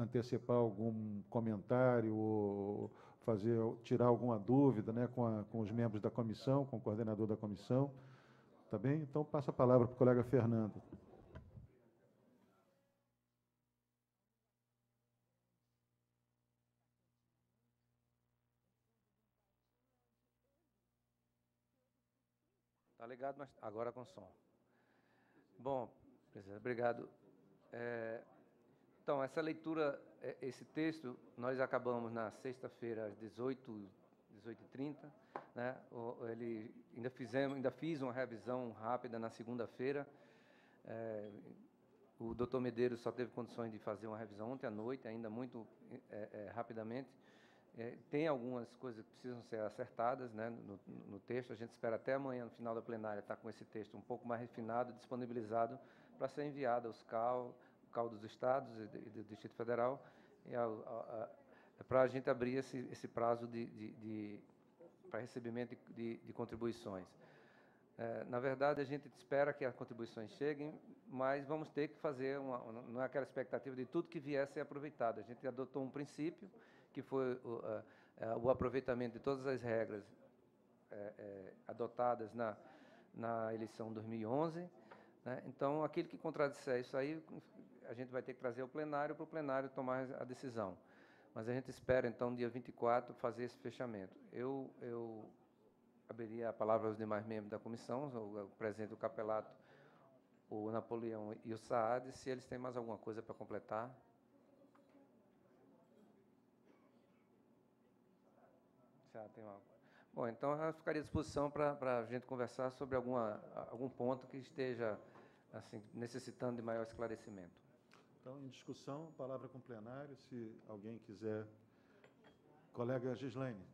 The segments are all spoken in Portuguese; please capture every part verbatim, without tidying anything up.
antecipar algum comentário ou fazer, tirar alguma dúvida, né, com, a, com os membros da comissão, com o coordenador da comissão. Tá bem? Então, passo a palavra para o colega Fernando. Está ligado, mas agora com som. Bom, presidente, obrigado. É, então, essa leitura, esse texto, nós acabamos na sexta-feira, às dezoito, dezoito e trinta, né? Ele, ainda, fizemos, ainda fiz uma revisão rápida na segunda-feira. É, o doutor Medeiros só teve condições de fazer uma revisão ontem à noite, ainda muito é, é, rapidamente. É, tem algumas coisas que precisam ser acertadas, né, no, no texto. A gente espera até amanhã, no final da plenária, estar com esse texto um pouco mais refinado, disponibilizado, para ser enviado aos C A U, o C A U dos Estados e do, e do Distrito Federal, e a, a, a, para a gente abrir esse, esse prazo de, de, de, para recebimento de, de contribuições. É, na verdade, a gente espera que as contribuições cheguem, mas vamos ter que fazer, uma, não é aquela expectativa de tudo que vier ser aproveitado. A gente adotou um princípio, que foi o, uh, uh, o aproveitamento de todas as regras uh, uh, adotadas na, na eleição de dois mil e onze. Né? Então, aquele que contradisser isso aí, a gente vai ter que trazer ao plenário, para o plenário tomar a decisão. Mas a gente espera, então, dia vinte e quatro, fazer esse fechamento. Eu... eu abriria a palavra aos demais membros da comissão, o presidente do Capelato, o Napoleão e o Saad, se eles têm mais alguma coisa para completar. Já tem uma... Bom, então eu ficaria à disposição para, para a gente conversar sobre alguma, algum ponto que esteja assim, necessitando de maior esclarecimento. Então, em discussão, palavra com o plenário, se alguém quiser. Colega Gislaine.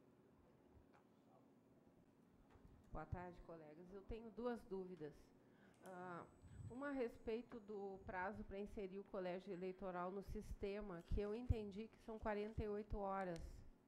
Boa tarde, colegas. Eu tenho duas dúvidas. Ah, uma a respeito do prazo para inserir o colégio eleitoral no sistema, que eu entendi que são quarenta e oito horas.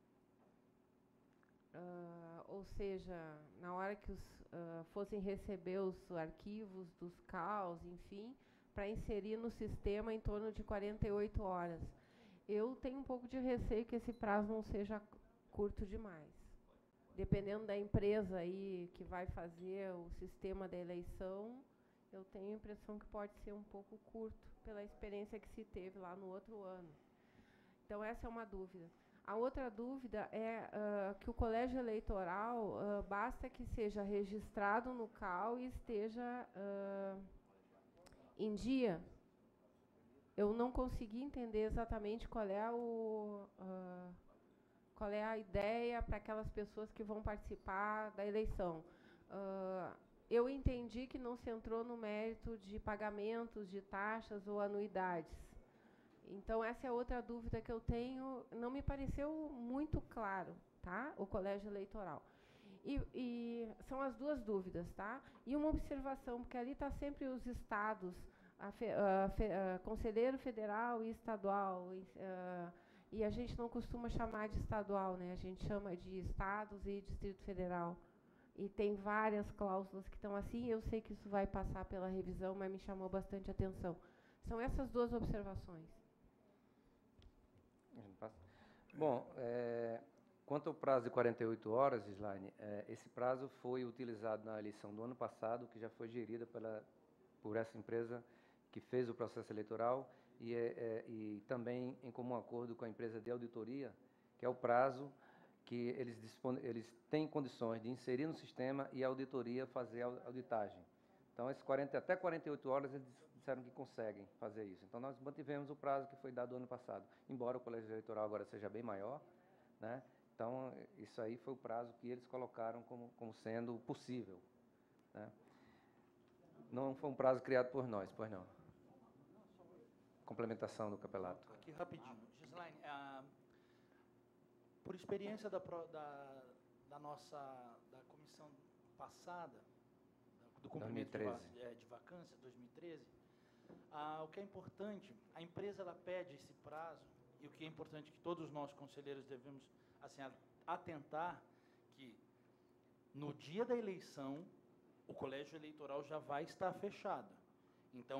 Ah, ou seja, na hora que os, ah, fossem receber os arquivos dos C A Us, enfim, para inserir no sistema em torno de quarenta e oito horas. Eu tenho um pouco de receio que esse prazo não seja curto demais. Dependendo da empresa aí que vai fazer o sistema da eleição, eu tenho a impressão que pode ser um pouco curto, pela experiência que se teve lá no outro ano. Então, essa é uma dúvida. A outra dúvida é uh, que o colégio eleitoral, uh, basta que seja registrado no C A U e esteja uh, em dia. Eu não consegui entender exatamente qual é o... Uh, qual é a ideia para aquelas pessoas que vão participar da eleição. Uh, eu entendi que não se entrou no mérito de pagamentos de taxas ou anuidades. Então, essa é outra dúvida que eu tenho. Não me pareceu muito claro, tá? O colégio eleitoral. E, e são as duas dúvidas, tá? E uma observação, porque ali está sempre os estados, a fe, a fe, a conselheiro federal e estadual, uh, e a gente não costuma chamar de estadual, né? A gente chama de estados e Distrito Federal. E tem várias cláusulas que estão assim. Eu sei que isso vai passar pela revisão, mas me chamou bastante atenção. São essas duas observações. Bom, é, quanto ao prazo de quarenta e oito horas, Gislaine, é, esse prazo foi utilizado na eleição do ano passado, que já foi gerida pela, por essa empresa que fez o processo eleitoral, e, é, é, e também em comum acordo com a empresa de auditoria, que é o prazo que eles, dispon eles têm condições de inserir no sistema e a auditoria fazer a auditagem. Então, esses quarenta, até quarenta e oito horas, eles disseram que conseguem fazer isso. Então, nós mantivemos o prazo que foi dado ano passado, embora o colégio eleitoral agora seja bem maior, né? Então, isso aí foi o prazo que eles colocaram como, como sendo possível, né? Não foi um prazo criado por nós, pois não. Complementação do Capelato. Aqui rapidinho. Gislaine, ah, por experiência da, da, da nossa da comissão passada, do cumprimento de, va de vacância, dois mil e treze, ah, o que é importante, a empresa ela pede esse prazo, e o que é importante que todos nós conselheiros devemos assim, atentar, que no dia da eleição, o colégio eleitoral já vai estar fechado. Então,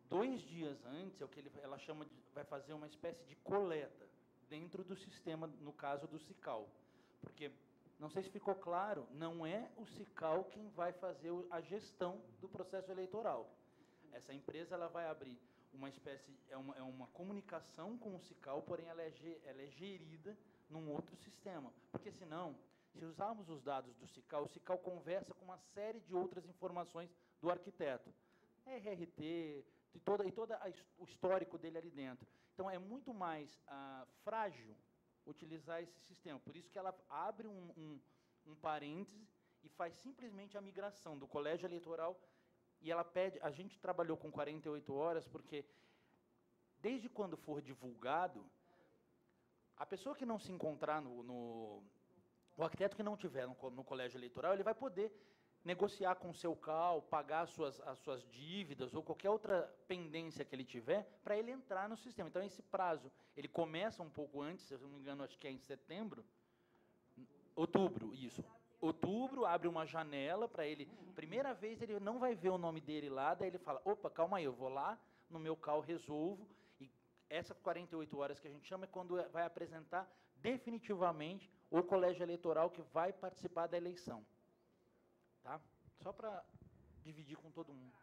dois dias antes, é o que ele, ela chama de, vai fazer uma espécie de coleta dentro do sistema, no caso do SICAL. Porque, não sei se ficou claro, não é o SICAL quem vai fazer a gestão do processo eleitoral. Essa empresa ela vai abrir uma espécie, é uma, é uma comunicação com o SICAL, porém ela é, ela é gerida num outro sistema. Porque, senão, se usarmos os dados do SICAL, o SICAL conversa com uma série de outras informações do arquiteto. R R T, e todo e toda a, o histórico dele ali dentro. Então, é muito mais ah, frágil utilizar esse sistema. Por isso que ela abre um, um, um parêntese e faz simplesmente a migração do colégio eleitoral. E ela pede, a gente trabalhou com quarenta e oito horas, porque desde quando for divulgado, a pessoa que não se encontrar no, no o arquiteto que não tiver no, no colégio eleitoral, ele vai poder negociar com o seu C A U, pagar as suas, as suas dívidas ou qualquer outra pendência que ele tiver, para ele entrar no sistema. Então, esse prazo, ele começa um pouco antes, se eu não me engano, acho que é em setembro, outubro, isso. Outubro, abre uma janela para ele, primeira vez ele não vai ver o nome dele lá, daí ele fala, opa, calma aí, eu vou lá, no meu C A U resolvo, e essas quarenta e oito horas que a gente chama é quando vai apresentar definitivamente o colégio eleitoral que vai participar da eleição. Tá? Só para dividir com todo mundo.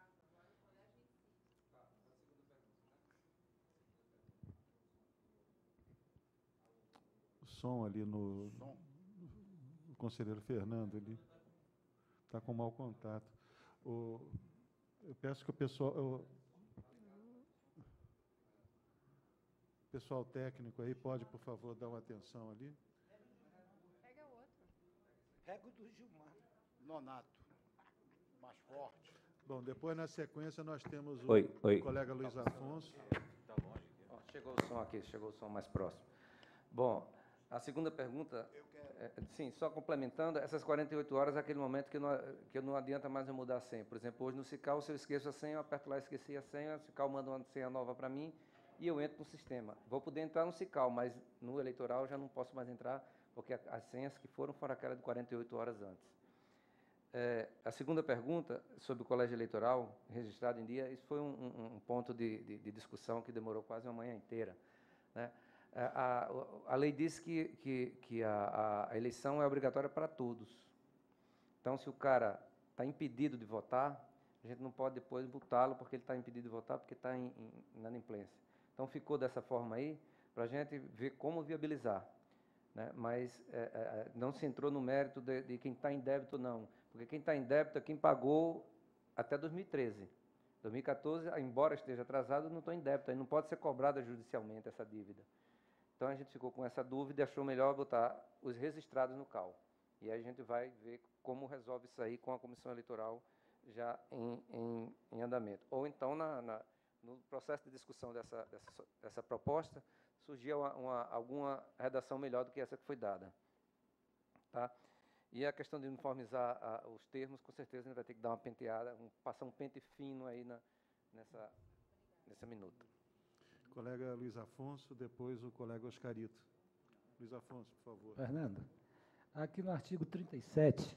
O som ali no... Som. O conselheiro Fernando, ele está com mau contato. O, eu peço que o pessoal... Eu, o pessoal técnico aí pode, por favor, dar uma atenção ali. Pega outro. Pega o do Gilmar. Nonato. Mais forte. Bom, depois, na sequência, nós temos o, Oi, oi. o colega Luiz Afonso. Ó, chegou o som aqui, chegou o som mais próximo. Bom, a segunda pergunta, é, sim, só complementando, essas quarenta e oito horas é aquele momento que não, que não adianta mais eu mudar a senha. Por exemplo, hoje no SICAL, se eu esqueço a senha, eu aperto lá e esqueci a senha, o SICAL manda uma senha nova para mim e eu entro no sistema. Vou poder entrar no SICAL, mas no eleitoral já não posso mais entrar, porque as senhas que foram foram aquelas de quarenta e oito horas antes. É, a segunda pergunta, sobre o colégio eleitoral registrado em dia, isso foi um, um, um ponto de, de, de discussão que demorou quase uma manhã inteira, né? A, a, a lei diz que, que, que a, a eleição é obrigatória para todos. Então, se o cara está impedido de votar, a gente não pode depois multá-lo porque ele está impedido de votar, porque está em, em inadimplência. Então, ficou dessa forma aí, para a gente ver como viabilizar, né? Mas é, é, não se entrou no mérito de, de quem está em débito, não. Porque quem está em débito é quem pagou até dois mil e treze. dois mil e quatorze, embora esteja atrasado, não estou em débito, aí não pode ser cobrada judicialmente essa dívida. Então, a gente ficou com essa dúvida e achou melhor botar os registrados no C A U. E aí a gente vai ver como resolve isso aí com a comissão eleitoral já em, em, em andamento. Ou então, na, na, no processo de discussão dessa, dessa, dessa proposta, surgia uma, uma, alguma redação melhor do que essa que foi dada. Tá? E a questão de uniformizar a, os termos, com certeza a gente vai ter que dar uma penteada, um, passar um pente fino aí na, nessa, nessa minuta. Colega Luiz Afonso, depois o colega Oscarito. Luiz Afonso, por favor. Fernando, aqui no artigo trinta e sete,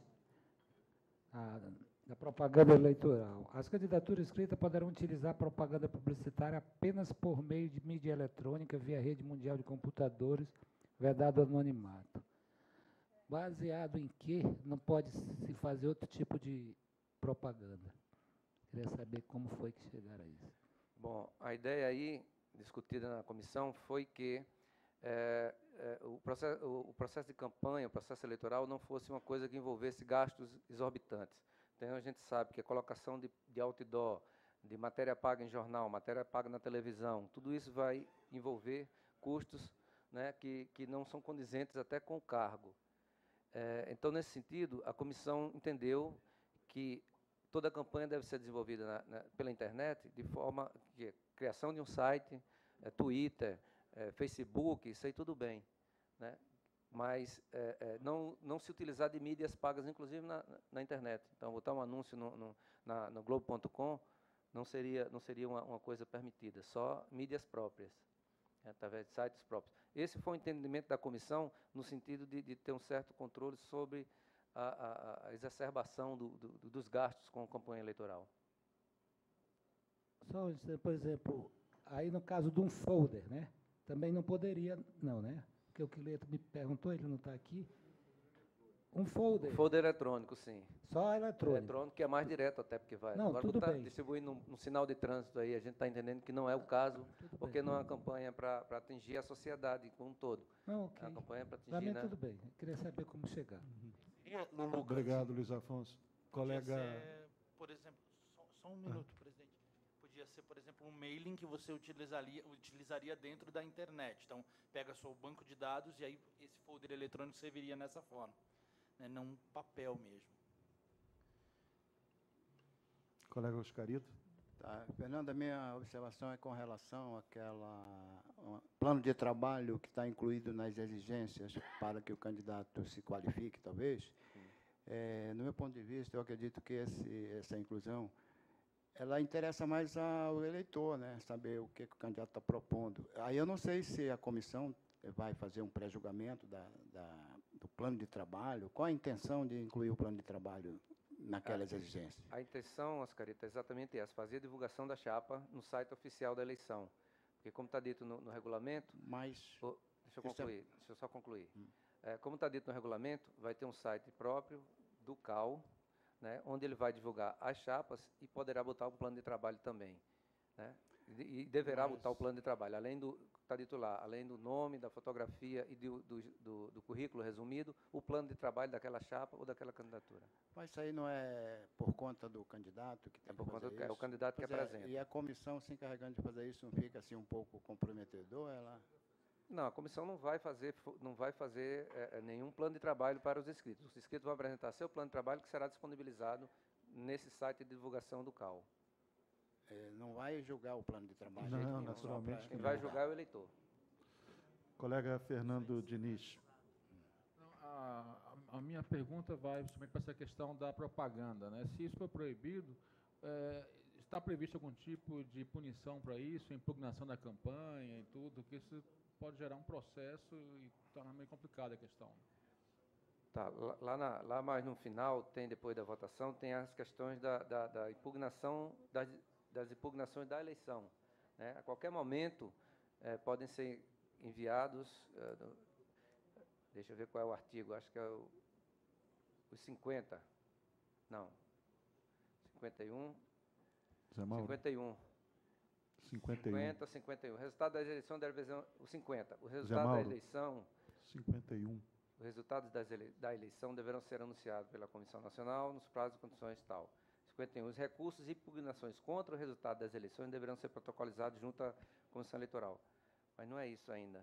a, da propaganda eleitoral, as candidaturas inscritas poderão utilizar propaganda publicitária apenas por meio de mídia eletrônica via rede mundial de computadores, vedado anonimato. Baseado em que não pode se fazer outro tipo de propaganda? Queria saber como foi que chegaram a isso. Bom, a ideia aí, discutida na comissão, foi que é, é, o, processo, o, o processo de campanha, o processo eleitoral, não fosse uma coisa que envolvesse gastos exorbitantes. Então, a gente sabe que a colocação de, de outdoor, de matéria paga em jornal, matéria paga na televisão, tudo isso vai envolver custos, né, que, que não são condizentes até com o cargo. É, então, nesse sentido, a comissão entendeu que toda a campanha deve ser desenvolvida na, na, pela internet, de forma que criação de um site, é, Twitter, é, Facebook, isso aí tudo bem, né? Mas é, é, não, não se utilizar de mídias pagas, inclusive na, na internet. Então, botar um anúncio no, no, na, no globo ponto com não seria, não seria uma, uma coisa permitida, só mídias próprias, né, através de sites próprios. Esse foi o entendimento da comissão, no sentido de, de ter um certo controle sobre a, a, a exacerbação do, do, dos gastos com a campanha eleitoral. Só, por exemplo, aí no caso de um folder, né? Também não poderia, não, né? Porque o Quileto me perguntou, ele não está aqui. Um folder. Folder eletrônico, sim. Só eletrônico. Eletrônico, que é mais direto até, porque vai. Não, Agora, tudo botar, bem. distribuir num, num sinal de trânsito aí, a gente está entendendo que não é o caso, Tudo porque bem. não é uma campanha para atingir a sociedade como um todo. Não, É ok. uma campanha para Para atingir, mim, né? tudo bem. Eu queria saber como chegar. E, Lucas, Obrigado, Luiz Afonso. podia Colega. ser, por exemplo, só, só um minuto, presidente. Podia ser, por exemplo, um mailing que você utilizaria, utilizaria dentro da internet. Então, pega seu banco de dados e aí esse folder eletrônico serviria nessa forma, né? Não papel mesmo. Colega Oscarito. Tá. Fernando, a minha observação é com relação àquela um plano de trabalho que está incluído nas exigências para que o candidato se qualifique, talvez. É, no meu ponto de vista, eu acredito que esse, essa inclusão ela interessa mais ao eleitor, né? Saber o que, que o candidato está propondo. Aí eu não sei se a comissão vai fazer um pré-julgamento da, da, do plano de trabalho. Qual a intenção de incluir o plano de trabalho naquelas A- exigências? A intenção, Oscarito, é exatamente essa, fazer a divulgação da chapa no site oficial da eleição. Porque, como está dito no, no regulamento, Mas o- deixa eu Isso é- concluir, deixa eu só concluir. É, como está dito no regulamento, vai ter um site próprio do C A U, né, onde ele vai divulgar as chapas e poderá botar o plano de trabalho também, né? E, e deverá Mas- botar o plano de trabalho, além do, está dito lá, além do nome, da fotografia e do, do, do, do currículo resumido, o plano de trabalho daquela chapa ou daquela candidatura. Mas isso aí não é por conta do candidato que tem É por que conta fazer do- é o isso? candidato que Pois é, apresenta. E a comissão se encarregando de fazer isso não fica assim um pouco comprometedor? Ela... Não, a comissão não vai fazer, fo- não vai fazer é, é, nenhum plano de trabalho para os inscritos. Os inscritos vão apresentar seu plano de trabalho, que será disponibilizado nesse site de divulgação do C A U. eh, não vai julgar o plano de trabalho? Não, de jeito nenhum, naturalmente só pra- Quem que vai não. julgar é o eleitor. Colega Fernando Diniz. Não, A, a- a minha pergunta vai justamente para essa questão da propaganda, né? Se isso for proibido, eh, está previsto algum tipo de punição para isso, impugnação da campanha e tudo, porque isso pode gerar um processo e tornar meio complicada a questão. Tá, lá, lá na- lá mais no final, tem depois da votação, tem as questões da, da, da impugnação, das, das impugnações da eleição, né? A qualquer momento, eh, podem ser enviados, eh, do- deixa eu ver qual é o artigo, acho que é o, os cinquenta, não, cinquenta e um, Zé Mauro. cinquenta e um, cinquenta e um. cinquenta, cinquenta e um. O resultado da eleição deve ser o cinquenta. O resultado da Mauro. eleição, cinquenta e um. os resultados das ele, da eleição deverão ser anunciados pela Comissão Nacional nos prazos e condições tal. cinquenta e um. Os recursos e impugnações contra o resultado das eleições deverão ser protocolizados junto à Comissão Eleitoral. Mas não é isso ainda.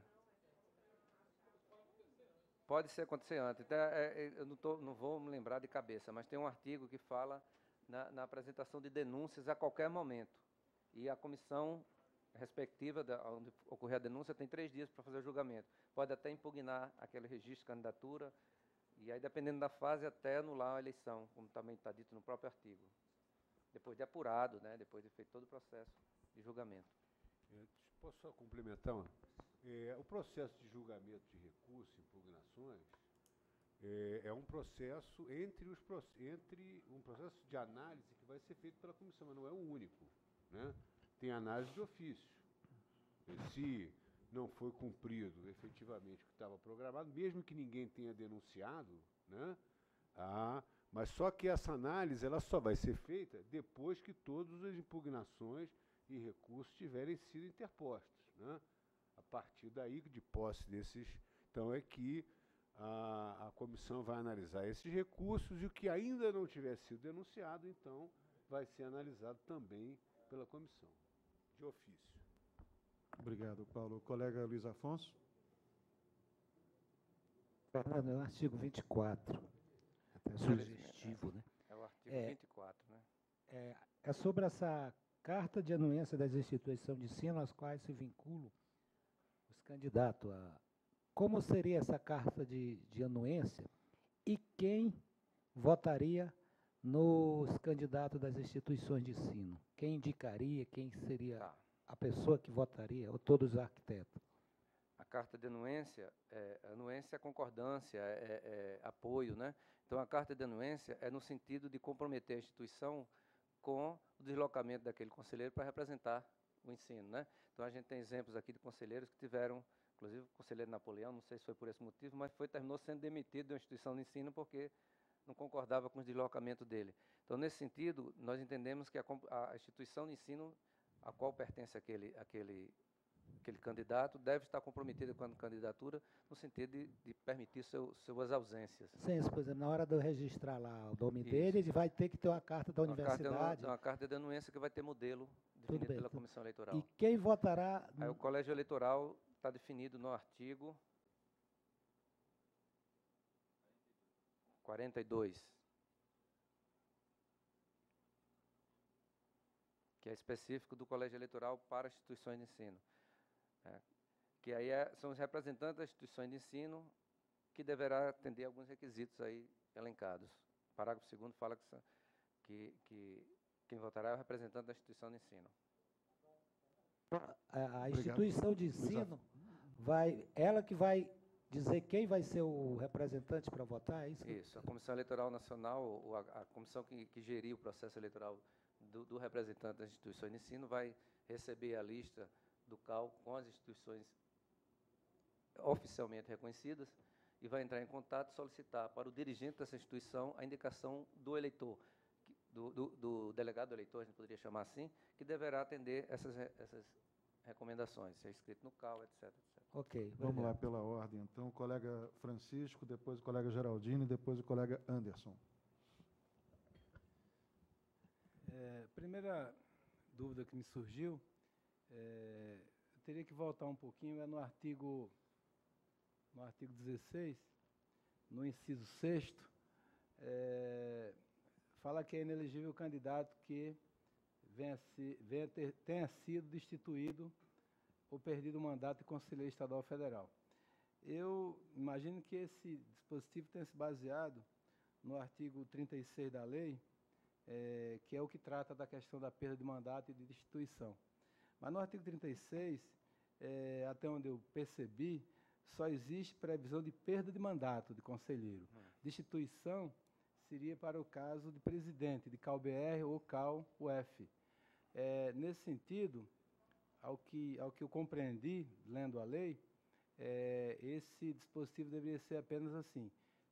Pode ser acontecer antes. Então, é, é, eu não, tô, não vou me lembrar de cabeça, mas tem um artigo que fala na, na apresentação de denúncias a qualquer momento. E a comissão respectiva, da, onde ocorrer a denúncia, tem três dias para fazer o julgamento. Pode até impugnar aquele registro de candidatura, e aí, dependendo da fase, até anular a eleição, como também está dito no próprio artigo. Depois de apurado, né, depois de feito todo o processo de julgamento. É, posso só complementar? É, o processo de julgamento de recursos, impugnações, é, é um processo entre os entre um processo de análise que vai ser feito pela comissão, mas não é o único, né? Tem análise de ofício. E se não foi cumprido efetivamente o que estava programado, mesmo que ninguém tenha denunciado, né? Ah, mas só que essa análise ela só vai ser feita depois que todas as impugnações e recursos tiverem sido interpostos, né? A partir daí, de posse desses, então é que a, a comissão vai analisar esses recursos e o que ainda não tiver sido denunciado, então, vai ser analisado também pela comissão, de ofício. Obrigado, Paulo. Colega Luiz Afonso. Fernando, é o artigo vinte e quatro. Até sugestivo, né? É o artigo É. vinte e quatro, né? É, é sobre essa carta de anuência das instituições de ensino às quais se vinculam os candidatos a... Como seria essa carta de, de anuência e quem votaria nos candidatos das instituições de ensino? Quem indicaria, quem seria Tá. a pessoa que votaria, ou todos os arquitetos? A carta de anuência, é, anuência é concordância, é, é, é apoio, né? Então, a carta de anuência é no sentido de comprometer a instituição com o deslocamento daquele conselheiro para representar o ensino, né? Então, a gente tem exemplos aqui de conselheiros que tiveram, inclusive o conselheiro Napoleão, não sei se foi por esse motivo, mas foi, terminou sendo demitido de uma instituição de ensino porque não concordava com o deslocamento dele. Então, nesse sentido, nós entendemos que a, a instituição de ensino a qual pertence aquele, aquele, aquele candidato deve estar comprometida com a candidatura no sentido de, de permitir seu, suas ausências. Sim, isso, por exemplo, na hora de eu registrar lá o nome Isso. dele, ele vai ter que ter uma carta da uma universidade. Carta, uma carta de anuência que vai ter modelo definido bem, pela tudo. comissão eleitoral. E quem votará... Aí o colégio eleitoral está definido no artigo quarenta e dois, que é específico do colégio eleitoral para instituições de ensino. É, que aí é, são os representantes das instituições de ensino que deverá atender alguns requisitos aí elencados. O parágrafo segundo fala que, que, que quem votará é o representante da instituição de ensino. A, a instituição de ensino, vai, ela que vai dizer quem vai ser o representante para votar, é isso? Isso. A Comissão Eleitoral Nacional, ou a, a comissão que, que gerir o processo eleitoral do, do representante das instituições de ensino, vai receber a lista do C A U com as instituições oficialmente reconhecidas e vai entrar em contato e solicitar para o dirigente dessa instituição a indicação do eleitor, que, do, do, do delegado eleitor, a gente poderia chamar assim, que deverá atender essas, essas recomendações, ser escrito no C A U, etc, etcétera. Ok. Vamos lá pela ordem, então. O colega Francisco, depois o colega Geraldino e depois o colega Anderson. É, primeira dúvida que me surgiu, é, eu teria que voltar um pouquinho, é no artigo, no artigo dezesseis, no inciso sexto, é, fala que é inelegível o candidato que venha, se, venha ter, tenha sido destituído ou perdido o mandato de conselheiro estadual ou federal. Eu imagino que esse dispositivo tenha se baseado no artigo trinta e seis da lei, é, que é o que trata da questão da perda de mandato e de destituição. Mas no artigo trinta e seis, é, até onde eu percebi, só existe previsão de perda de mandato de conselheiro. Hum. Destituição seria para o caso de presidente, de C A U B R ou C A U U F. É, nesse sentido, ao que, ao que eu compreendi, lendo a lei, é, esse dispositivo deveria ser apenas assim,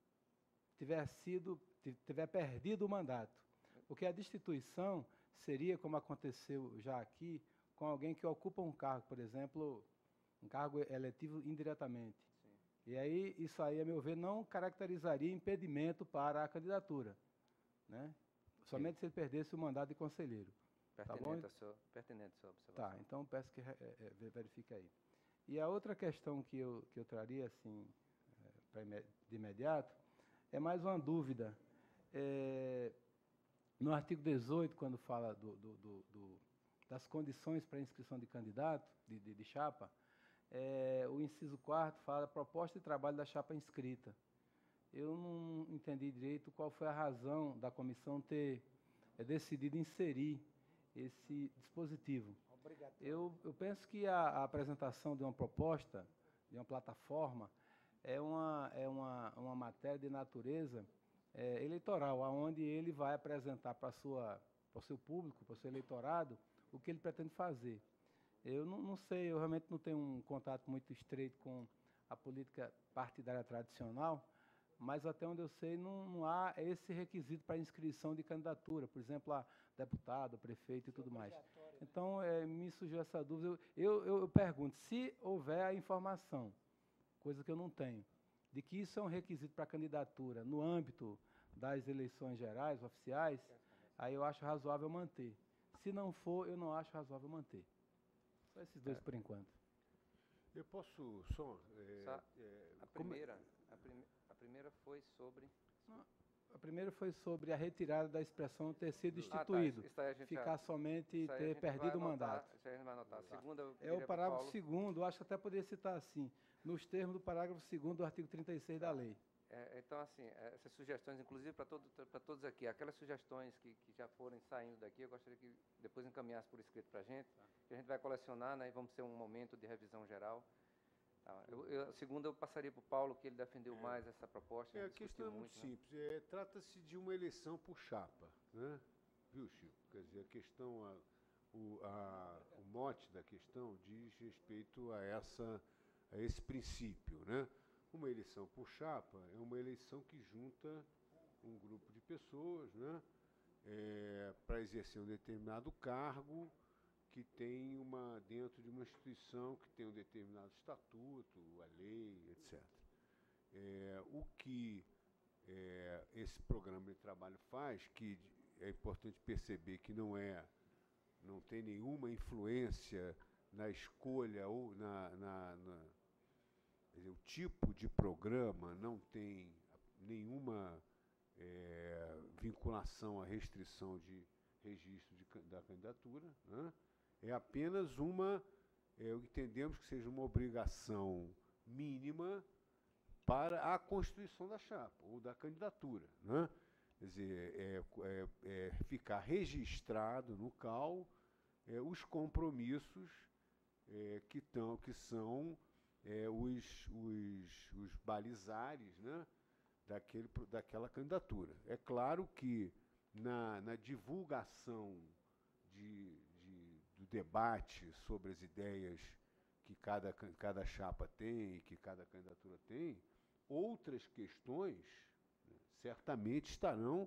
tiver sido, tiver perdido o mandato. Porque a destituição seria, como aconteceu já aqui, com alguém que ocupa um cargo, por exemplo, um cargo eletivo indiretamente. Sim. E aí, isso aí, a meu ver, não caracterizaria impedimento para a candidatura, né? Somente se ele perdesse o mandato de conselheiro. Pertinente, tá bom? a sua, pertinente a sua observação. Tá, então peço que é, é, verifique aí. E a outra questão que eu, que eu traria, assim, é, de imediato, é mais uma dúvida. É, no artigo dezoito, quando fala do, do, do, do, das condições para inscrição de candidato, de, de, de chapa, é, o inciso quarto fala proposta de trabalho da chapa inscrita. Eu não entendi direito qual foi a razão da comissão ter é, decidido inserir esse dispositivo. Eu, eu penso que a, a apresentação de uma proposta, de uma plataforma, é uma, é uma, uma matéria de natureza é, eleitoral, onde ele vai apresentar para o seu público, para o seu eleitorado, o que ele pretende fazer. Eu não, não sei, eu realmente não tenho um contato muito estreito com a política partidária tradicional, mas até onde eu sei, não, não há esse requisito para inscrição de candidatura, por exemplo, a deputado, prefeito e tudo mais. Então, é, me surgiu essa dúvida. Eu, eu, eu pergunto, se houver a informação, coisa que eu não tenho, de que isso é um requisito para candidatura no âmbito das eleições gerais, oficiais, aí eu acho razoável manter. Se não for, eu não acho razoável manter. Só esses dois é. por enquanto. Eu posso só... É, só é, a, primeira, a, prime, a primeira foi sobre... Não, a primeira foi sobre a retirada da expressão ter sido destituído, ah, tá, ficar já, somente ter perdido o mandato. Isso aí a gente vai anotar. A segunda, eu é o parágrafo segundo, acho que até poderia citar assim, nos termos do parágrafo segundo do artigo trinta e seis da lei. É, então, assim, essas sugestões, inclusive para todo, todos aqui, aquelas sugestões que, que já forem saindo daqui, eu gostaria que depois encaminhasse por escrito para a gente, tá. que a gente vai colecionar, né, e vamos ter um momento de revisão geral. Tá. Eu, eu, a segunda eu passaria para o Paulo, que ele defendeu é. mais essa proposta. É, a questão é muito, muito simples. Né? É, trata-se de uma eleição por chapa, né? viu, Chico? Quer dizer, a questão, a, o, a, o mote da questão diz respeito a, essa, a esse princípio, né? Uma eleição por chapa é uma eleição que junta um grupo de pessoas, né, é, para exercer um determinado cargo que tem uma, dentro de uma instituição que tem um determinado estatuto, a lei, etcétera. É, o que é, esse programa de trabalho faz, que é importante perceber que não é, não tem nenhuma influência na escolha ou na, na, na quer dizer, o tipo de programa não tem nenhuma é, vinculação à restrição de registro de, da candidatura, né? É apenas uma, é, entendemos que seja uma obrigação mínima para a constituição da chapa ou da candidatura, né? Quer dizer, é, é, é ficar registrado no C A U é, os compromissos é, que, tão, que são é, os, os, os balizares, né, daquele, daquela candidatura. É claro que na, na divulgação de, de, do debate sobre as ideias que cada, cada chapa tem e que cada candidatura tem, outras questões, né, certamente estarão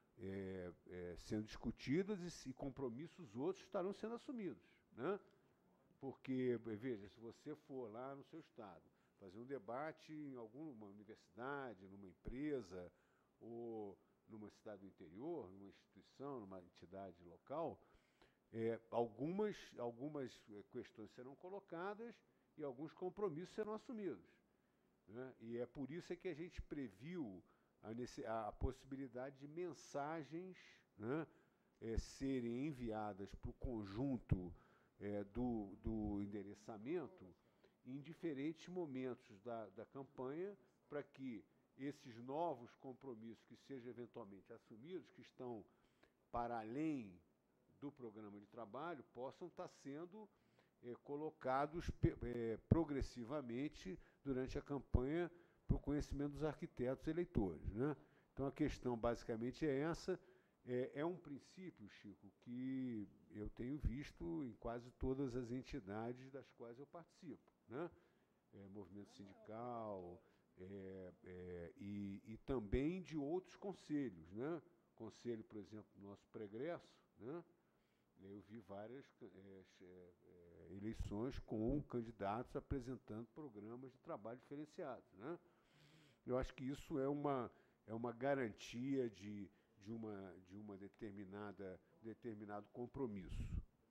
é, é, sendo discutidas e, e compromissos outros estarão sendo assumidos, né? Porque, veja, se você for lá no seu estado fazer um debate em alguma universidade, numa empresa, ou numa cidade do interior, numa instituição, numa entidade local, é, algumas, algumas questões serão colocadas e alguns compromissos serão assumidos, né? E é por isso é que a gente previu a, nesse, a, a possibilidade de mensagens, né, é, serem enviadas para o conjunto É, do, do endereçamento em diferentes momentos da, da campanha, para que esses novos compromissos que sejam eventualmente assumidos, que estão para além do programa de trabalho, possam estar sendo é, colocados é, progressivamente durante a campanha para o conhecimento dos arquitetos eleitores, né? Então, a questão basicamente é essa. É, é um princípio, Chico, que eu tenho visto em quase todas as entidades das quais eu participo, né? É, movimento sindical é, é, e, e também de outros conselhos, né? Conselho, por exemplo, do nosso pregresso, né? Eu vi várias é, é, eleições com candidatos apresentando programas de trabalho diferenciados, né? Eu acho que isso é uma, é uma garantia de de uma, de uma determinada, determinado compromisso.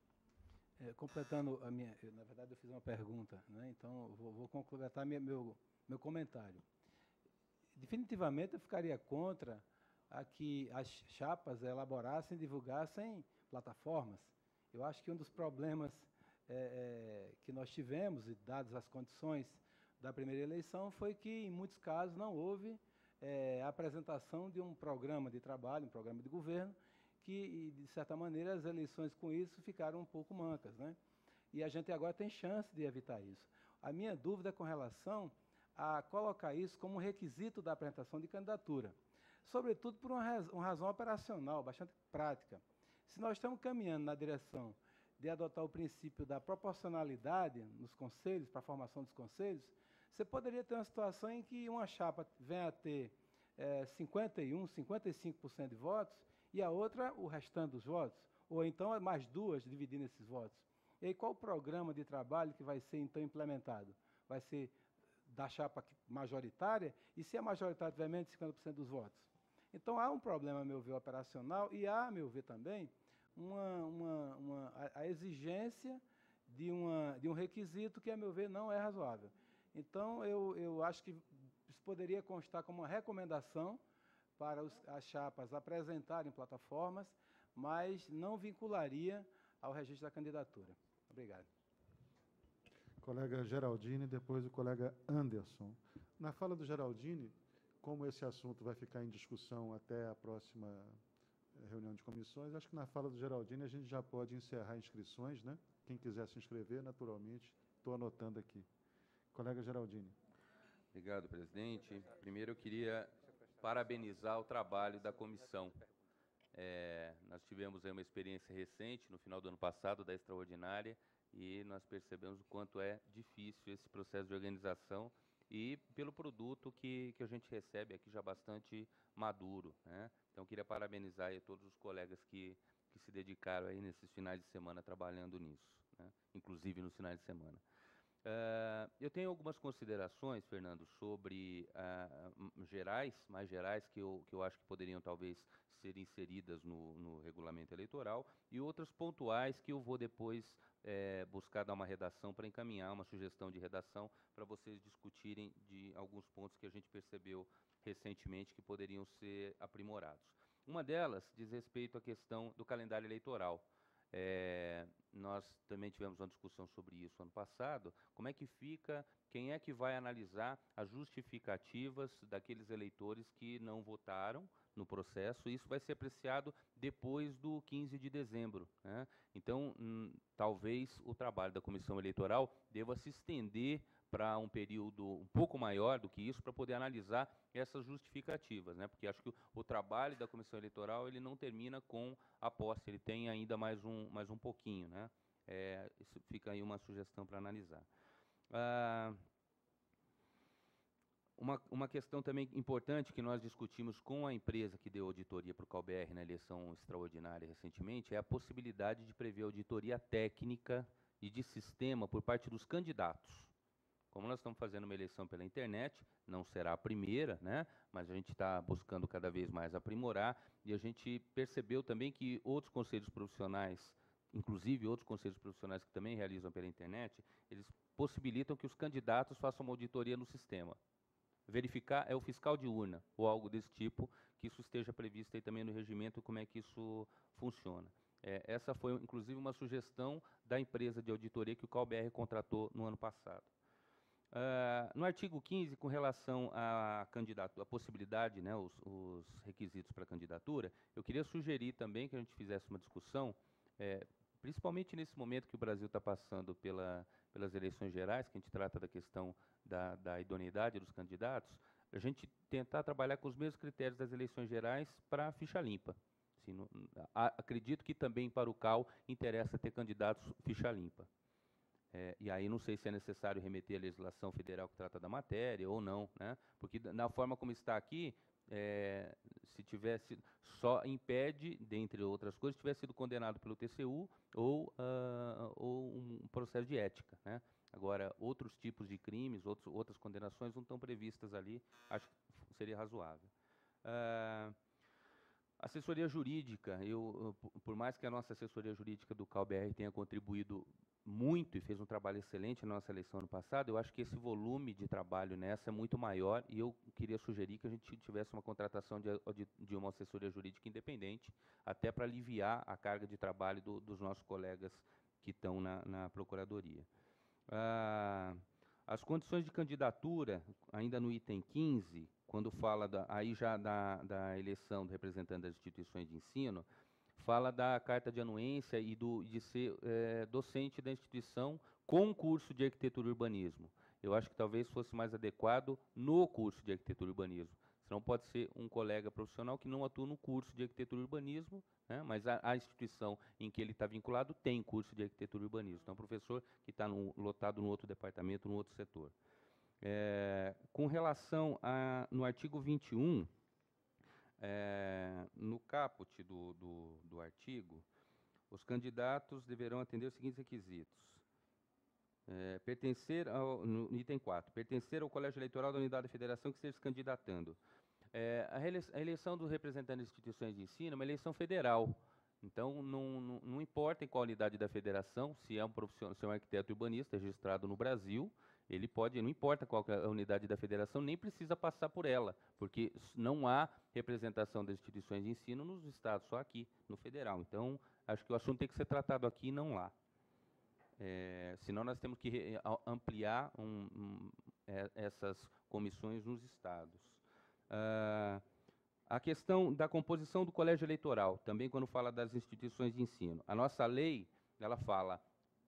É, completando a minha, eu, na verdade eu fiz uma pergunta, né? Então vou, vou completar minha, meu, meu comentário. Definitivamente eu ficaria contra a que as chapas elaborassem e divulgassem plataformas. Eu acho que um dos problemas é, é, que nós tivemos, e dadas as condições da primeira eleição, foi que em muitos casos não houve É, a apresentação de um programa de trabalho, um programa de governo, que, de certa maneira, as eleições com isso ficaram um pouco mancas, né? E a gente agora tem chance de evitar isso. A minha dúvida é com relação a colocar isso como requisito da apresentação de candidatura, sobretudo por uma, raz uma razão operacional, bastante prática. Se nós estamos caminhando na direção de adotar o princípio da proporcionalidade nos conselhos, para a formação dos conselhos, você poderia ter uma situação em que uma chapa venha a ter é, cinquenta e um, cinquenta e cinco por cento de votos e a outra o restante dos votos, ou então mais duas dividindo esses votos. E aí qual o programa de trabalho que vai ser então implementado? Vai ser da chapa majoritária, e se a majoritária tiver menos de cinquenta por cento dos votos? Então há um problema, a meu ver, operacional, e há, a meu ver também, uma, uma, uma, a, a exigência de, uma, de um requisito que, a meu ver, não é razoável. Então, eu, eu acho que isso poderia constar como uma recomendação para os, as chapas apresentarem plataformas, mas não vincularia ao registro da candidatura. Obrigado. Colega Geraldine, depois o colega Anderson. Na fala do Geraldine, como esse assunto vai ficar em discussão até a próxima reunião de comissões, acho que na fala do Geraldine a gente já pode encerrar inscrições, né? Quem quiser se inscrever, naturalmente, estou anotando aqui. Colega Geraldine. Obrigado, presidente. Primeiro, eu queria parabenizar o trabalho da comissão. É, nós tivemos aí uma experiência recente, no final do ano passado, da extraordinária, e nós percebemos o quanto é difícil esse processo de organização e pelo produto que, que a gente recebe aqui já bastante maduro, né? Então, queria parabenizar aí todos os colegas que, que se dedicaram aí nesses finais de semana trabalhando nisso, né? Inclusive nos finais de semana. Uh, eu tenho algumas considerações, Fernando, sobre uh, gerais, mais gerais, que eu, que eu acho que poderiam talvez ser inseridas no, no regulamento eleitoral, e outras pontuais que eu vou depois eh, buscar dar uma redação para encaminhar, uma sugestão de redação para vocês discutirem de alguns pontos que a gente percebeu recentemente que poderiam ser aprimorados. Uma delas diz respeito à questão do calendário eleitoral. É, nós também tivemos uma discussão sobre isso ano passado. Como é que fica, quem é que vai analisar as justificativas daqueles eleitores que não votaram no processo? Isso vai ser apreciado depois do quinze de dezembro, né? Então, hum, talvez o trabalho da comissão eleitoral deva se estender para um período um pouco maior do que isso, para poder analisar essas justificativas, né? Porque acho que o, o trabalho da comissão eleitoral ele não termina com a posse, ele tem ainda mais um, mais um pouquinho, né? É, isso fica aí uma sugestão para analisar. Ah, uma, uma questão também importante que nós discutimos com a empresa que deu auditoria para o C A U B R na eleição extraordinária recentemente é a possibilidade de prever auditoria técnica e de sistema por parte dos candidatos. Como nós estamos fazendo uma eleição pela internet, não será a primeira, né? Mas a gente está buscando cada vez mais aprimorar, e a gente percebeu também que outros conselhos profissionais, inclusive outros conselhos profissionais que também realizam pela internet, eles possibilitam que os candidatos façam uma auditoria no sistema. Verificar é o fiscal de urna, ou algo desse tipo, que isso esteja previsto aí também no regimento, como é que isso funciona. É, essa foi, inclusive, uma sugestão da empresa de auditoria que o C A U B R contratou no ano passado. Uh, no artigo quinze, com relação à candidatura, a possibilidade, né, os, os requisitos para a candidatura, eu queria sugerir também que a gente fizesse uma discussão, é, principalmente nesse momento que o Brasil está passando pela, pelas eleições gerais, que a gente trata da questão da, da idoneidade dos candidatos, a gente tentar trabalhar com os mesmos critérios das eleições gerais para a ficha limpa. Assim, no, a, acredito que também para o C A U interessa ter candidatos ficha limpa. É, e aí não sei se é necessário remeter a legislação federal que trata da matéria ou não, né? Porque na forma como está aqui, é, se tivesse, só impede, dentre outras coisas, se tivesse sido condenado pelo T C U ou, uh, ou um processo de ética, né? Agora, outros tipos de crimes, outros, outras condenações não estão previstas ali, acho que seria razoável. Uh, assessoria jurídica, eu, por mais que a nossa assessoria jurídica do C A U B R tenha contribuído muito e fez um trabalho excelente na nossa eleição ano passado, eu acho que esse volume de trabalho nessa é muito maior, e eu queria sugerir que a gente tivesse uma contratação de, de, de uma assessoria jurídica independente, até para aliviar a carga de trabalho do, dos nossos colegas que estão na, na Procuradoria. Ah, as condições de candidatura, ainda no item quinze, quando fala da, aí já da, da eleição do representante das instituições de ensino, fala da carta de anuência e do, de ser é, docente da instituição com curso de arquitetura e urbanismo. Eu acho que talvez fosse mais adequado no curso de arquitetura e urbanismo. Senão pode ser um colega profissional que não atua no curso de arquitetura e urbanismo, né, mas a, a instituição em que ele está vinculado tem curso de arquitetura e urbanismo. Então, é um professor que está no, lotado no outro departamento, no outro setor. É, com relação a, no artigo vinte e um, É, no caput do, do, do artigo, os candidatos deverão atender os seguintes requisitos. É, pertencer ao, no item quatro, pertencer ao colégio eleitoral da unidade da federação que esteja se candidatando. É, a, eleição, a eleição dos representantes das instituições de ensino é uma eleição federal. Então, não, não, não importa em qual unidade da federação, se é um profissional, se é um arquiteto urbanista registrado no Brasil, ele pode, não importa qual é a unidade da federação, nem precisa passar por ela, porque não há representação das instituições de ensino nos estados, só aqui, no federal. Então, acho que o assunto tem que ser tratado aqui e não lá. É, senão, nós temos que ampliar um, um, é, essas comissões nos estados. Ah, a questão da composição do colégio eleitoral, também quando fala das instituições de ensino. A nossa lei, ela fala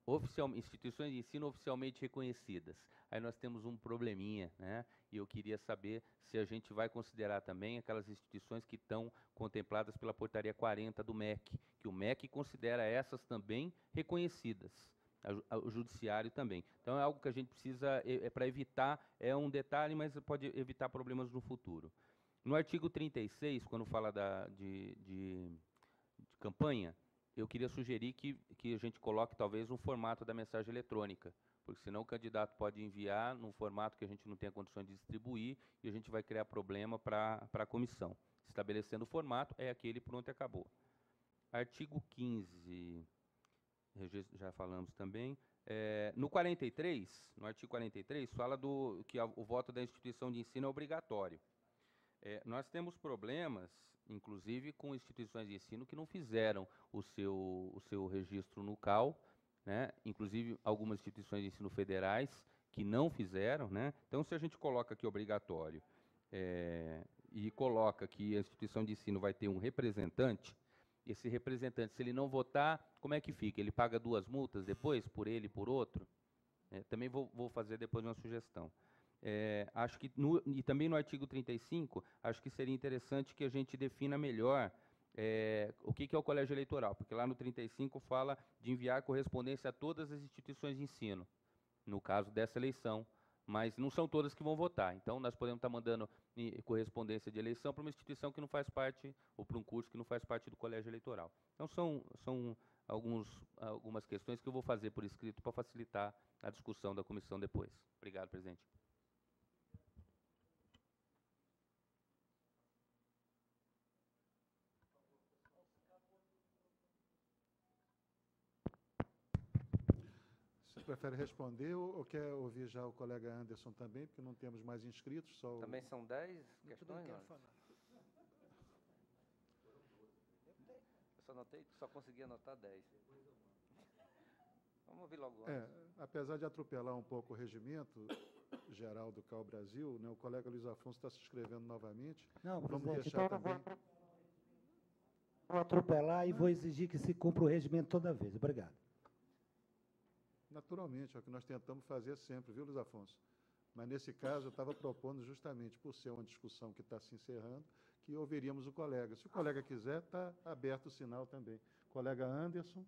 oficial, instituições de ensino oficialmente reconhecidas. Aí nós temos um probleminha, né? E eu queria saber se a gente vai considerar também aquelas instituições que estão contempladas pela portaria quarenta do M E C, que o M E C considera essas também reconhecidas, a, a, o judiciário também. Então é algo que a gente precisa, é, é para evitar, é um detalhe, mas pode evitar problemas no futuro. No artigo trinta e seis, quando fala da, de, de, de campanha, eu queria sugerir que, que a gente coloque talvez um formato da mensagem eletrônica, porque senão o candidato pode enviar num formato que a gente não tem condições de distribuir e a gente vai criar problema para a comissão. Estabelecendo o formato, é aquele, pronto e acabou. Artigo quinze, já falamos também. É, no quarenta e três, no artigo quarenta e três, fala do, que a, o voto da instituição de ensino é obrigatório. É, nós temos problemas, inclusive, com instituições de ensino que não fizeram o seu, o seu registro no C A U, né? Inclusive algumas instituições de ensino federais que não fizeram, né? Então, se a gente coloca aqui obrigatório é, e coloca que a instituição de ensino vai ter um representante, esse representante, se ele não votar, como é que fica? Ele paga duas multas depois, por ele e por outro? É, também vou, vou fazer depois uma sugestão. É, acho que no, e também no artigo trinta e cinco, acho que seria interessante que a gente defina melhor é, o que, que é o colégio eleitoral, porque lá no trinta e cinco fala de enviar correspondência a todas as instituições de ensino, no caso dessa eleição, mas não são todas que vão votar. Então, nós podemos estar mandando correspondência de eleição para uma instituição que não faz parte, ou para um curso que não faz parte do colégio eleitoral. Então, são, são alguns, algumas questões que eu vou fazer por escrito para facilitar a discussão da comissão depois. Obrigado, presidente. Prefere responder ou, ou quer ouvir já o colega Anderson também, porque não temos mais inscritos? Só o... Também são dez questões? Não, não? Eu só, anotei, só consegui anotar dez. Vamos ouvir logo antes. É, apesar de atropelar um pouco o regimento geral do C A U Brasil, né, o colega Luiz Afonso está se inscrevendo novamente. Não, Vamos presidente, deixar então também... vou atropelar e vou exigir que se cumpra o regimento toda vez. Obrigado. Naturalmente, é o que nós tentamos fazer sempre, viu, Luiz Afonso? Mas, nesse caso, eu estava propondo justamente, por ser uma discussão que está se encerrando, que ouviríamos o colega. Se o colega quiser, está aberto o sinal também. Colega Anderson.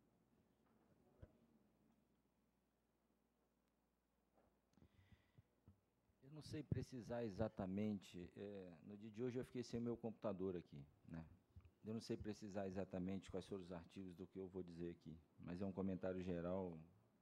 Eu não sei precisar exatamente, é, no dia de hoje eu fiquei sem meu computador aqui, né? Eu não sei precisar exatamente quais foram os artigos do que eu vou dizer aqui, mas é um comentário geral.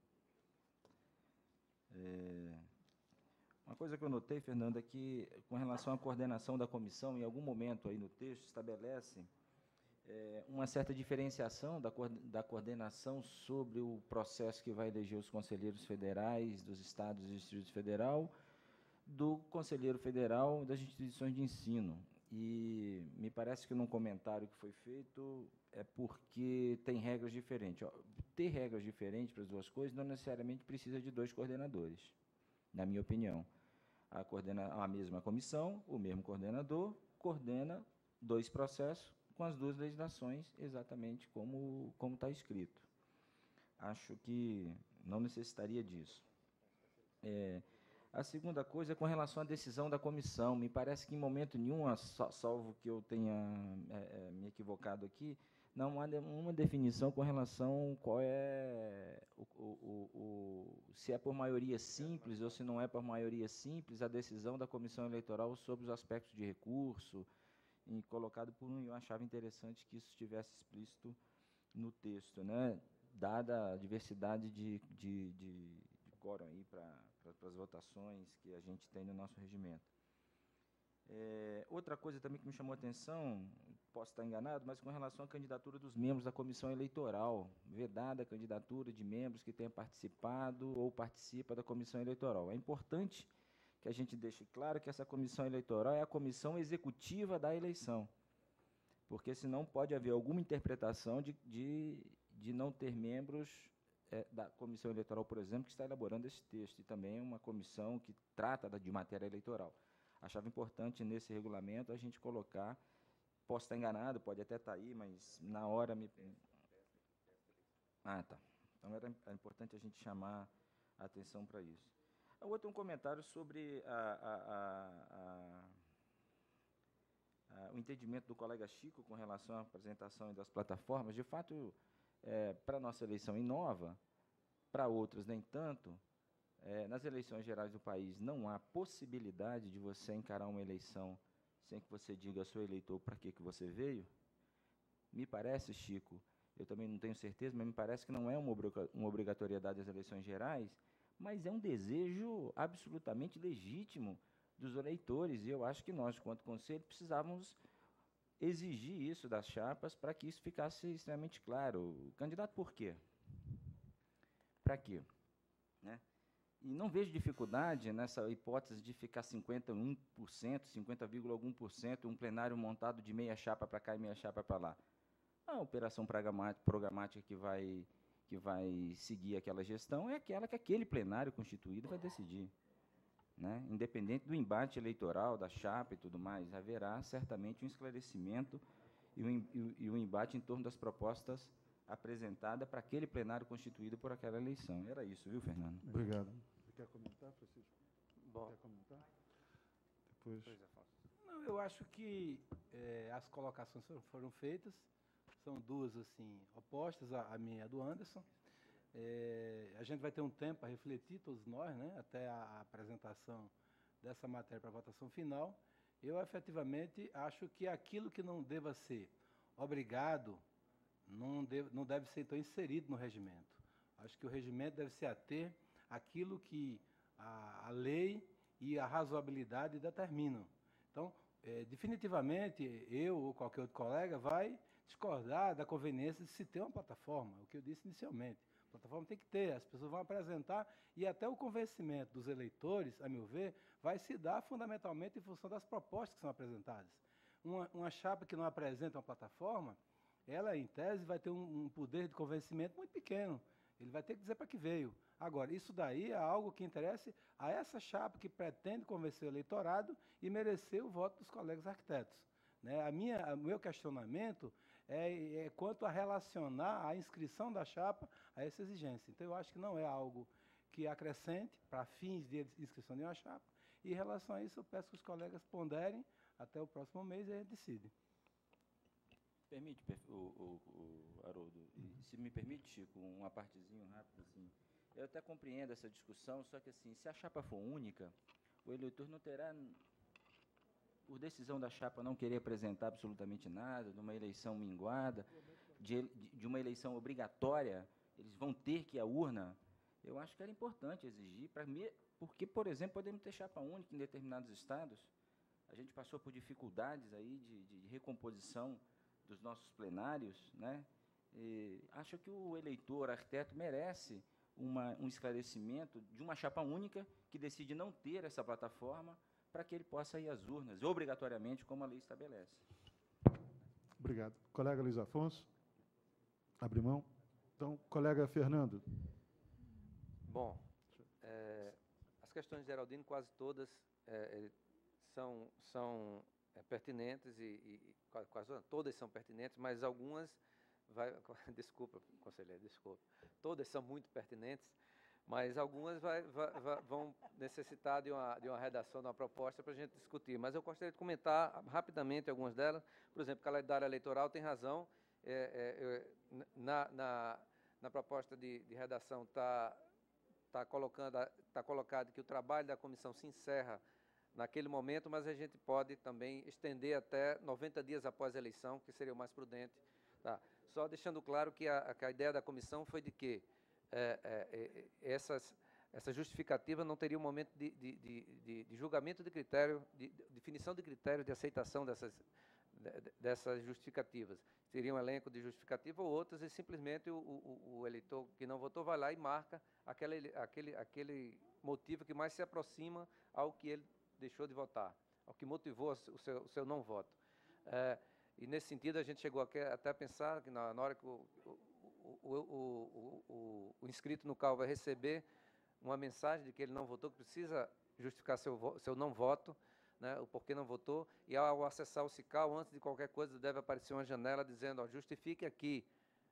É, uma coisa que eu notei, Fernando, é que, com relação à coordenação da comissão, em algum momento aí no texto estabelece é, uma certa diferenciação da, da coordenação sobre o processo que vai eleger os conselheiros federais dos estados e distritos federal, do conselheiro federal das instituições de ensino. E me parece que num comentário que foi feito é porque tem regras diferentes. Ó, ter regras diferentes para as duas coisas não necessariamente precisa de dois coordenadores, na minha opinião. A, coordena, a mesma comissão, o mesmo coordenador, coordena dois processos com as duas legislações, exatamente como como está escrito. Acho que não necessitaria disso. É, A segunda coisa é com relação à decisão da comissão. Me parece que, em momento nenhum, salvo que eu tenha é, me equivocado aqui, não há uma definição com relação qual é o, o, o, se é por maioria simples ou se não é por maioria simples a decisão da comissão eleitoral sobre os aspectos de recurso, e colocado por um, eu achava interessante que isso estivesse explícito no texto, né? Dada a diversidade de, de, de, de quórum aí para para as votações que a gente tem no nosso regimento. É, outra coisa também que me chamou a atenção, posso estar enganado, mas com relação à candidatura dos membros da comissão eleitoral, vedada a candidatura de membros que tenham participado ou participa da comissão eleitoral. É importante que a gente deixe claro que essa comissão eleitoral é a comissão executiva da eleição, porque senão pode haver alguma interpretação de, de, de não ter membros É, da comissão eleitoral, por exemplo, que está elaborando esse texto, e também uma comissão que trata da, de matéria eleitoral. Achava importante, nesse regulamento, a gente colocar, posso estar enganado, pode até estar aí, mas na hora me... Ah, tá. Então, era, era importante a gente chamar a atenção para isso. A outra, um comentário sobre a, a, a, a, a, o entendimento do colega Chico com relação à apresentação das plataformas. De fato, é, para a nossa eleição inova, para outras nem tanto. É, nas eleições gerais do país, não há possibilidade de você encarar uma eleição sem que você diga ao seu eleitor para que, que você veio. Me parece, Chico, eu também não tenho certeza, mas me parece que não é uma, uma obrigatoriedade das eleições gerais, mas é um desejo absolutamente legítimo dos eleitores, e eu acho que nós, enquanto conselho, precisávamos exigir isso das chapas para que isso ficasse extremamente claro. O candidato por quê? Para quê? Né? E não vejo dificuldade nessa hipótese de ficar cinquenta e um por cento, cinquenta vírgula um por cento, um plenário montado de meia chapa para cá e meia chapa para lá. A operação programática que vai, que vai seguir aquela gestão é aquela que aquele plenário constituído vai decidir. Né? Independente do embate eleitoral, da chapa e tudo mais, haverá certamente um esclarecimento e um, e, e um embate em torno das propostas apresentada para aquele plenário constituído por aquela eleição. Era isso, viu, Fernando? Obrigado. Você quer comentar, Francisco? Bom. Quer comentar? Depois. Não, eu acho que é, as colocações foram, foram feitas, são duas assim opostas, a, a minha e a do Anderson. É, a gente vai ter um tempo para refletir, todos nós, né, até a, a apresentação dessa matéria para a votação final. Eu, efetivamente, acho que aquilo que não deva ser obrigado Não deve, não deve ser, então, inserido no regimento. Acho que o regimento deve se ater àquilo que a, a lei e a razoabilidade determinam. Então, é, definitivamente, eu ou qualquer outro colega vai discordar da conveniência de se ter uma plataforma, o que eu disse inicialmente. A plataforma tem que ter, as pessoas vão apresentar, e até o convencimento dos eleitores, a meu ver, vai se dar fundamentalmente em função das propostas que são apresentadas. Uma, uma chapa que não apresenta uma plataforma, ela, em tese, vai ter um, um poder de convencimento muito pequeno. Ele vai ter que dizer para que veio. Agora, isso daí é algo que interessa a essa chapa que pretende convencer o eleitorado e merecer o voto dos colegas arquitetos. Né? A minha, o meu questionamento é, é quanto a relacionar a inscrição da chapa a essa exigência. Então, eu acho que não é algo que acrescente para fins de inscrição de uma chapa. E, em relação a isso, eu peço que os colegas ponderem até o próximo mês e a gente decide. Permite, o, o, o Haroldo, e se me permite, Chico, uma partezinho rápida, assim. Eu até compreendo essa discussão, só que, assim, se a chapa for única, o eleitor não terá, por decisão da chapa, não querer apresentar absolutamente nada, de uma eleição minguada, de, de uma eleição obrigatória, eles vão ter que ir à urna. Eu acho que era importante exigir, pra me, porque, por exemplo, podemos ter chapa única em determinados estados. A gente passou por dificuldades aí de, de recomposição dos nossos plenários, né? E acho que o eleitor, arquiteto, merece uma, um esclarecimento de uma chapa única que decide não ter essa plataforma para que ele possa ir às urnas, obrigatoriamente, como a lei estabelece. Obrigado. Colega Luiz Afonso, abre mão. Então, colega Fernando. Bom, é, as questões de Geraldino, quase todas, é, são... são É, pertinentes, e, e quase todas são pertinentes, mas algumas, vai, desculpa, conselheiro, desculpa, todas são muito pertinentes, mas algumas vai, vai, vai, vão necessitar de uma, de uma redação, de uma proposta para a gente discutir. Mas eu gostaria de comentar rapidamente algumas delas. Por exemplo, o calendário eleitoral tem razão, é, é, na, na, na proposta de, de redação está tá colocando, tá colocado que o trabalho da comissão se encerra naquele momento, mas a gente pode também estender até noventa dias após a eleição, que seria o mais prudente. Tá? Só deixando claro que a, que a ideia da comissão foi de que é, é, essas, essa justificativa não teria um momento de, de, de, de julgamento de critério, de, de definição de critérios de aceitação dessas, de, dessas justificativas. Teria um elenco de justificativa ou outras, e simplesmente o, o, o eleitor que não votou vai lá e marca aquele, aquele, aquele motivo que mais se aproxima ao que ele deixou de votar, ao que motivou o seu, o seu não voto. É, e, nesse sentido, a gente chegou aqui até a pensar que, na, na hora que o, o, o, o, o, o inscrito no C A U vai receber uma mensagem de que ele não votou, que precisa justificar seu, seu não voto, né, o porquê não votou, e, ao acessar o C I C A U, antes de qualquer coisa, deve aparecer uma janela dizendo, ó, justifique aqui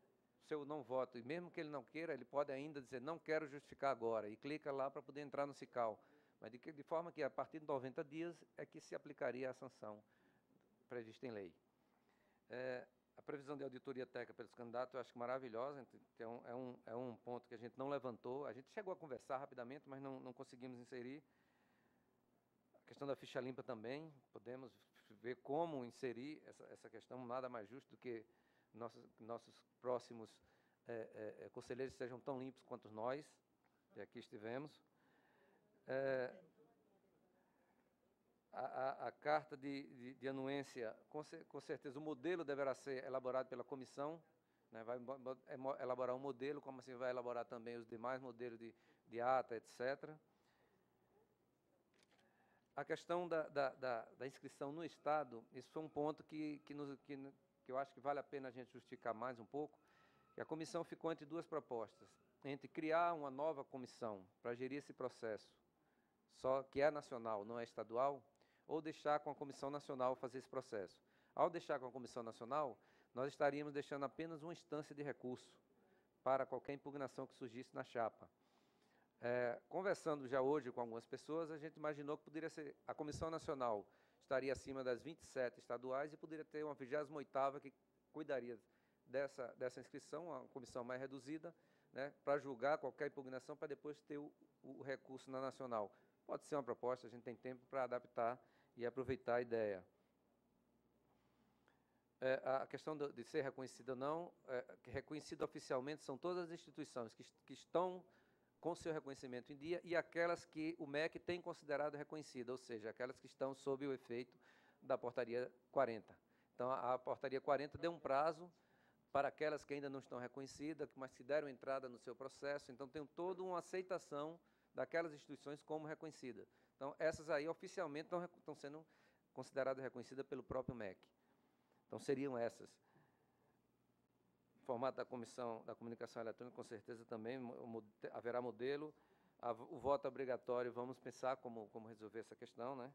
seu não voto, e mesmo que ele não queira, ele pode ainda dizer, não quero justificar agora, e clica lá para poder entrar no SICAL. Mas de, que, de forma que, a partir de noventa dias, é que se aplicaria a sanção prevista em lei. É, a previsão de auditoria técnica pelos candidatos, eu acho que maravilhosa, é um, é, um, é um ponto que a gente não levantou, a gente chegou a conversar rapidamente, mas não, não conseguimos inserir. A questão da ficha limpa também, podemos ver como inserir essa, essa questão, nada mais justo do que nossos, nossos próximos é, é, conselheiros sejam tão limpos quanto nós, que aqui estivemos. É, a, a, a carta de, de, de anuência, com, com certeza o modelo deverá ser elaborado pela comissão, né, vai elaborar um modelo, como assim vai elaborar também os demais modelos de, de ata, etcétera. A questão da, da, da, da inscrição no Estado, isso foi um ponto que, que, nos, que, que eu acho que vale a pena a gente justificar mais um pouco, que a comissão ficou entre duas propostas, entre criar uma nova comissão para gerir esse processo, só que é nacional, não é estadual, ou deixar com a Comissão Nacional fazer esse processo. Ao deixar com a Comissão Nacional, nós estaríamos deixando apenas uma instância de recurso para qualquer impugnação que surgisse na chapa. É, conversando já hoje com algumas pessoas, a gente imaginou que poderia ser, a Comissão Nacional estaria acima das vinte e sete estaduais e poderia ter uma vigésima oitava que cuidaria dessa, dessa inscrição, uma comissão mais reduzida, né, para julgar qualquer impugnação, para depois ter o, o recurso na nacional. Pode ser uma proposta, a gente tem tempo para adaptar e aproveitar a ideia. É, a questão de, de ser reconhecida ou não, é, reconhecida oficialmente são todas as instituições que, que estão com seu reconhecimento em dia e aquelas que o M E C tem considerado reconhecida, ou seja, aquelas que estão sob o efeito da portaria quarenta. Então, a, a portaria quarenta deu um prazo para aquelas que ainda não estão reconhecidas, mas que deram entrada no seu processo, então tem toda uma aceitação daquelas instituições como reconhecidas. Então, essas aí oficialmente estão, estão sendo consideradas reconhecidas pelo próprio M E C. Então, seriam essas. O formato da Comissão da Comunicação Eletrônica, com certeza também haverá modelo. O voto obrigatório, vamos pensar como, como resolver essa questão, né?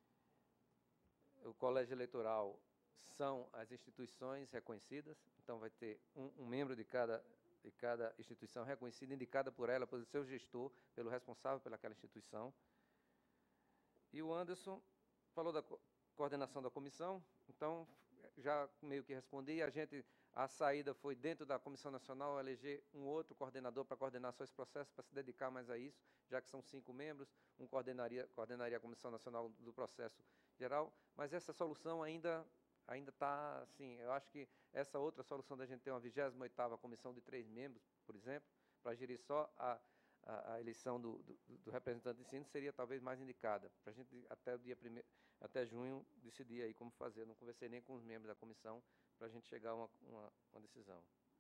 O colégio eleitoral são as instituições reconhecidas, então vai ter um, um membro de cada, de cada instituição reconhecida, indicada por ela, pelo seu gestor, pelo responsável pelaquela instituição. E o Anderson falou da co coordenação da comissão, então já meio que respondi, a gente, a saída foi dentro da Comissão Nacional eleger um outro coordenador para coordenar só esse processo, para se dedicar mais a isso, já que são cinco membros, um coordenaria, coordenaria a Comissão Nacional do processo geral, mas essa solução ainda ainda está, assim, eu acho que essa outra solução da gente ter uma vigésima oitava comissão de três membros, por exemplo, para gerir só a, a, a eleição do, do, do representante de ensino, seria talvez mais indicada, para a gente até o dia primeiro, até junho decidir aí como fazer. Eu não conversei nem com os membros da comissão para a gente chegar a uma, uma, uma decisão.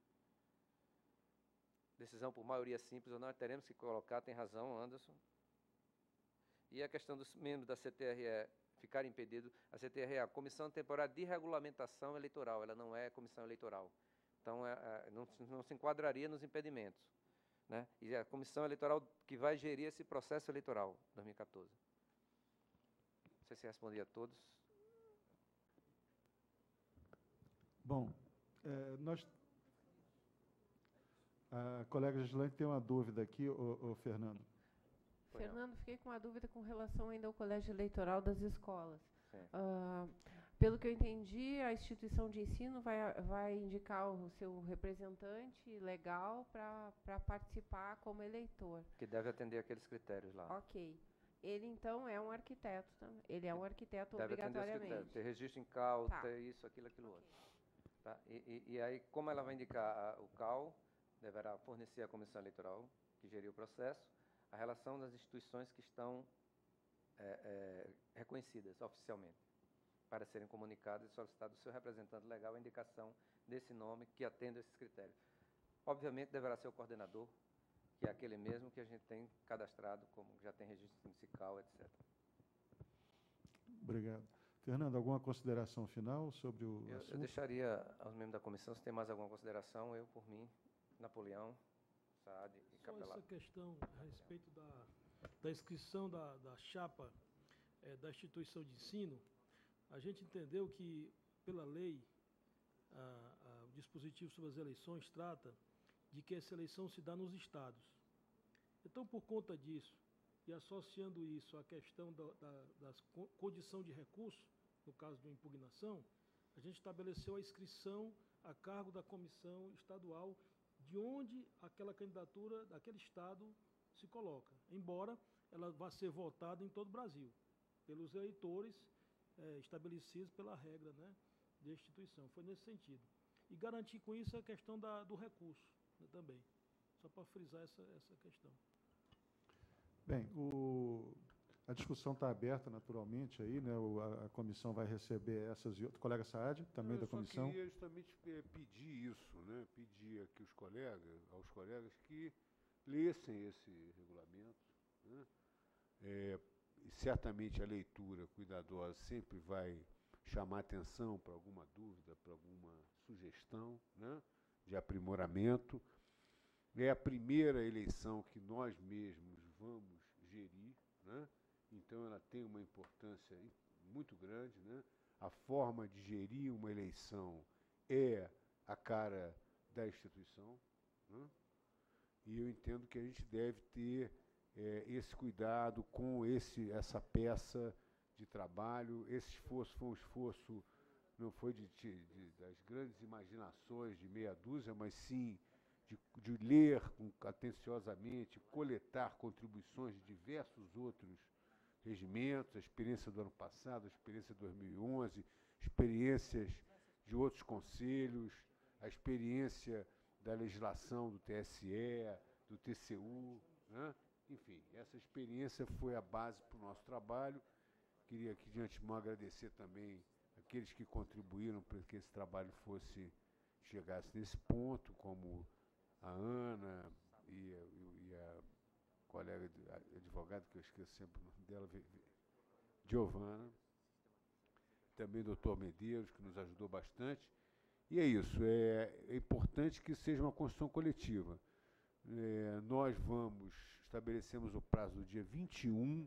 Decisão por maioria simples ou não, teremos que colocar, tem razão, Anderson. E a questão dos membros da C T R E ficar impedido, a C T R E, a Comissão Temporária de Regulamentação Eleitoral, ela não é comissão eleitoral. Então, é, é, não, não se enquadraria nos impedimentos, né? E é a comissão eleitoral que vai gerir esse processo eleitoral, dois mil e quatorze. Não sei se respondi a todos. Bom, é, nós... A colega Gislaine tem uma dúvida aqui, ô, ô, Fernando. Fernando, fiquei com uma dúvida com relação ainda ao colégio eleitoral das escolas. Uh, pelo que eu entendi, a instituição de ensino vai, vai indicar o seu representante legal para participar como eleitor. Que deve atender aqueles critérios lá. Ok. Ele, então, é um arquiteto. Tá? Ele é um arquiteto deve obrigatoriamente. Ter registro em C A U, tá. ter isso, aquilo, aquilo okay. outro. Tá? E, e, e aí, como ela vai indicar a, o C A U, deverá fornecer à comissão eleitoral, que geriu o processo, a relação das instituições que estão é, é, reconhecidas oficialmente, para serem comunicadas e solicitado o seu representante legal a indicação desse nome que atenda esses critérios. Obviamente, deverá ser o coordenador, que é aquele mesmo que a gente tem cadastrado, como já tem registro no C I C A U, etcétera. Obrigado. Fernando, alguma consideração final sobre o eu, assunto? Eu deixaria aos membros da comissão, se tem mais alguma consideração, eu, por mim, Napoleão, Saad e Capelato. Só essa questão a respeito da, da inscrição da, da chapa é, da instituição de ensino, a gente entendeu que, pela lei, a, a dispositivo sobre as eleições trata de que essa eleição se dá nos estados. Então, por conta disso, e associando isso à questão da, da das condição de recurso, no caso de uma impugnação, a gente estabeleceu a inscrição a cargo da comissão estadual de onde aquela candidatura daquele estado se coloca, embora ela vá ser votada em todo o Brasil, pelos eleitores é, estabelecidos pela regra, né, de instituição. Foi nesse sentido. E garantir com isso a questão da, do recurso, né, também. Só para frisar essa, essa questão. Bem, o, a discussão está aberta naturalmente aí, né? O, a, a comissão vai receber essas e outras. Colega Saad, também Eu da comissão. Eu queria justamente eh, pedir isso, né? Pedir aqui os colegas, aos colegas que lessem esse regulamento, né? É, certamente a leitura cuidadosa sempre vai chamar atenção para alguma dúvida, para alguma sugestão, né, de aprimoramento. É a primeira eleição que nós mesmos vamos gerir, né? Então ela tem uma importância muito grande, né? A forma de gerir uma eleição é a cara da instituição, né? E eu entendo que a gente deve ter é, esse cuidado com esse, essa peça de trabalho. Esse esforço foi um esforço, não foi de, de, de, das grandes imaginações de meia dúzia, mas sim de, de ler atenciosamente, coletar contribuições de diversos outros regimentos, a experiência do ano passado, a experiência de dois mil e onze, experiências de outros conselhos, a experiência da legislação do T S E, do T C U, né? Enfim, essa experiência foi a base para o nosso trabalho. Queria aqui de antemão agradecer também aqueles que contribuíram para que esse trabalho fosse, chegasse nesse ponto, como a Ana e, e, e a colega a advogada, que eu esqueço sempre o nome dela, Giovana, também o doutor Medeiros, que nos ajudou bastante. E é isso, é, é importante que seja uma construção coletiva. É, nós vamos, estabelecemos o prazo do dia vinte e um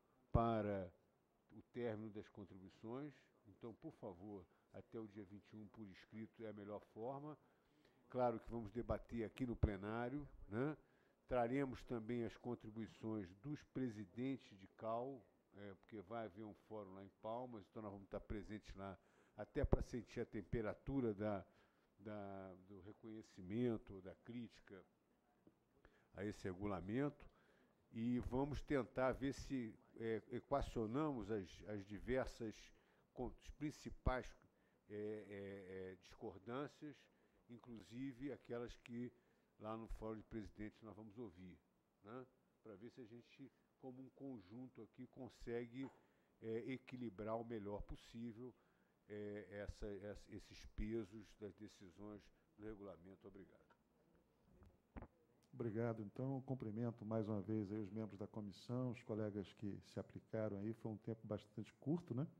para o término das contribuições. Então, por favor, até o dia vinte e um, por escrito, é a melhor forma. Claro que vamos debater aqui no plenário, né? Traremos também as contribuições dos presidentes de C A U, é, porque vai haver um fórum lá em Palmas, então nós vamos estar presentes lá, até para sentir a temperatura da, da, do reconhecimento, da crítica a esse regulamento, e vamos tentar ver se é, equacionamos as, as diversas, as principais é, é, é, discordâncias, inclusive aquelas que lá no Fórum de Presidentes nós vamos ouvir, né, para ver se a gente, como um conjunto aqui, consegue é, equilibrar o melhor possível é, essa, essa, esses pesos das decisões do regulamento. Obrigado. Obrigado. Então, cumprimento mais uma vez aí os membros da comissão, os colegas que se aplicaram aí. Foi um tempo bastante curto, né?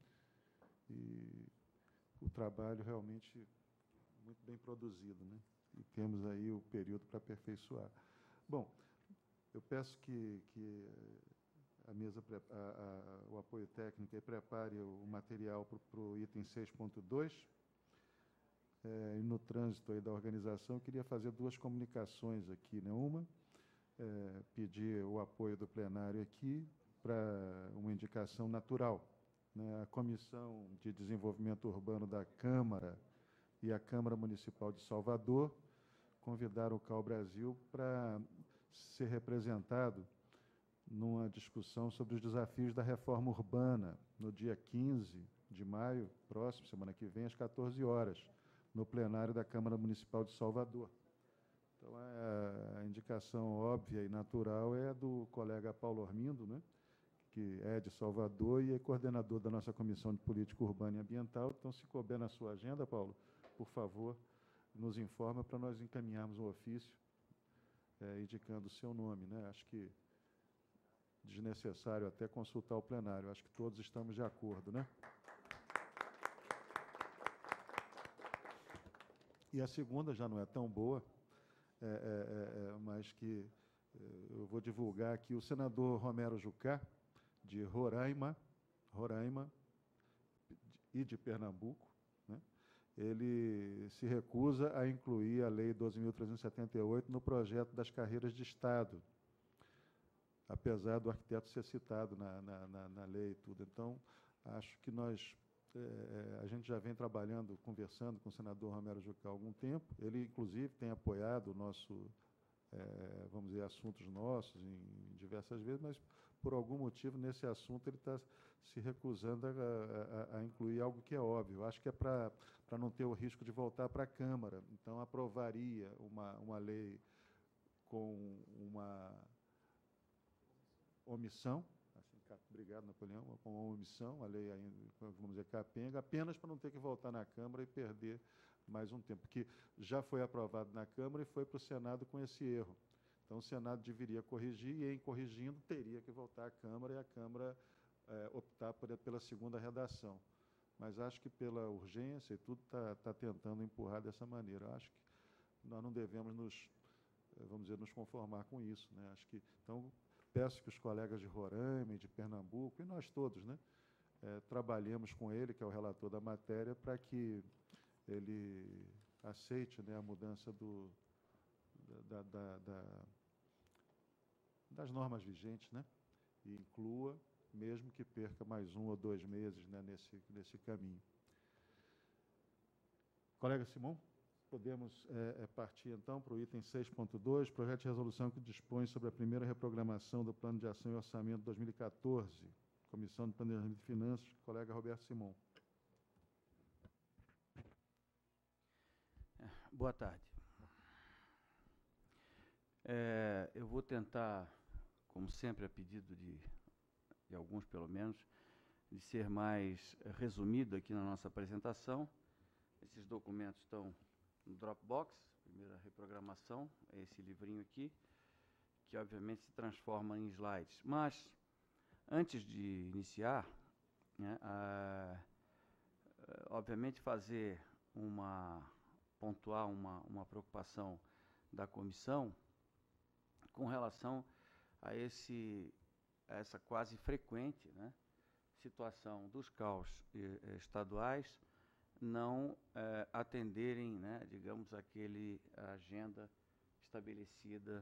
E o trabalho realmente muito bem produzido, né? E temos aí o período para aperfeiçoar. Bom, eu peço que, que a mesa, a, a, o apoio técnico aí prepare o material para o item seis ponto dois. É, e no trânsito aí da organização, eu queria fazer duas comunicações aqui, né? Uma, é, pedir o apoio do plenário aqui para uma indicação natural, né? A Comissão de Desenvolvimento Urbano da Câmara e a Câmara Municipal de Salvador convidaram o C A U Brasil para ser representado numa discussão sobre os desafios da reforma urbana, no dia quinze de maio, próximo, semana que vem, às quatorze horas, no plenário da Câmara Municipal de Salvador. Então, a, a indicação óbvia e natural é do colega Paulo Ormindo, né, que é de Salvador e é coordenador da nossa Comissão de Política Urbana e Ambiental. Então, se couber na sua agenda, Paulo, por favor, nos informa para nós encaminharmos um ofício é, indicando o seu nome, né? Acho que desnecessário até consultar o plenário. Acho que todos estamos de acordo, né? E a segunda já não é tão boa, é, é, é, mas que é, eu vou divulgar aqui o senador Romero Jucá, de Roraima, Roraima e de Pernambuco, né? ele se recusa a incluir a Lei doze mil trezentos e setenta e oito no projeto das carreiras de Estado, apesar do arquiteto ser citado na, na, na, na lei e tudo. Então, acho que nós, é, a gente já vem trabalhando, conversando com o senador Romero Jucá há algum tempo. Ele, inclusive, tem apoiado o nosso, é, vamos dizer, assuntos nossos em diversas vezes, mas, por algum motivo, nesse assunto, ele está se recusando a, a, a incluir algo que é óbvio. Acho que é para para não ter o risco de voltar para a Câmara. Então, aprovaria uma, uma lei com uma omissão, assim, obrigado, Napoleão, com uma omissão, a lei ainda, vamos dizer, capenga, apenas para não ter que voltar na Câmara e perder mais um tempo, porque já foi aprovado na Câmara e foi para o Senado com esse erro. Então, o Senado deveria corrigir e, em corrigindo, teria que voltar à Câmara e a Câmara é, optar por, pela segunda redação. Mas acho que, pela urgência e tudo, está tá tentando empurrar dessa maneira. Acho que nós não devemos nos, vamos dizer, nos conformar com isso, né? Acho que, então, peço que os colegas de Roraima, de Pernambuco, e nós todos, né, é, trabalhemos com ele, que é o relator da matéria, para que ele aceite, né, a mudança do, da, da, da, das normas vigentes, né, e inclua, mesmo que perca mais um ou dois meses, né, nesse, nesse caminho. Colega Simão? Podemos é, é, partir, então, para o item seis ponto dois, projeto de resolução que dispõe sobre a primeira reprogramação do Plano de Ação e Orçamento dois mil e quatorze, Comissão de Planejamento e Finanças, colega Roberto Simão. Boa tarde. É, eu vou tentar, como sempre, a pedido de, de alguns, pelo menos, de ser mais resumido aqui na nossa apresentação. Esses documentos estão no Dropbox, primeira reprogramação, é esse livrinho aqui, que obviamente se transforma em slides. Mas, antes de iniciar, né, a, a, obviamente fazer uma, pontuar uma, uma preocupação da comissão com relação a, esse, a essa quase frequente, né, situação dos C A Us eh, estaduais não eh, atenderem, né, digamos, aquele a agenda estabelecida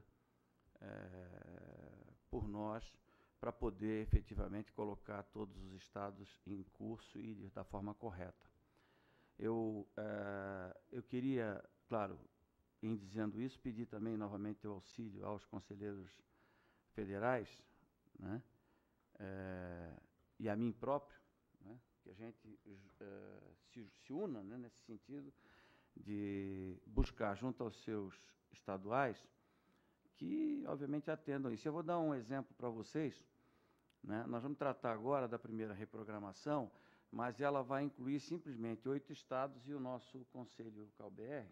eh, por nós para poder efetivamente colocar todos os estados em curso e de, da forma correta. Eu, eh, eu queria, claro, em dizendo isso, pedir também novamente o auxílio aos conselheiros federais, né, eh, e a mim próprio, né, que a gente uh, se, se una, né, nesse sentido de buscar junto aos seus estaduais que, obviamente, atendam isso. Eu vou dar um exemplo para vocês, né? Nós vamos tratar agora da primeira reprogramação, mas ela vai incluir simplesmente oito estados e o nosso Conselho C A U B R,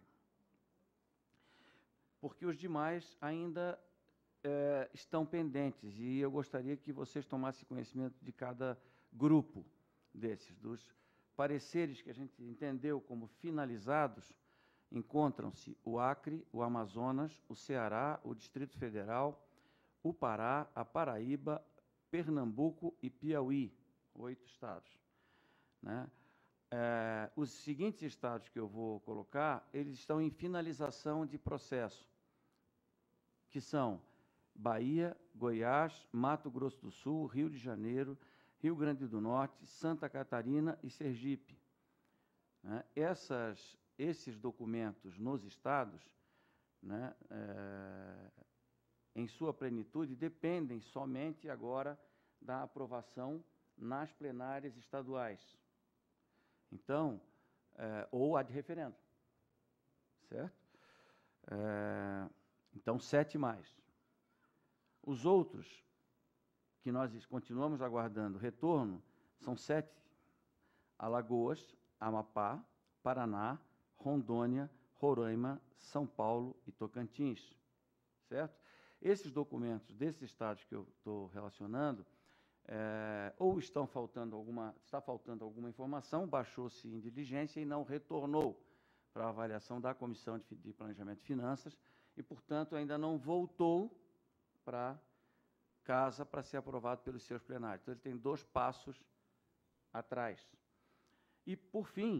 porque os demais ainda eh, estão pendentes, e eu gostaria que vocês tomassem conhecimento de cada grupo desses, dos pareceres que a gente entendeu como finalizados. Encontram-se o Acre, o Amazonas, o Ceará, o Distrito Federal, o Pará, a Paraíba, Pernambuco e Piauí, oito estados, né? É, os seguintes estados que eu vou colocar, eles estão em finalização de processo, que são Bahia, Goiás, Mato Grosso do Sul, Rio de Janeiro, Rio Grande do Norte, Santa Catarina e Sergipe. Né? Essas, esses documentos nos estados, né, é, em sua plenitude, dependem somente agora da aprovação nas plenárias estaduais. Então, é, ou a de referendo, certo? É, então, sete mais. Os outros, que nós continuamos aguardando retorno, são sete: Alagoas, Amapá, Paraná, Rondônia, Roraima, São Paulo e Tocantins, certo? Esses documentos desses estados que eu estou relacionando, é, ou estão faltando alguma, está faltando alguma informação, baixou-se em diligência e não retornou para a avaliação da Comissão de, de Planejamento e Finanças e, portanto, ainda não voltou para casa para ser aprovado pelos seus plenários. Então, ele tem dois passos atrás. E, por fim,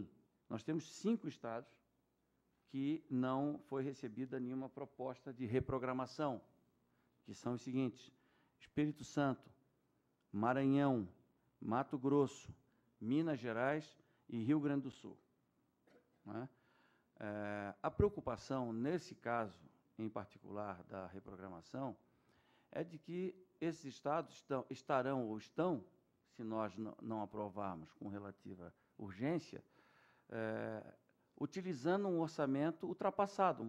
Nós temos cinco estados que não foi recebida nenhuma proposta de reprogramação, que são os seguintes: Espírito Santo, Maranhão, Mato Grosso, Minas Gerais e Rio Grande do Sul. Né? É, a preocupação, nesse caso, em particular, da reprogramação, é de que esses estados estão, estarão ou estão, se nós não, não aprovarmos com relativa urgência, é, utilizando um orçamento ultrapassado,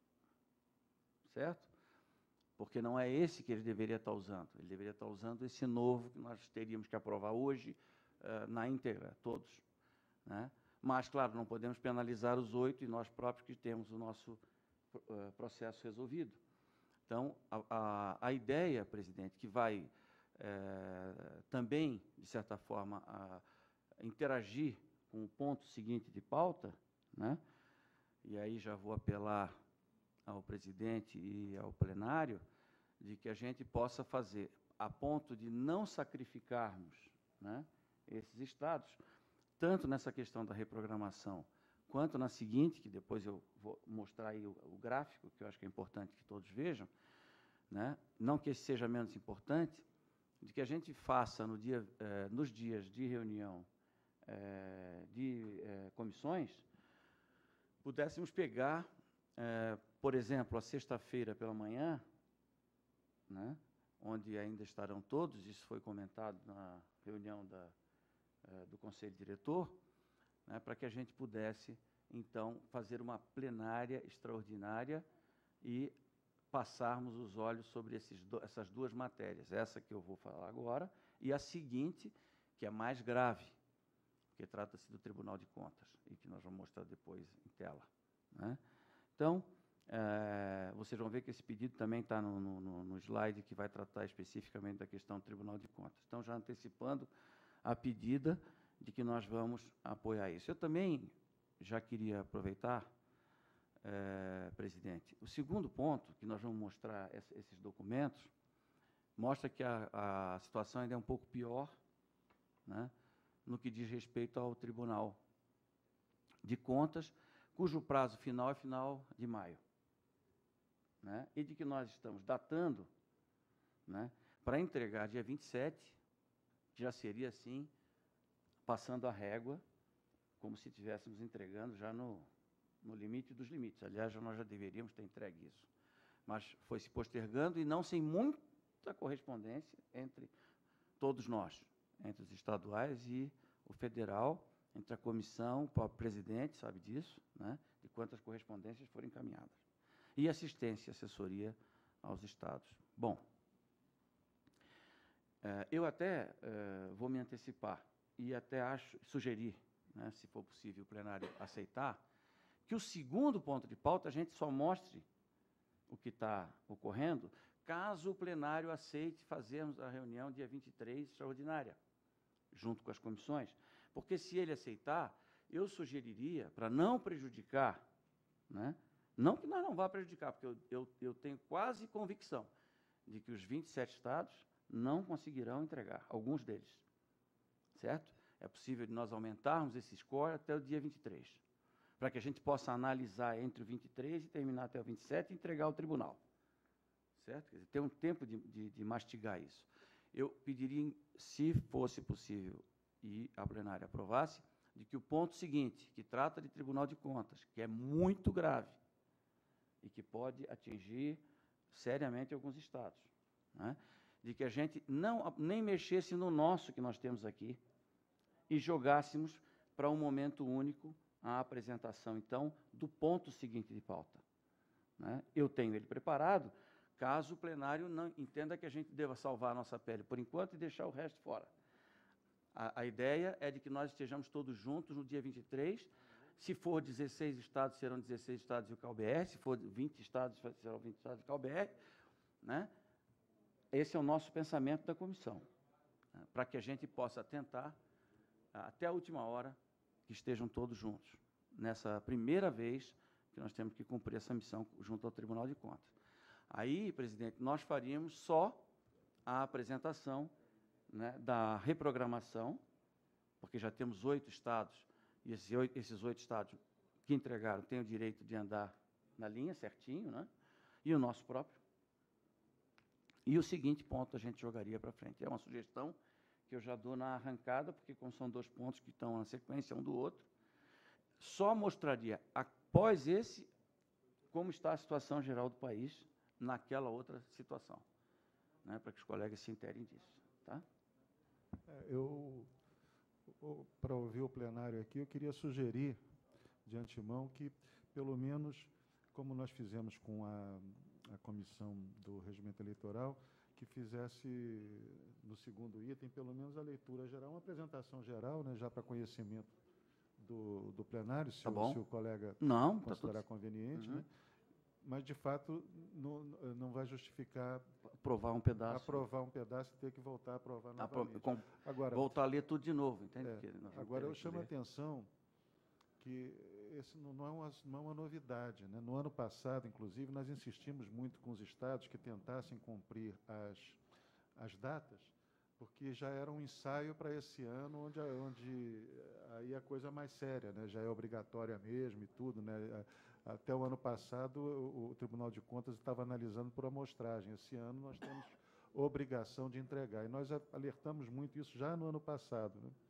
certo? Porque não é esse que ele deveria estar usando. Ele deveria estar usando esse novo que nós teríamos que aprovar hoje, uh, na íntegra, todos. Né? Mas, claro, não podemos penalizar os oito e nós próprios que temos o nosso uh, processo resolvido. Então, a, a, a ideia, presidente, que vai uh, também, de certa forma, a, interagir com o ponto seguinte de pauta, né? E aí já vou apelar ao presidente e ao plenário, de que a gente possa fazer, a ponto de não sacrificarmos, né, esses estados, tanto nessa questão da reprogramação, quanto na seguinte, que depois eu vou mostrar aí o, o gráfico, que eu acho que é importante que todos vejam, né, não que esse seja menos importante, de que a gente faça no dia, eh, nos dias de reunião eh, de eh, comissões, pudéssemos pegar, eh, por exemplo, a sexta-feira pela manhã, né, onde ainda estarão todos, isso foi comentado na reunião da, eh, do Conselho Diretor, né, para que a gente pudesse, então, fazer uma plenária extraordinária e passarmos os olhos sobre esses do, essas duas matérias, essa que eu vou falar agora e a seguinte, que é mais grave, que trata-se do Tribunal de Contas, e que nós vamos mostrar depois em tela. Né? Então, é, vocês vão ver que esse pedido também está no, no, no slide que vai tratar especificamente da questão do Tribunal de Contas. Então, já antecipando a pedida de que nós vamos apoiar isso. Eu também já queria aproveitar, é, presidente, o segundo ponto, que nós vamos mostrar esse, esses documentos, mostra que a, a situação ainda é um pouco pior, né, no que diz respeito ao Tribunal de Contas, cujo prazo final é final de maio. Né, e de que nós estamos datando, né, para entregar dia vinte e sete, já seria assim, passando a régua, como se estivéssemos entregando já no, no limite dos limites. Aliás, nós já deveríamos ter entregue isso. Mas foi se postergando e não sem muita correspondência entre todos nós, entre os estaduais e o federal, entre a comissão, o próprio presidente, sabe disso, né, de quantas correspondências foram encaminhadas. E assistência, assessoria aos estados. Bom, eh, eu até eh, vou me antecipar e até acho, sugerir, né, se for possível o plenário aceitar, que o segundo ponto de pauta a gente só mostre o que está ocorrendo, caso o plenário aceite fazermos a reunião dia vinte e três, extraordinária, junto com as comissões, porque se ele aceitar, eu sugeriria, para não prejudicar, né, não que nós não vá prejudicar, porque eu, eu, eu tenho quase convicção de que os vinte e sete estados não conseguirão entregar, alguns deles, certo? É possível de nós aumentarmos esse score até o dia vinte e três, para que a gente possa analisar entre o vinte e três e terminar até o vinte e sete e entregar ao tribunal, certo? Quer dizer, ter um tempo de, de, de mastigar isso. Eu pediria, se fosse possível e a plenária aprovasse, de que o ponto seguinte, que trata de Tribunal de Contas, que é muito grave e que pode atingir seriamente alguns estados, né, de que a gente não nem mexesse no nosso que nós temos aqui e jogássemos para um momento único a apresentação, então, do ponto seguinte de pauta. Né? Eu tenho ele preparado, caso o plenário não entenda que a gente deva salvar a nossa pele por enquanto e deixar o resto fora. A, a ideia é de que nós estejamos todos juntos no dia vinte e três, se for dezesseis estados, serão dezesseis estados e o C A U B R, se for vinte estados, serão vinte estados e o C A U B R. Né? Esse é o nosso pensamento da comissão, né, para que a gente possa tentar, até a última hora, que estejam todos juntos, nessa primeira vez que nós temos que cumprir essa missão junto ao Tribunal de Contas. Aí, presidente, nós faríamos só a apresentação, né, da reprogramação, porque já temos oito estados e esses oito, esses oito estados que entregaram têm o direito de andar na linha certinho, né? E o nosso próprio. E o seguinte ponto a gente jogaria para frente. É uma sugestão que eu já dou na arrancada, porque como são dois pontos que estão na sequência um do outro, só mostraria, após esse, como está a situação geral do país naquela outra situação, né, para que os colegas se interem disso. Tá? É, eu, para ouvir o plenário aqui, eu queria sugerir, de antemão, que, pelo menos, como nós fizemos com a, a comissão do regimento eleitoral, que fizesse, no segundo item, pelo menos a leitura geral, uma apresentação geral, né, já para conhecimento do, do plenário, se, tá o, se o colega não, considerar tá conveniente, uhum. né? Mas, de fato, não, não vai justificar aprovar um pedaço. Aprovar um pedaço e ter que voltar a aprovar novamente. Com, agora, voltar a ler tudo de novo, entende? É, agora, eu chamo a atenção que esse não é uma, não é uma novidade, né? No ano passado, inclusive, nós insistimos muito com os estados que tentassem cumprir as, as datas, porque já era um ensaio para esse ano, onde, onde aí a coisa é mais séria, né? Já é obrigatória mesmo e tudo, né? Até o ano passado, o, o Tribunal de Contas estava analisando por amostragem. Esse ano nós temos obrigação de entregar. E nós alertamos muito isso já no ano passado, né?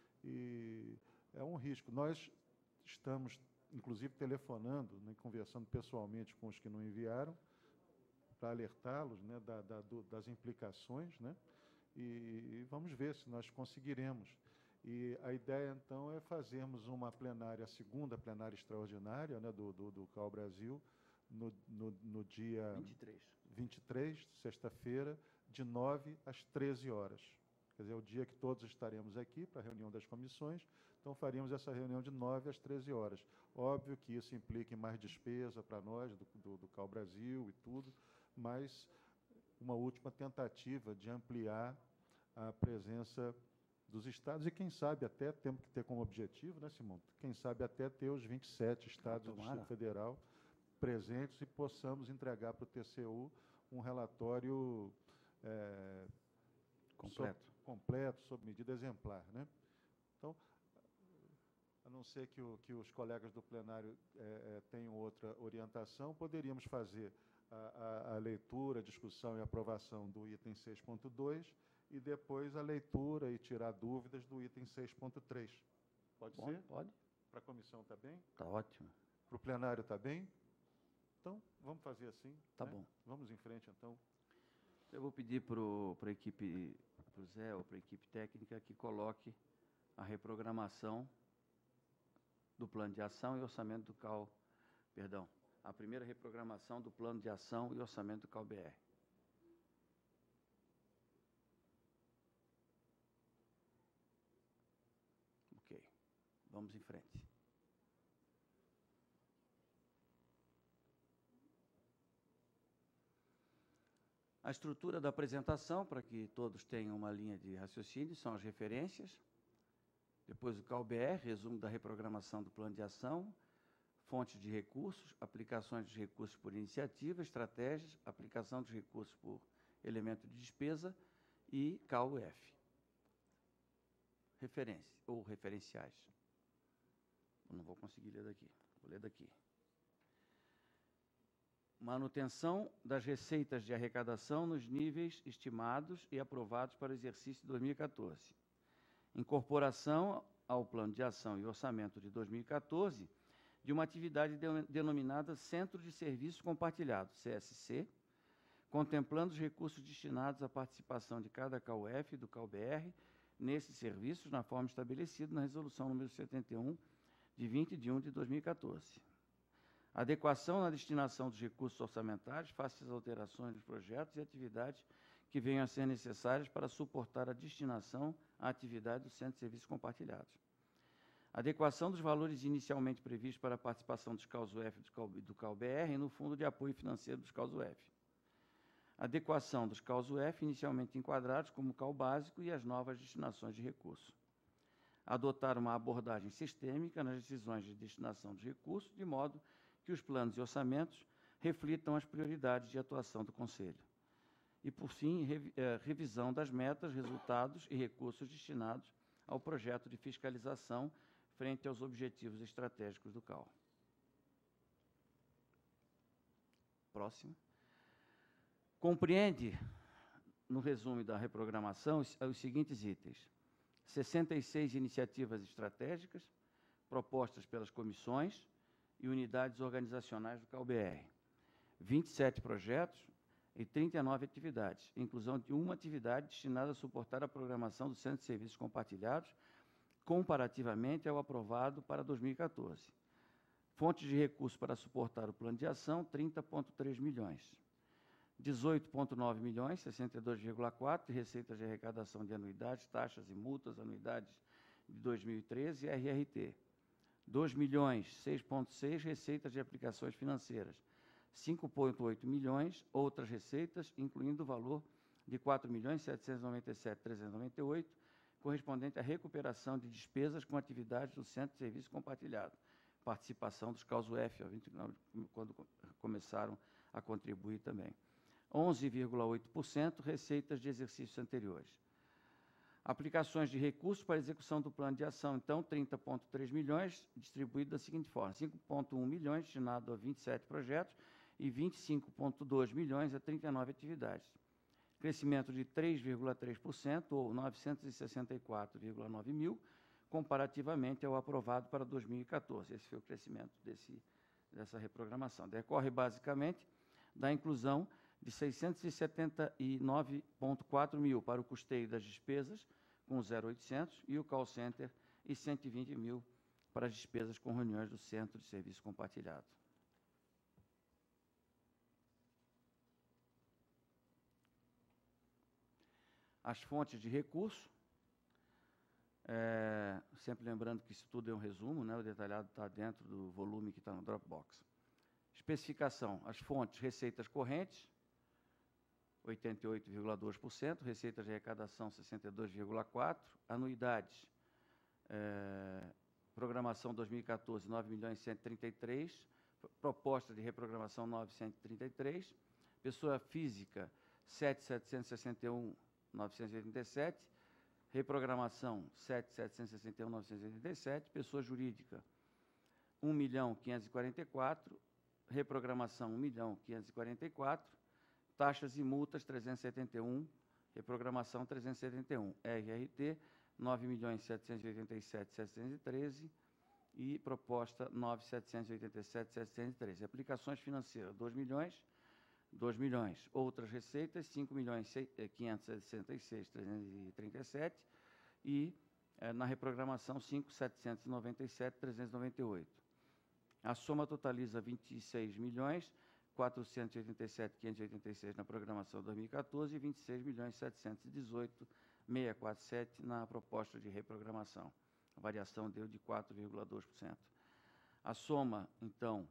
E é um risco. Nós estamos, inclusive, telefonando, né, conversando pessoalmente com os que não enviaram, para alertá-los, né, da, da, do, das implicações, né? E, e vamos ver se nós conseguiremos. E a ideia, então, é fazermos uma plenária, a segunda plenária extraordinária, né, do, do, do C A U Brasil, no, no, no dia vinte e três, vinte e três, sexta-feira, de nove às treze horas. Quer dizer, é o dia que todos estaremos aqui para a reunião das comissões, então faríamos essa reunião de nove às treze horas. Óbvio que isso implica em mais despesa para nós, do, do, do C A U Brasil e tudo, mas uma última tentativa de ampliar a presença dos estados e, quem sabe, até temos que ter como objetivo, né, Simão? Quem sabe até ter os vinte e sete estados do Distrito Federal presentes e possamos entregar para o T C U um relatório é, completo. Sob, completo, sob medida exemplar, né? Então, a não ser que, o, que os colegas do plenário é, é, tenham outra orientação, poderíamos fazer a, a, a leitura, a discussão e aprovação do item seis ponto dois e depois a leitura e tirar dúvidas do item seis ponto três. Pode Bom, ser? Pode. Para a comissão está bem? Está ótimo. Para o plenário está bem? Então, vamos fazer assim. Tá né? bom. Vamos em frente, então. Eu vou pedir para a equipe, para o Zé ou para a equipe técnica que coloque a reprogramação do plano de ação e orçamento do C A U, perdão, a primeira reprogramação do plano de ação e orçamento do C A U B R. Ok, vamos em frente. A estrutura da apresentação, para que todos tenham uma linha de raciocínio, são as referências. Depois o C A U B R, resumo da reprogramação do plano de ação, fontes de recursos, aplicações dos recursos por iniciativa, estratégias, aplicação dos recursos por elemento de despesa e C A U F. Referência, ou referenciais. Eu não vou conseguir ler daqui, vou ler daqui. Manutenção das receitas de arrecadação nos níveis estimados e aprovados para o exercício de dois mil e quatorze. Incorporação ao Plano de Ação e Orçamento de dois mil e quatorze de uma atividade de, denominada Centro de Serviços Compartilhados, C S C, contemplando os recursos destinados à participação de cada C A U F e do C A U B R nesses serviços, na forma estabelecida na Resolução número setenta e um, de vinte de junho de dois mil e quatorze. Adequação na destinação dos recursos orçamentários face às alterações dos projetos e atividades que venham a ser necessárias para suportar a destinação à atividade do Centro de Serviços Compartilhados. Adequação dos valores inicialmente previstos para a participação dos C A U S U F e do C A U B R no Fundo de Apoio Financeiro dos C A U S U F. Adequação dos C A U S U F inicialmente enquadrados como C A U básico e as novas destinações de recursos. Adotar uma abordagem sistêmica nas decisões de destinação dos recursos, de modo que os planos e orçamentos reflitam as prioridades de atuação do Conselho. E, por fim, revi eh, revisão das metas, resultados e recursos destinados ao projeto de fiscalização frente aos objetivos estratégicos do C A U. Próximo. Compreende, no resumo da reprogramação, os, os seguintes itens: sessenta e seis iniciativas estratégicas propostas pelas comissões e unidades organizacionais do C A U B R, vinte e sete projetos e trinta e nove atividades, inclusão de uma atividade destinada a suportar a programação do Centro de Serviços Compartilhados, comparativamente ao aprovado para dois mil e quatorze. Fontes de recursos para suportar o plano de ação, trinta vírgula três milhões. dezoito vírgula nove milhões, sessenta e dois vírgula quatro, de receitas de arrecadação de anuidades, taxas e multas, anuidades de dois mil e treze e R R T. dois milhões, seis vírgula seis, receitas de aplicações financeiras. cinco vírgula oito milhões, outras receitas, incluindo o valor de quatro milhões, setecentos e noventa e sete mil, trezentos e noventa e oito, correspondente à recuperação de despesas com atividades do Centro de Serviço Compartilhado. Participação dos C A Us U F, quando começaram a contribuir também. onze vírgula oito por cento, receitas de exercícios anteriores. Aplicações de recursos para execução do plano de ação, então, trinta vírgula três milhões, distribuído da seguinte forma: cinco vírgula um milhões destinado a vinte e sete projetos e vinte e cinco vírgula dois milhões a trinta e nove atividades. Crescimento de três vírgula três por cento, ou novecentos e sessenta e quatro vírgula nove mil, comparativamente ao aprovado para dois mil e quatorze. Esse foi o crescimento desse, dessa reprogramação. Decorre, basicamente, da inclusão de seiscentos e setenta e nove vírgula quatro mil para o custeio das despesas, com zero vírgula oitocentos, e o call center, e cento e vinte mil para as despesas com reuniões do Centro de Serviço Compartilhado. As fontes de recurso, é, sempre lembrando que isso tudo é um resumo, né, o detalhado está dentro do volume que está no Dropbox. Especificação: as fontes, receitas correntes, oitenta e oito vírgula dois por cento, receitas de arrecadação, sessenta e dois vírgula quatro por cento, anuidades, é, programação dois mil e quatorze, nove milhões cento e trinta e três, proposta de reprogramação novecentos e trinta e três, pessoa física, sete milhões setecentos e sessenta e um mil novecentos e oitenta e sete, reprogramação sete milhões setecentos e sessenta e um mil novecentos e oitenta e sete, pessoa jurídica um milhão quinhentos e quarenta e quatro, reprogramação um milhão quinhentos e quarenta e quatro, taxas e multas trezentos e setenta e um, reprogramação trezentos e setenta e um, R R T nove milhões setecentos e oitenta e sete mil setecentos e treze e proposta nove milhões setecentos e oitenta e sete mil setecentos e treze. Aplicações financeiras dois milhões, dois milhões. Outras receitas cinco milhões quinhentos e sessenta e seis mil trezentos e trinta e sete e eh, na reprogramação cinco milhões setecentos e noventa e sete mil trezentos e noventa e oito. A soma totaliza vinte e seis milhões quatrocentos e oitenta e sete mil quinhentos e oitenta e seis na programação dois mil e quatorze e vinte e seis milhões setecentos e dezoito mil seiscentos e quarenta e sete na proposta de reprogramação. A variação deu de quatro vírgula dois por cento. A soma, então,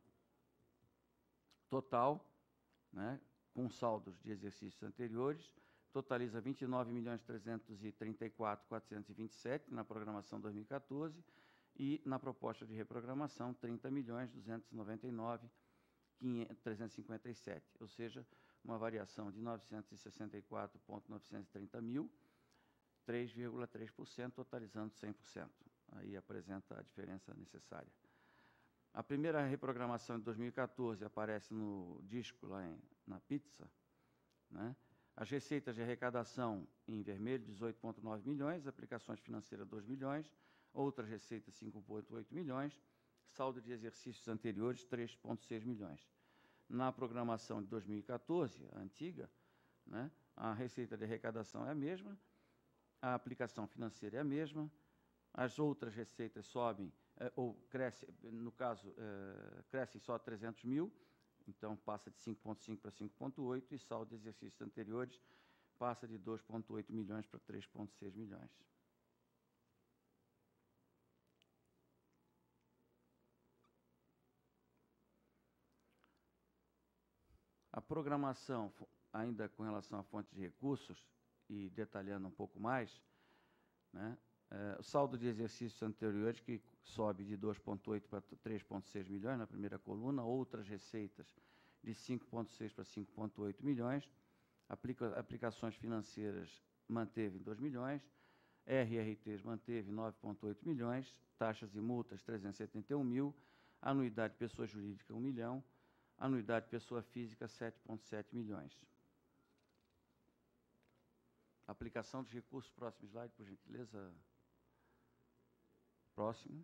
total, né, com saldos de exercícios anteriores, totaliza vinte e nove milhões trezentos e trinta e quatro mil quatrocentos e vinte e sete na programação dois mil e quatorze e na proposta de reprogramação trinta milhões duzentos e noventa e nove mil trezentos e cinquenta e sete, ou seja, uma variação de novecentos e sessenta e quatro milhões novecentos e trinta mil, três vírgula três por cento, totalizando cem por cento. Aí apresenta a diferença necessária. A primeira reprogramação de dois mil e quatorze aparece no disco, lá em, na pizza, né? As receitas de arrecadação em vermelho, dezoito vírgula nove milhões, aplicações financeiras, dois milhões, outras receitas, cinco vírgula oito milhões, saldo de exercícios anteriores, três vírgula seis milhões. Na programação de dois mil e quatorze, a antiga, né, a receita de arrecadação é a mesma, a aplicação financeira é a mesma, as outras receitas sobem, eh, ou crescem, no caso, eh, crescem só trezentos mil, então passa de cinco vírgula cinco para cinco vírgula oito, e saldo de exercícios anteriores passa de dois vírgula oito milhões para três vírgula seis milhões. A programação, ainda com relação à fonte de recursos, e detalhando um pouco mais, né, é, o saldo de exercícios anteriores, que sobe de dois vírgula oito para três vírgula seis milhões na primeira coluna, outras receitas de cinco vírgula seis para cinco vírgula oito milhões, aplica, aplicações financeiras manteve em dois milhões, R R Ts manteve nove vírgula oito milhões, taxas e multas trezentos e setenta e um mil, anuidade pessoa jurídica um milhão, anuidade pessoa física sete vírgula sete milhões. Aplicação dos recursos, próximo slide, por gentileza. Próximo.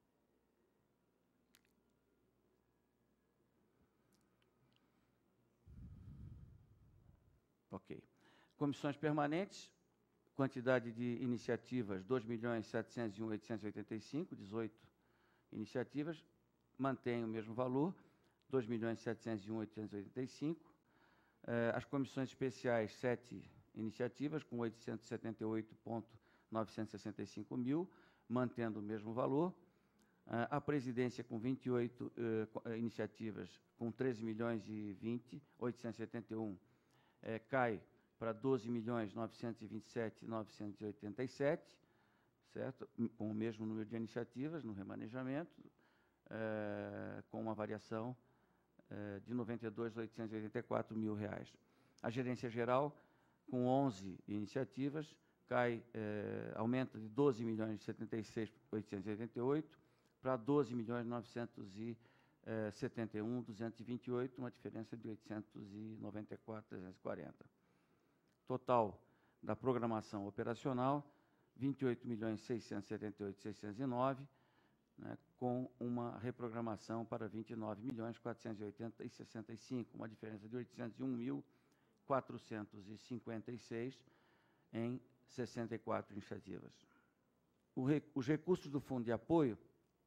Ok. Comissões permanentes, quantidade de iniciativas, dois milhões setecentos e um mil oitocentos e oitenta e cinco, dezoito iniciativas, mantém o mesmo valor, dois milhões setecentos e um mil oitocentos e oitenta e cinco. Eh, as comissões especiais, sete iniciativas, com oitocentos e setenta e oito mil novecentos e sessenta e cinco mil, mantendo o mesmo valor. Eh, a presidência, com vinte e oito eh, iniciativas, com treze milhões e vinte mil oitocentos e setenta e um, eh, cai para doze milhões novecentos e vinte e sete mil novecentos e oitenta e sete, certo? Com o mesmo número de iniciativas no remanejamento, eh, com uma variação eh, de noventa e dois milhões oitocentos e oitenta e quatro mil reais. A gerência geral, com onze iniciativas, cai, eh, aumenta de doze milhões setenta e seis mil oitocentos e oitenta e oito para doze milhões novecentos e setenta e um mil duzentos e vinte e oito, uma diferença de oitocentos e noventa e quatro mil trezentos e quarenta. Total da programação operacional, vinte e oito milhões seiscentos e setenta e oito mil seiscentos e nove, né, com uma reprogramação para vinte e nove milhões quatrocentos e oitenta mil e sessenta e cinco, uma diferença de oitocentos e um mil quatrocentos e cinquenta e seis em sessenta e quatro iniciativas. O re, os recursos do Fundo de Apoio,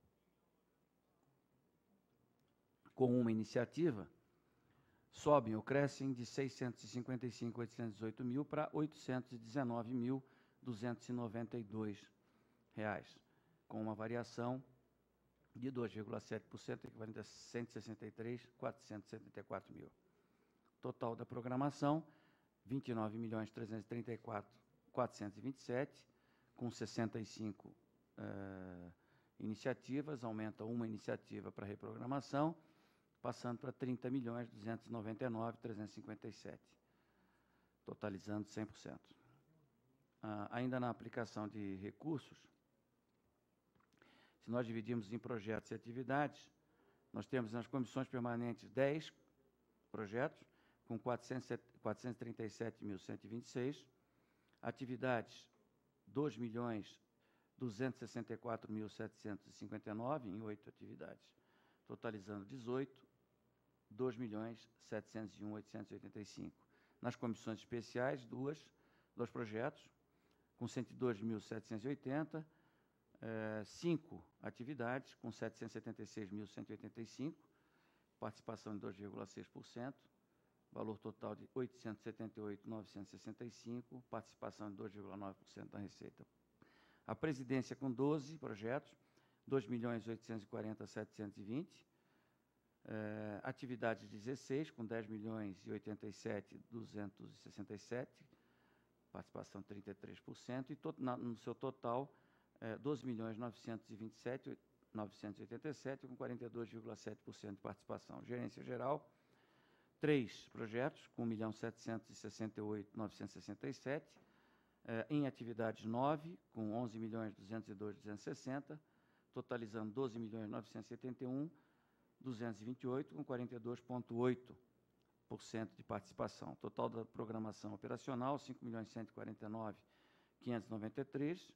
com uma iniciativa, sobem ou crescem de seiscentos e cinquenta e cinco mil oitocentos e dezoito mil para oitocentos e dezenove mil duzentos e noventa e dois reais, com uma variação de dois vírgula sete por cento, equivalente a cento e sessenta e três mil quatrocentos e setenta e quatro mil. Total da programação, vinte e nove milhões trezentos e trinta e quatro mil quatrocentos e vinte e sete, com sessenta e cinco uh, iniciativas, aumenta uma iniciativa para reprogramação, passando para trinta milhões duzentos e noventa e nove mil trezentos e cinquenta e sete, totalizando cem por cento. Uh, ainda na aplicação de recursos, se nós dividirmos em projetos e atividades, nós temos nas comissões permanentes dez projetos, com quatrocentos e trinta e sete mil cento e vinte e seis, atividades dois milhões duzentos e sessenta e quatro mil setecentos e cinquenta e nove, em oito atividades, totalizando dezoito, dois milhões setecentos e um mil oitocentos e oitenta e cinco. Nas comissões especiais, duas, dois projetos, com cento e dois mil setecentos e oitenta, eh, cinco atividades, com setecentos e setenta e seis mil cento e oitenta e cinco, participação de dois vírgula seis por cento, valor total de oitocentos e setenta e oito mil novecentos e sessenta e cinco, participação de dois vírgula nove por cento da receita. A presidência, com doze projetos, dois milhões oitocentos e quarenta mil setecentos e vinte, eh, atividades dezesseis, com dez milhões e oitenta e sete mil duzentos e sessenta e sete, participação de trinta e três por cento, e to, na, no seu total, eh, doze milhões novecentos e vinte e sete mil novecentos e oitenta e sete, com quarenta e dois vírgula sete por cento de participação. Gerência geral, três projetos, com um milhão setecentos e sessenta e oito mil novecentos e sessenta e sete, eh, em atividades nove, com onze milhões duzentos e dois mil duzentos e sessenta, totalizando doze milhões novecentos e setenta e um mil duzentos e vinte e oito, com quarenta e dois vírgula oito por cento de participação. Total da programação operacional, cinco milhões cento e quarenta e nove mil quinhentos e noventa e três,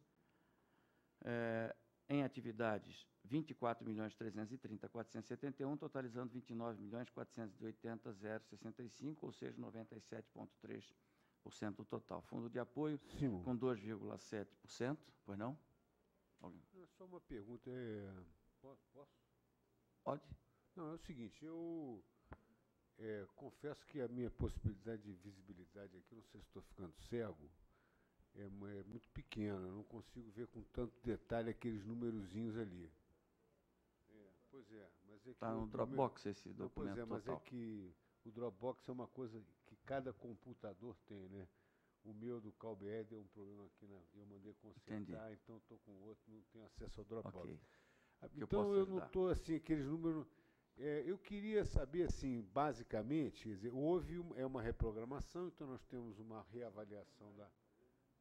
eh, em atividades, vinte e quatro milhões trezentos e trinta mil quatrocentos e setenta e um, totalizando vinte e nove milhões quatrocentos e oitenta mil sessenta e cinco, ou seja, noventa e sete vírgula três por cento do total. Fundo de apoio, Sim. com dois vírgula sete por cento, pois não? Alguém? Só uma pergunta. É... Posso? Pode. Não, é o seguinte, eu é, confesso que a minha possibilidade de visibilidade aqui, não sei se estou ficando cego, É, é muito pequena, eu não consigo ver com tanto detalhe aqueles numerozinhos ali. É, pois é, mas é que... Está no Dropbox esse documento total. Pois é, mas é que o Dropbox é uma coisa que cada computador tem, né? O meu do C A U B R deu um problema aqui, na, eu mandei consertar, então estou com outro, não tenho acesso ao Dropbox. Okay. Então eu, eu não estou, assim, aqueles números... É, eu queria saber, assim, basicamente, quer dizer, houve um, é uma reprogramação, então nós temos uma reavaliação da...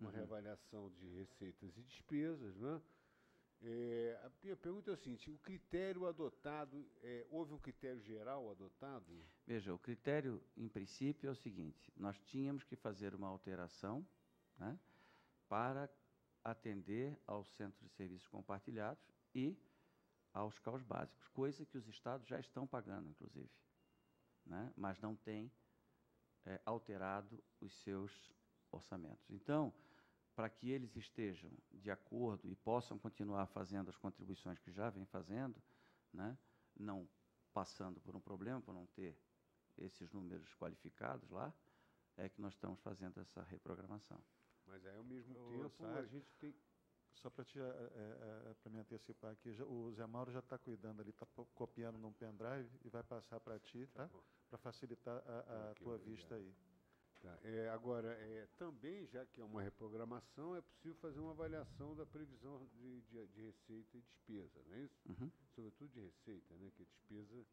uma Uhum. reavaliação de receitas e despesas, né? É, a minha pergunta é o seguinte, o critério adotado, é, houve um critério geral adotado? Veja, o critério, em princípio, é o seguinte, nós tínhamos que fazer uma alteração, né, para atender ao Centro de Serviços Compartilhados e aos C A Us básicos, coisa que os estados já estão pagando, inclusive, né, mas não têm é, alterado os seus orçamentos. Então, para que eles estejam de acordo e possam continuar fazendo as contribuições que já vêm fazendo, né, não passando por um problema, por não ter esses números qualificados lá, é que nós estamos fazendo essa reprogramação. Mas aí, ao mesmo Ô, tempo, Saad, a gente tem... Só para te, é, é, para me antecipar aqui, já, o Zé Mauro já está cuidando ali, está copiando num pendrive e vai passar para ti, tá? Para facilitar a, a Ok, tua obrigado. vista aí. Tá. É, agora, é, também, já que é uma reprogramação, é possível fazer uma avaliação da previsão de, de, de receita e despesa, não é isso? Uhum. Sobretudo de receita, né? Que a despesa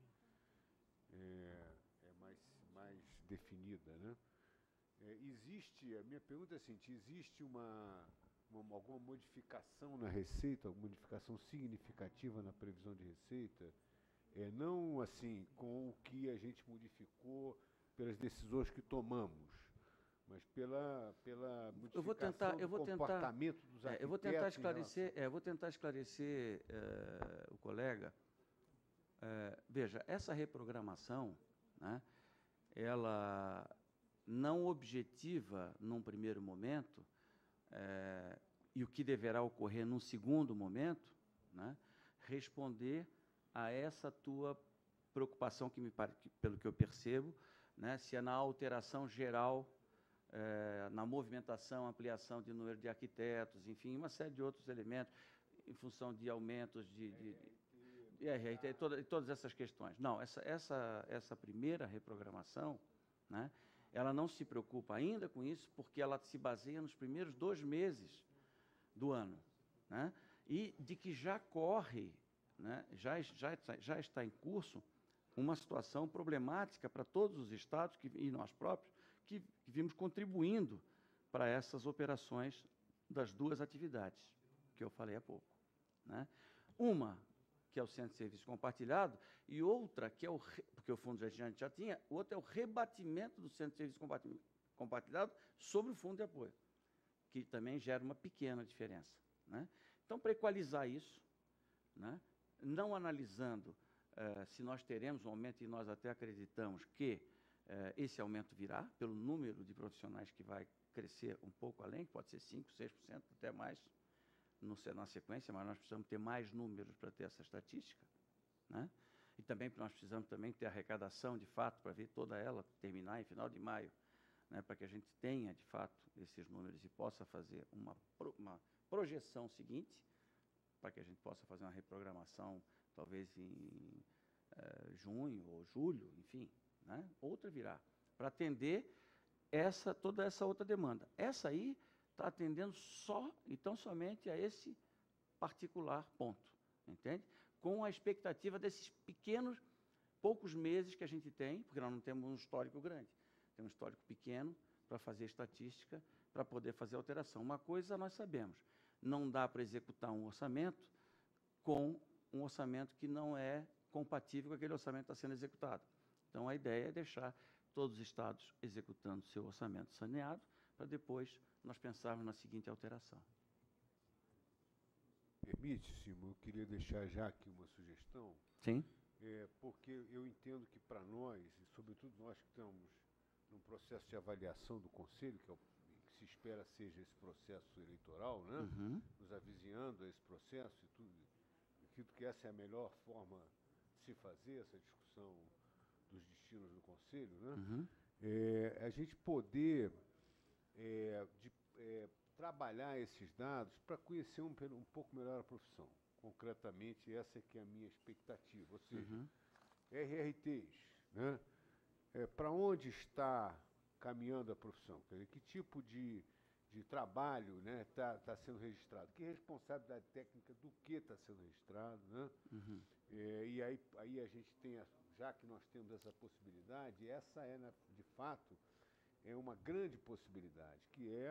é, é mais, mais definida, né? É, existe, a minha pergunta é a seguinte, existe uma, uma, alguma modificação na receita, alguma modificação significativa na previsão de receita? É, não assim, com o que a gente modificou pelas decisões que tomamos, mas pela, pela modificação Eu vou tentar, eu do vou tentar, comportamento dos é, eu vou tentar arquitetos em esclarecer, é, eu vou tentar esclarecer eh, o colega. Eh, veja, essa reprogramação, né, ela não objetiva num primeiro momento, eh, e o que deverá ocorrer num segundo momento, né, responder a essa tua preocupação que me pare- que, pelo que eu percebo, né, se é na alteração geral, eh, na movimentação, ampliação de número de arquitetos, enfim, uma série de outros elementos, em função de aumentos de, de, de R R T, toda, todas essas questões. Não, essa, essa, essa primeira reprogramação, né, ela não se preocupa ainda com isso, porque ela se baseia nos primeiros dois meses do ano, né, e de que já corre, né, já, já, já está em curso uma situação problemática para todos os estados que, e nós próprios, que, que vimos contribuindo para essas operações das duas atividades que eu falei há pouco, né? Uma, que é o Centro de Serviço Compartilhado, e outra, que é o, re- porque o Fundo já, já tinha, outra é o rebatimento do Centro de Serviço Comparti- Compartilhado sobre o Fundo de Apoio, que também gera uma pequena diferença, né? Então, para equalizar isso, né, não analisando eh, se nós teremos um aumento, e nós até acreditamos que eh, esse aumento virá, pelo número de profissionais que vai crescer um pouco além, pode ser cinco por cento, seis por cento, até mais, no, na sequência, mas nós precisamos ter mais números para ter essa estatística, né? E também nós precisamos também ter arrecadação, de fato, para ver toda ela terminar em final de maio, né, para que a gente tenha, de fato, esses números e possa fazer uma, pro, uma projeção seguinte, para que a gente possa fazer uma reprogramação, talvez em eh, junho ou julho, enfim, né? Outra virá, para atender essa, toda essa outra demanda. Essa aí está atendendo só, então, somente a esse particular ponto, entende? Com a expectativa desses pequenos, poucos meses que a gente tem, porque nós não temos um histórico grande, temos um histórico pequeno para fazer estatística, para poder fazer alteração. Uma coisa nós sabemos, não dá para executar um orçamento com um orçamento que não é compatível com aquele orçamento que está sendo executado. Então, a ideia é deixar todos os estados executando seu orçamento saneado, para depois nós pensarmos na seguinte alteração. Permite-se, eu queria deixar já aqui uma sugestão. Sim. É, porque eu entendo que para nós, e sobretudo nós que estamos num processo de avaliação do Conselho, que, é o, que se espera seja esse processo eleitoral, né? Uhum. Nos avizinhando a esse processo e tudo, acredito que essa é a melhor forma de se fazer essa discussão dos destinos do Conselho, né? Uhum. É, a gente poder é, de, é, trabalhar esses dados para conhecer um, um pouco melhor a profissão. Concretamente, essa é que é a minha expectativa. Ou seja, Uhum. R R Ts, né? É, para onde está caminhando a profissão? Quer dizer, que tipo de, de trabalho está, né, tá sendo registrado? Que responsabilidade técnica do que está sendo registrado? Né? Uhum. É, e aí, aí a gente tem, a, já que nós temos essa possibilidade, essa é, na, de fato, é uma grande possibilidade, que é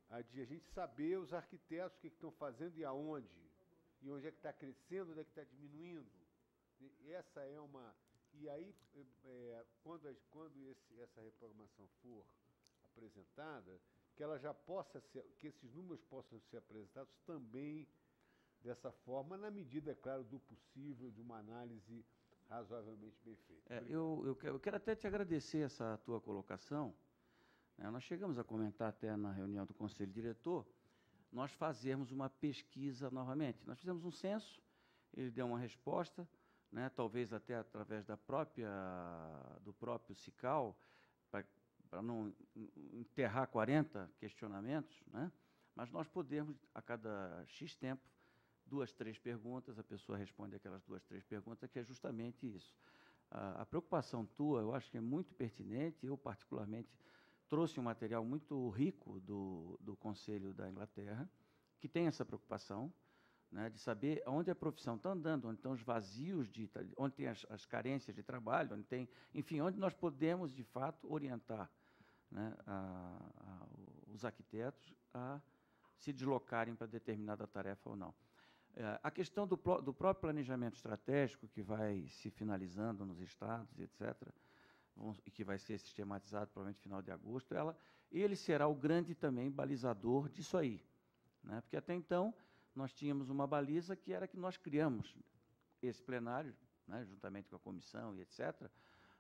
a de a gente saber os arquitetos, o que estão fazendo e aonde, e onde é que está crescendo, onde é que está diminuindo. E essa é uma... E aí, é, quando, a, quando esse, essa reprogramação for apresentada, que ela já possa ser, que esses números possam ser apresentados também dessa forma, na medida, é claro, do possível, de uma análise razoavelmente bem feita. É, eu, eu, quero, eu quero até te agradecer essa tua colocação. É, nós chegamos a comentar até na reunião do Conselho Diretor, nós fazermos uma pesquisa novamente. Nós fizemos um censo, ele deu uma resposta, né, talvez até através da própria, do próprio SICAL, para não enterrar quarenta questionamentos, né, mas nós podemos, a cada X tempo, duas, três perguntas, a pessoa responde aquelas duas, três perguntas, que é justamente isso. A, a preocupação tua, eu acho que é muito pertinente, eu particularmente trouxe um material muito rico do, do Conselho da Inglaterra, que tem essa preocupação, né, de saber onde a profissão está andando, onde estão os vazios, de, onde tem as, as carências de trabalho, onde tem, enfim, onde nós podemos, de fato, orientar, né, a, a, os arquitetos a se deslocarem para determinada tarefa ou não. É, a questão do, do próprio planejamento estratégico, que vai se finalizando nos estados, etcétera, e que vai ser sistematizado provavelmente no final de agosto, ela, ele será o grande também balizador disso aí, né? Porque até então nós tínhamos uma baliza que era que nós criamos esse plenário, né, juntamente com a comissão e etcétera,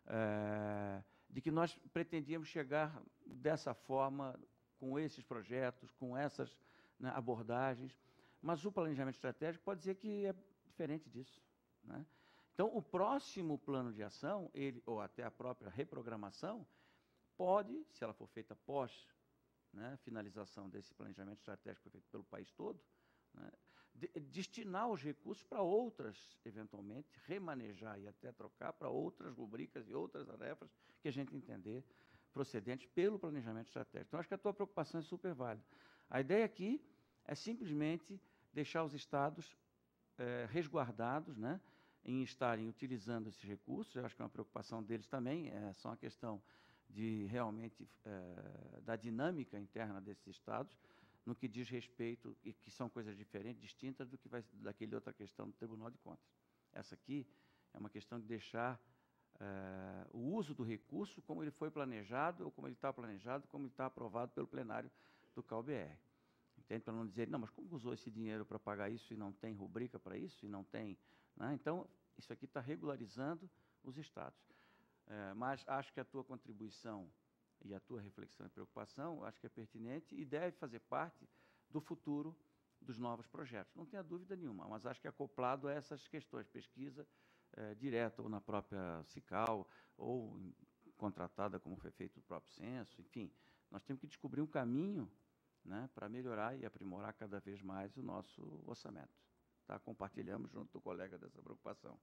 é, de que nós pretendíamos chegar dessa forma, com esses projetos, com essas, né, abordagens, mas o planejamento estratégico pode dizer que é diferente disso, né? Então, o próximo plano de ação, ele, ou até a própria reprogramação, pode, se ela for feita após, né, finalização desse planejamento estratégico feito pelo país todo, né, de, destinar os recursos para outras, eventualmente, remanejar e até trocar para outras rubricas e outras tarefas que a gente entender procedentes pelo planejamento estratégico. Então, acho que a tua preocupação é super válida. A ideia aqui é simplesmente deixar os estados eh, resguardados, né, em estarem utilizando esses recursos. Eu acho que é uma preocupação deles também, é só uma questão de realmente é, da dinâmica interna desses estados, no que diz respeito, e que são coisas diferentes, distintas do que vai, daquele outra questão do Tribunal de Contas. Essa aqui é uma questão de deixar é, o uso do recurso como ele foi planejado, ou como ele está planejado, como ele está aprovado pelo plenário do C A U B R. Entende? Para não dizer, não, mas como usou esse dinheiro para pagar isso e não tem rubrica para isso, e não tem... Né? Então, isso aqui está regularizando os estados. É, mas acho que a tua contribuição e a tua reflexão e preocupação, acho que é pertinente e deve fazer parte do futuro dos novos projetos. Não tenha dúvida nenhuma, mas acho que é acoplado a essas questões, pesquisa é, direta, ou na própria SICAL, ou contratada, como foi feito o próprio censo, enfim. Nós temos que descobrir um caminho, né, para melhorar e aprimorar cada vez mais o nosso orçamento. Tá? Compartilhamos junto do colega dessa preocupação.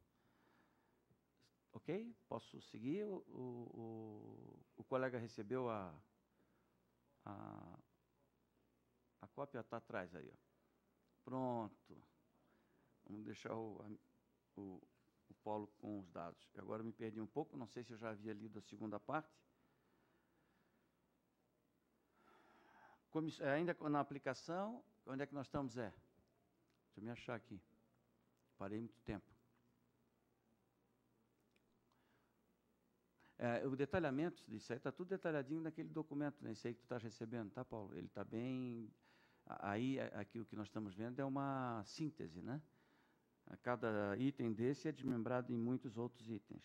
Ok? Posso seguir? O, o, o colega recebeu a, a, a cópia, está atrás aí. Ó. Pronto. Vamos deixar o, a, o, o Paulo com os dados. Agora me perdi um pouco, não sei se eu já havia lido a segunda parte. Comiss... Ainda na aplicação, onde é que nós estamos? É. Deixa eu me achar aqui. Parei muito tempo. É, o detalhamento disso aí está tudo detalhadinho naquele documento, né? Esse aí que tu está recebendo, tá, Paulo? Ele está bem... Aí, aqui o que nós estamos vendo é uma síntese, né? Cada item desse é desmembrado em muitos outros itens.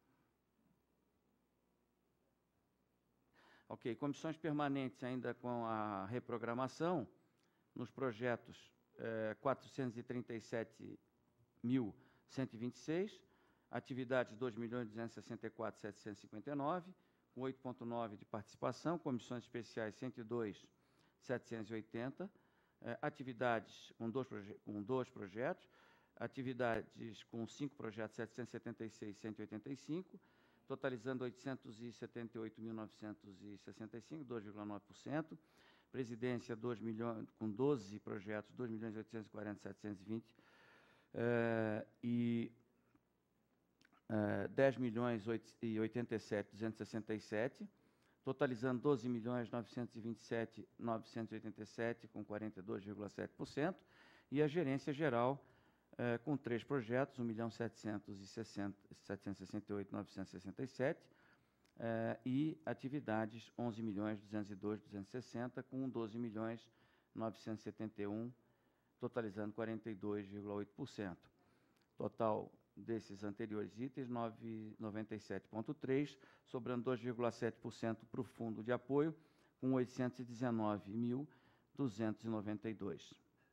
Ok, comissões permanentes ainda com a reprogramação, nos projetos eh, quatrocentos e trinta e sete mil cento e vinte e seis, atividades dois milhões duzentos e sessenta e quatro mil setecentos e cinquenta e nove, com oito vírgula nove de participação, comissões especiais cento e dois mil setecentos e oitenta, eh, atividades com dois, com dois projetos, atividades com cinco projetos, setecentos e setenta e seis mil cento e oitenta e cinco, totalizando oitocentos e setenta e oito mil novecentos e sessenta e cinco, dois vírgula nove por cento. Presidência, dois milhões, com doze projetos, dois milhões oitocentos e quarenta mil setecentos e vinte. Uh, e uh, dez milhões e oitenta e sete mil duzentos e sessenta e sete, totalizando doze milhões novecentos e vinte e sete mil novecentos e oitenta e sete, com quarenta e dois vírgula sete por cento, e a gerência geral, eh, com três projetos, um milhão setecentos e sessenta mil setecentos e sessenta e oito mil novecentos e sessenta e sete, eh, e atividades, onze milhões duzentos e dois mil duzentos e sessenta, com doze milhões novecentos e setenta e um, totalizando quarenta e dois vírgula oito por cento. Total desses anteriores itens, noventa e sete vírgula três, sobrando dois vírgula sete por cento para o fundo de apoio, com oitocentos e dezenove mil duzentos e noventa e dois.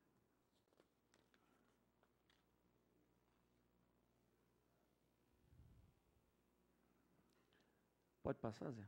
Pode passar, Zé?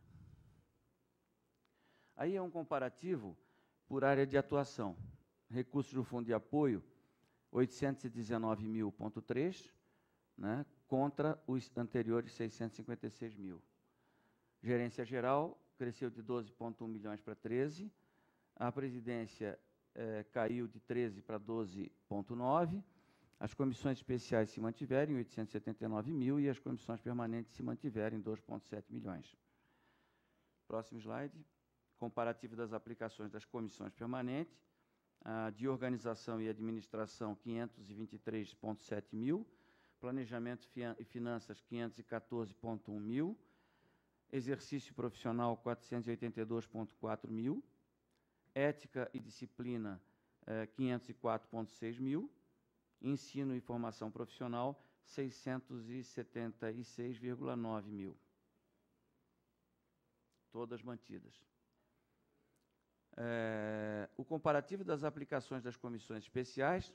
Aí é um comparativo por área de atuação. Recursos do fundo de apoio, oitocentos e dezenove mil vírgula três, né, contra os anteriores seiscentos e cinquenta e seis mil. Gerência geral cresceu de doze vírgula um milhões para treze. A presidência eh, caiu de treze para doze vírgula nove. As comissões especiais se mantiveram em oitocentos e setenta e nove mil e as comissões permanentes se mantiveram em dois vírgula sete milhões. Próximo slide. Comparativo das aplicações das comissões permanentes. A de organização e administração, quinhentos e vinte e três vírgula sete mil. Planejamento e finanças, quinhentos e quatorze vírgula um mil. Exercício profissional, quatrocentos e oitenta e dois vírgula quatro mil. Ética e disciplina, eh, quinhentos e quatro vírgula seis mil. Ensino e formação profissional, seiscentos e setenta e seis vírgula nove mil. Todas mantidas. É, o comparativo das aplicações das comissões especiais.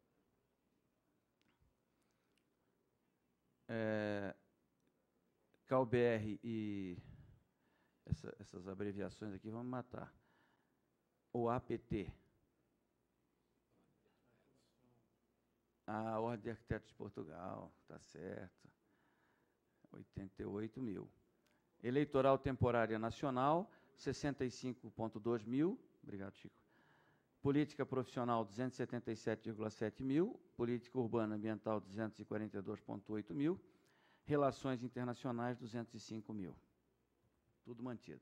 É, C A U B R e essa, essas abreviações aqui vão me matar. O A P T. A Ordem de Arquitetos de Portugal, está certo. oitenta e oito mil. Eleitoral Temporária Nacional, sessenta e cinco vírgula dois mil. Obrigado, Chico. Política Profissional, duzentos e setenta e sete vírgula sete mil. Política Urbana Ambiental, duzentos e quarenta e dois vírgula oito mil. Relações Internacionais, duzentos e cinco mil. Tudo mantido.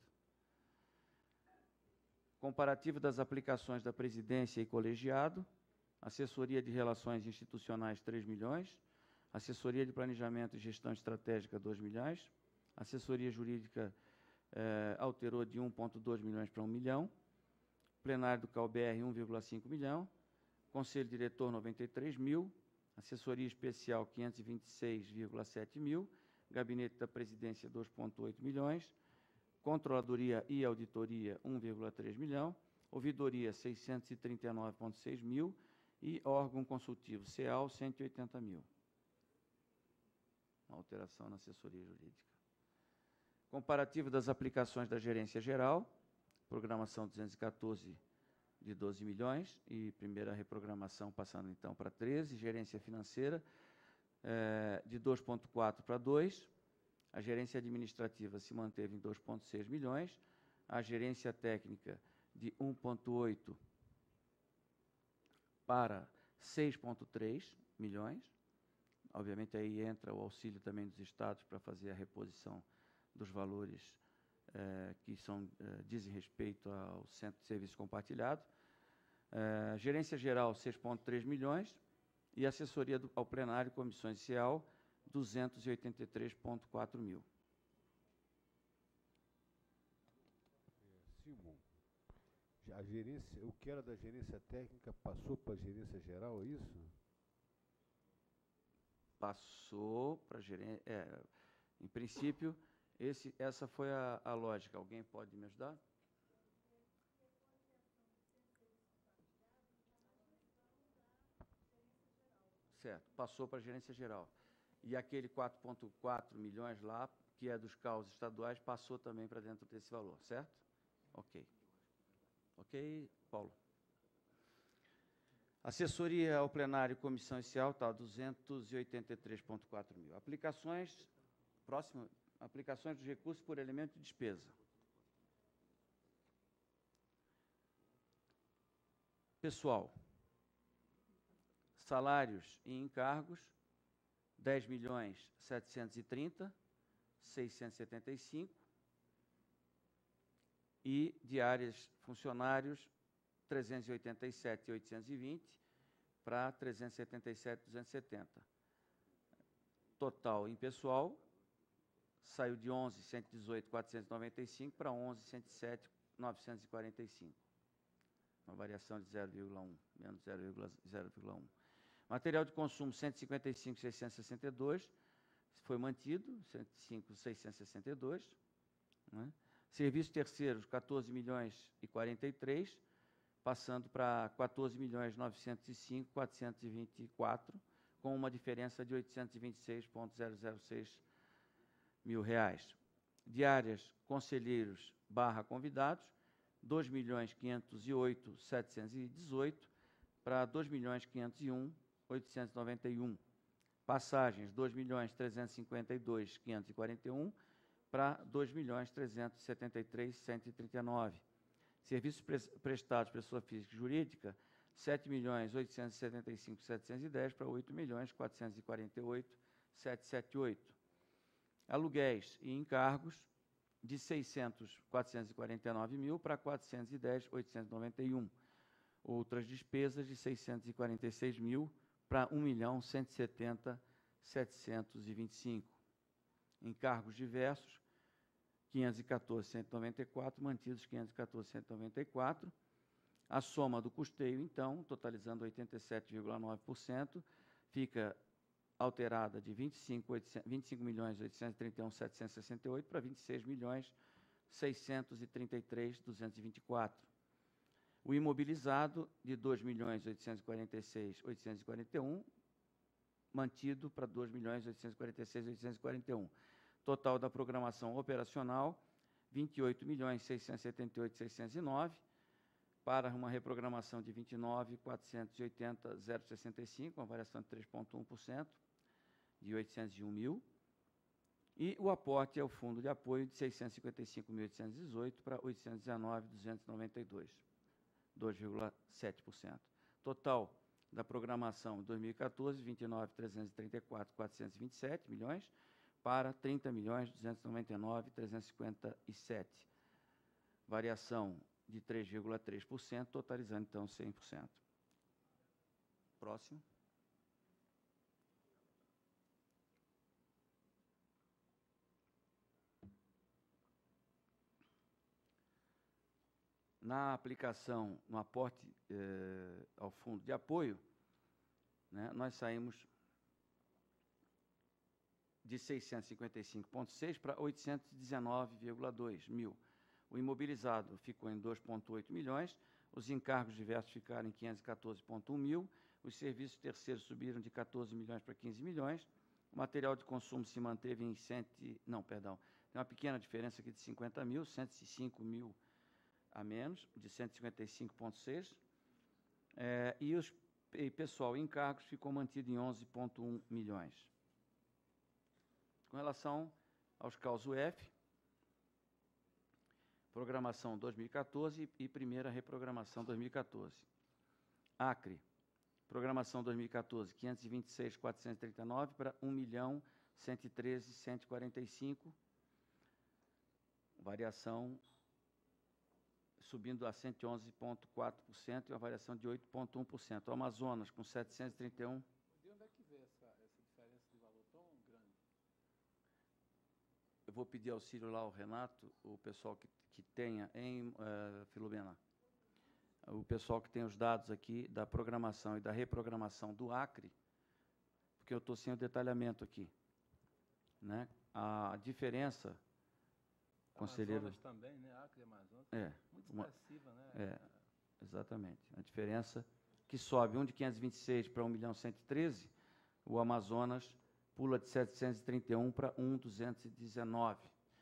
Comparativo das aplicações da presidência e colegiado. Assessoria de Relações Institucionais, três milhões. Assessoria de Planejamento e Gestão Estratégica, dois milhões. Assessoria Jurídica eh, alterou de um vírgula dois milhões para um milhão. Plenário do C A U B R, um vírgula cinco milhão. Conselho Diretor, noventa e três mil. Assessoria Especial, quinhentos e vinte e seis vírgula sete mil. Gabinete da Presidência, dois vírgula oito milhões. Controladoria e Auditoria, um vírgula três milhão. Ouvidoria, seiscentos e trinta e nove vírgula seis mil. E órgão consultivo, C E A L, cento e oitenta mil. Uma alteração na assessoria jurídica. Comparativo das aplicações da gerência geral, programação duzentos e quatorze de doze milhões, e primeira reprogramação passando então para treze, gerência financeira eh, de dois vírgula quatro para dois, a gerência administrativa se manteve em dois vírgula seis milhões, a gerência técnica de um vírgula oito para seis vírgula três milhões. Obviamente, aí entra o auxílio também dos estados para fazer a reposição dos valores eh, que são, eh, dizem respeito ao Centro de Serviço Compartilhado. Eh, gerência Geral, seis vírgula três milhões. E assessoria do, ao plenário, comissões C E A L, duzentos e oitenta e três vírgula quatro mil. Simon, a gerência, o que era da gerência técnica passou para a gerência geral, é isso? Passou para a gerência... É, em princípio, esse, essa foi a, a lógica. Alguém pode me ajudar? Certo, passou para a gerência geral. E aquele quatro vírgula quatro milhões lá, que é dos causos estaduais, passou também para dentro desse valor, certo? Ok. Ok, Paulo. Assessoria ao plenário, comissão inicial, está duzentos e oitenta e três vírgula quatro mil. Aplicações, próximo, aplicações dos recursos por elemento de despesa. Pessoal, salários e encargos, dez milhões setecentos e trinta, seiscentos e setenta e cinco. e diárias funcionários trezentos e oitenta e sete mil oitocentos e vinte para trezentos e setenta e sete mil duzentos e setenta. Total em pessoal saiu de onze mil cento e dezoito mil quatrocentos e noventa e cinco para onze mil cento e sete mil novecentos e quarenta e cinco. Uma variação de zero vírgula um, menos zero vírgula um. Material de consumo cento e cinquenta e cinco mil seiscentos e sessenta e dois, foi mantido, cento e cinco mil seiscentos e sessenta e dois. Né? Serviços terceiros, quatorze milhões e quarenta e três, passando para quatorze milhões novecentos e cinco mil quatrocentos e vinte e quatro, com uma diferença de oitocentos e vinte e seis mil seis mil reais. Diárias, conselheiros barra convidados, dois milhões quinhentos e oito mil setecentos e dezoito para dois milhões quinhentos e um mil oitocentos e noventa e um. Passagens, dois milhões trezentos e cinquenta e dois mil quinhentos e quarenta e um para dois milhões trezentos e setenta e três mil cento e trinta e nove. Serviços prestados pessoa física e jurídica, sete milhões oitocentos e setenta e cinco mil setecentos e dez para oito milhões quatrocentos e quarenta e oito mil setecentos e setenta e oito. Aluguéis e encargos, de seiscentos, quatrocentos e quarenta e nove mil para quatrocentos e dez mil oitocentos e noventa e um. Outras despesas de seiscentos e quarenta e seis mil para um milhão cento e setenta mil setecentos e vinte e cinco. Encargos diversos, quinhentos e quatorze mil cento e noventa e quatro, mantidos quinhentos e quatorze mil cento e noventa e quatro. A soma do custeio, então, totalizando oitenta e sete vírgula nove por cento, fica alterada de vinte e cinco milhões oitocentos e trinta e um mil setecentos e sessenta e oito para vinte e seis milhões seiscentos e trinta e três mil duzentos e vinte e quatro. O imobilizado, de dois milhões oitocentos e quarenta e seis mil oitocentos e quarenta e um, mantido para dois milhões oitocentos e quarenta e seis mil oitocentos e quarenta e um. Total da programação operacional, vinte e oito milhões seiscentos e setenta e oito mil seiscentos e nove, para uma reprogramação de vinte e nove mil quatrocentos e oitenta mil sessenta e cinco, uma variação de três vírgula um por cento, de oitocentos e um mil. E o aporte ao fundo de apoio de seiscentos e cinquenta e cinco mil oitocentos e dezoito para oitocentos e dezenove mil duzentos e noventa e dois, dois vírgula sete por cento. Total da programação de dois mil e quatorze, vinte e nove mil trezentos e trinta e quatro mil quatrocentos e vinte e sete milhões para trinta milhões duzentos e noventa e nove mil trezentos e cinquenta e sete. Variação de três vírgula três por cento, totalizando então cem por cento. Próximo. Na aplicação, no aporte eh, ao fundo de apoio, né, nós saímos de seiscentos e cinquenta e cinco vírgula seis para oitocentos e dezenove vírgula dois mil. O imobilizado ficou em dois vírgula oito milhões, os encargos diversos ficaram em quinhentos e quatorze vírgula um mil, os serviços terceiros subiram de quatorze milhões para quinze milhões, o material de consumo se manteve em cem, não, perdão, tem uma pequena diferença aqui de cinquenta mil, cento e cinco mil a menos, de cento e cinquenta e cinco vírgula seis, é, e os e pessoal em encargos ficou mantido em onze vírgula um milhões. Com relação aos C A U S U F, programação dois mil e quatorze e primeira reprogramação dois mil e quatorze. Acre, programação dois mil e quatorze, quinhentos e vinte e seis mil quatrocentos e trinta e nove para um milhão cento e treze mil cento e quarenta e cinco, variação subindo a cento e onze vírgula quatro por cento e uma variação de oito vírgula um por cento. O Amazonas, com setecentos e trinta e um. De onde é que vê essa, essa diferença de valor tão grande? Eu vou pedir auxílio lá ao Renato, o pessoal que, que tenha em uh, Filomena, o pessoal que tem os dados aqui da programação e da reprogramação do Acre, porque eu estou sem o detalhamento aqui. Né? A diferença... Conselheiro. Amazonas também, né? Acre e Amazonas. É. Muito Uma, expressiva, né? É, exatamente. A diferença que sobe um de quinhentos e vinte e seis para um milhão cento e treze, o Amazonas pula de setecentos e trinta e um para um milhão duzentos e dezenove.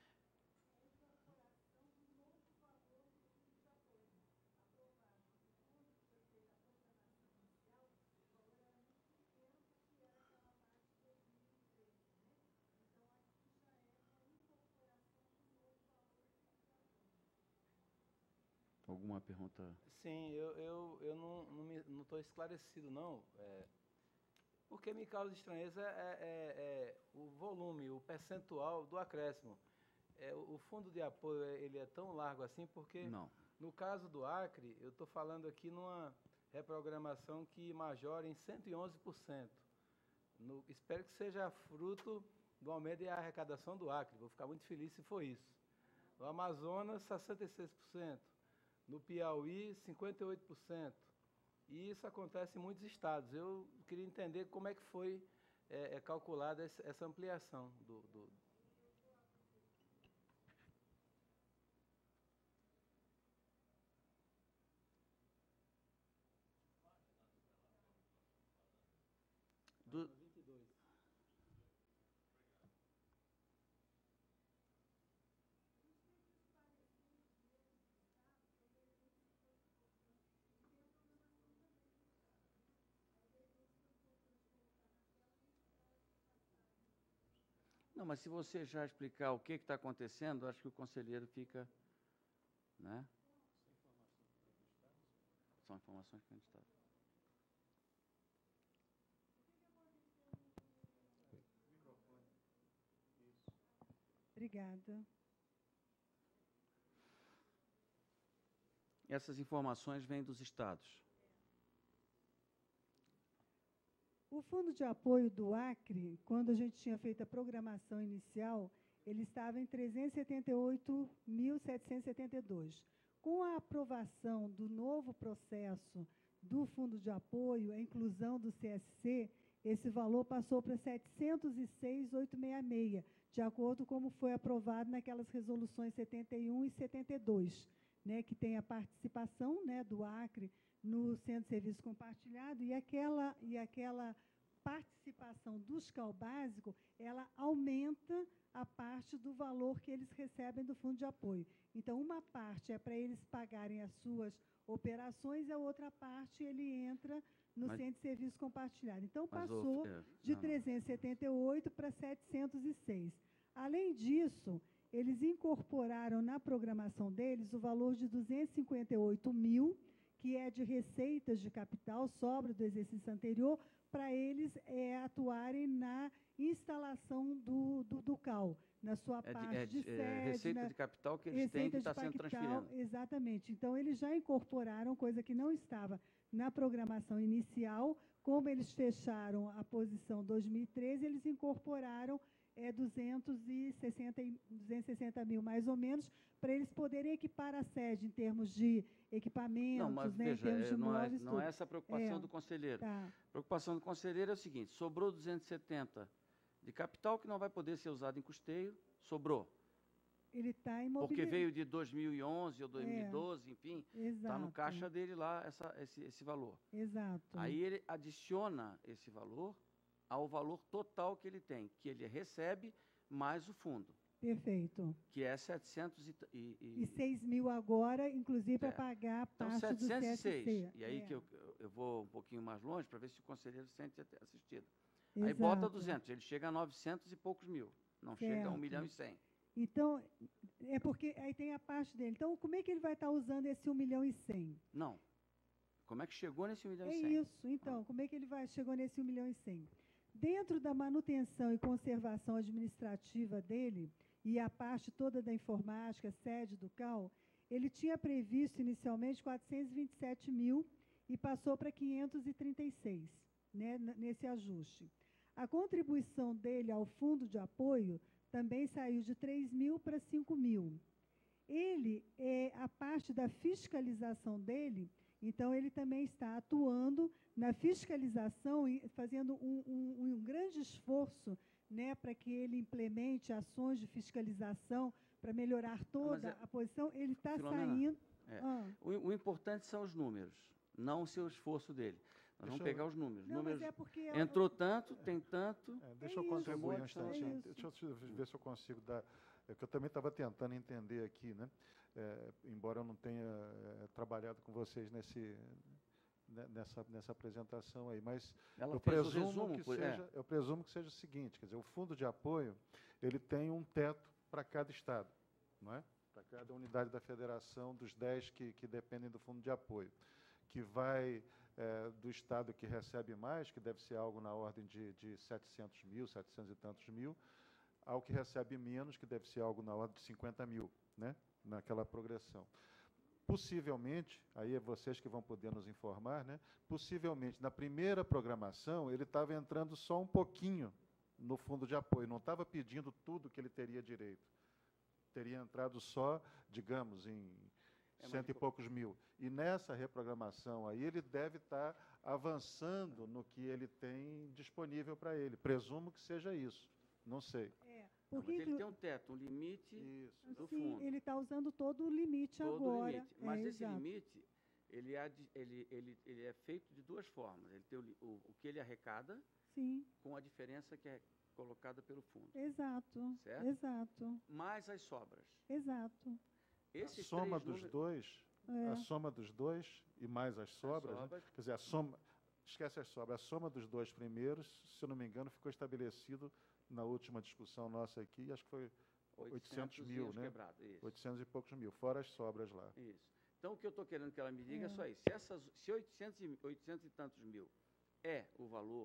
Alguma pergunta? Sim, eu, eu, eu não estou não não esclarecido, não. É, o que me causa estranheza é, é, é o volume, o percentual do acréscimo. é, o fundo de apoio ele é tão largo assim porque, Não. no caso do Acre, eu estou falando aqui numa reprogramação que majora em cento e onze por cento. No, espero que seja fruto do aumento da arrecadação do Acre. Vou ficar muito feliz se for isso. No Amazonas, sessenta e seis por cento. No Piauí, cinquenta e oito por cento. E isso acontece em muitos estados. Eu queria entender como é que foi é, é calculada essa ampliação do, do Do, Não, mas se você já explicar o que está acontecendo, acho que o conselheiro fica, né? São informações que a gente está. Obrigada. Essas informações vêm dos estados. O fundo de apoio do Acre, quando a gente tinha feito a programação inicial, ele estava em trezentos e setenta e oito mil setecentos e setenta e dois. Com a aprovação do novo processo do fundo de apoio, a inclusão do C S C, esse valor passou para setecentos e seis mil oitocentos e sessenta e seis, de acordo com como foi aprovado naquelas resoluções setenta e um e setenta e dois, né, que tem a participação, né, do Acre no Centro de Serviço Compartilhado, e aquela, e aquela participação do S C A U básico, ela aumenta a parte do valor que eles recebem do fundo de apoio. Então, uma parte é para eles pagarem as suas operações, e a outra parte ele entra no Mas, Centro de Serviço Compartilhado. Então, mas passou o, é, de não, trezentos e setenta e oito para setecentos e seis. Além disso, eles incorporaram na programação deles o valor de duzentos e cinquenta e oito mil, que é de receitas de capital, sobra do exercício anterior, para eles é, atuarem na instalação do, do, do C A U, na sua é de, parte é de, de, sede. é receita na, de capital que eles têm que está sendo transferido. Exatamente. Então, eles já incorporaram, coisa que não estava na programação inicial, como eles fecharam a posição dois mil e treze, eles incorporaram é, duzentos e sessenta mil, mais ou menos, para eles poderem equipar a sede em termos de equipamentos, não, mas, né, veja, em termos de não, é, móveis, não tudo. é essa a preocupação É, do conselheiro. tá. A preocupação do conselheiro é o seguinte: sobrou duzentos e setenta de capital que não vai poder ser usado em custeio, sobrou. Ele está Porque imobilizado. veio de dois mil e onze ou dois mil e doze, é, enfim, está no exato. caixa dele lá essa, esse, esse valor. Exato. Aí ele adiciona esse valor ao valor total que ele tem, que ele recebe mais o fundo. Perfeito. Que é setecentos e... E, e seis mil agora, inclusive, para é. pagar a então, parte setecentos e seis. do C S C. E aí é. que eu, eu vou um pouquinho mais longe para ver se o conselheiro se sente assistido. Exato. Aí bota duzentos, ele chega a novecentos e poucos mil, não certo. chega a um milhão e cem. Então, é porque aí tem a parte dele. Então, como é que ele vai estar usando esse um milhão e cem? Não. Como é que chegou nesse um milhão é e cem? É isso. Então, ah. como é que ele vai, chegou nesse um milhão e cem? Dentro da manutenção e conservação administrativa dele, e a parte toda da informática, sede do C A U, ele tinha previsto inicialmente quatrocentos e vinte e sete mil e passou para quinhentos e trinta e seis, né, nesse ajuste. A contribuição dele ao fundo de apoio também saiu de três mil para cinco mil. Ele, é, a parte da fiscalização dele, então ele também está atuando na fiscalização e fazendo um, um, um grande esforço, né, para que ele implemente ações de fiscalização para melhorar toda é, a posição. Ele está saindo... É, ah. o, o importante são os números, não o seu esforço dele. Nós deixa vamos pegar eu... os números. Não, números é porque entrou tanto, tem tanto... É, deixa é eu contribuir isso, um instantinho. é deixa eu ver se eu consigo dar... É que eu também estava tentando entender aqui, né? É, embora eu não tenha é, trabalhado com vocês nesse... Nessa, nessa apresentação aí, mas Ela eu fez presumo, o resumo, que por, seja, é. eu presumo que seja o seguinte, quer dizer, o fundo de apoio, ele tem um teto para cada estado, não é? Para cada unidade da federação, dos dez que, que dependem do fundo de apoio, que vai é, do estado que recebe mais, que deve ser algo na ordem de, de setecentos mil, setecentos e tantos mil, ao que recebe menos, que deve ser algo na ordem de cinquenta mil, né, naquela progressão. Possivelmente, aí é vocês que vão poder nos informar, né, possivelmente, na primeira programação, ele estava entrando só um pouquinho no fundo de apoio, não estava pedindo tudo que ele teria direito. Teria entrado só, digamos, em É cento e poucos mil. E nessa reprogramação aí, ele deve estar avançando no que ele tem disponível para ele. Presumo que seja isso. Não sei. É, Não, mas porque ele inclu- tem um teto, um limite do Sim, fundo. ele está usando todo o limite Todo agora. limite. Mas É, esse exato. limite, ele é, de- ele, ele, ele é feito de duas formas. Ele tem o, li- o, o que ele arrecada Sim, com a diferença que é colocada pelo fundo. exato. Certo? Exato. Mais as sobras. Exato. Esses A soma três dos números- dois, É. a soma dos dois e mais as sobras, né? sobras. Quer dizer, a soma, esquece as sobras, a soma dos dois primeiros, se eu não me engano, ficou estabelecido na última discussão nossa aqui, acho que foi oitocentos e mil, uns né? quebrados, isso. oitocentos e poucos mil, fora as sobras lá. Isso. Então, o que eu estou querendo que ela me diga é, É. só isso. Se, essas, se oitocentos, e, oitocentos e tantos mil é o valor,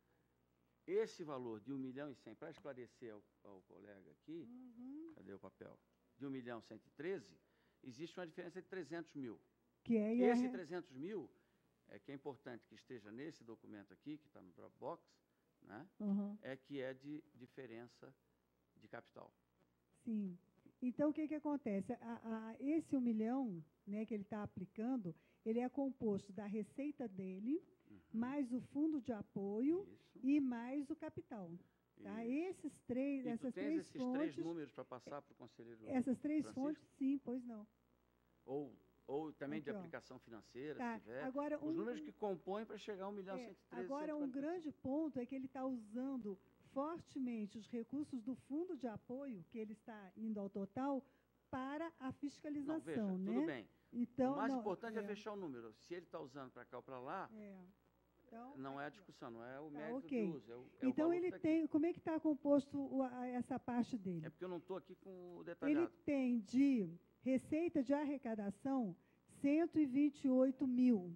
esse valor de um milhão e cem, para esclarecer ao, ao colega aqui, Uhum. cadê o papel? De um milhão cento e treze, existe uma diferença de trezentos mil. Que é, e é Esse re- trezentos mil, é que é importante que esteja nesse documento aqui, que está no Dropbox, né? Uhum. É que é de diferença de capital. Sim. Então, o que, que acontece? A, a, esse um milhão, né, que ele está aplicando, ele é composto da receita dele, mais o fundo de apoio e mais o capital. Tá? Esses três, E tu essas tens três esses fontes, três números para passar para o conselheiro essas três Francisco? fontes, sim, pois não. Ou, ou também de Aqui, ó. aplicação financeira, Tá, se tiver. agora, Os um- números que compõem para chegar a um milhão É, cento e treze. agora, um grande ponto é que ele está usando fortemente os recursos do fundo de apoio, que ele está indo ao total, para a fiscalização. Não, veja, né? tudo bem. Então, o mais não, importante é. é. fechar o número. Se ele está usando para cá ou para lá, É. Então, não é a discussão, não é o Tá, mérito ok. de uso. É o, é o Então, valor ele que tá aqui. tem. Como é que está composto o- a- essa parte dele? É porque eu não estou aqui com o Ele detalhado. tem de receita de arrecadação cento e vinte e oito mil.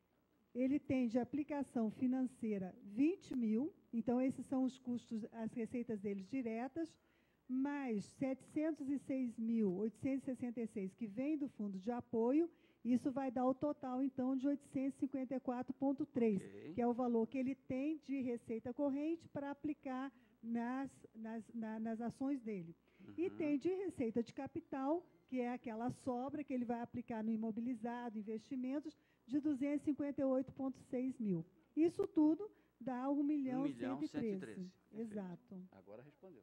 Ele tem de aplicação financeira vinte mil. Então, esses são os custos, as receitas deles diretas, mais setecentos e seis mil, oitocentos e sessenta e seis que vem do fundo de apoio. Isso vai dar o total, então, de oitocentos e cinquenta e quatro vírgula três, Ok. que é o valor que ele tem de receita corrente para aplicar nas, nas, na- nas ações dele. E Uhum. tem de receita de capital, que é aquela sobra que ele vai aplicar no imobilizado, investimentos, de duzentos e cinquenta e oito vírgula seis mil. Isso tudo dá um milhão um milhão cento e cento e treze. treze. Perfeito. Exato. Agora respondeu.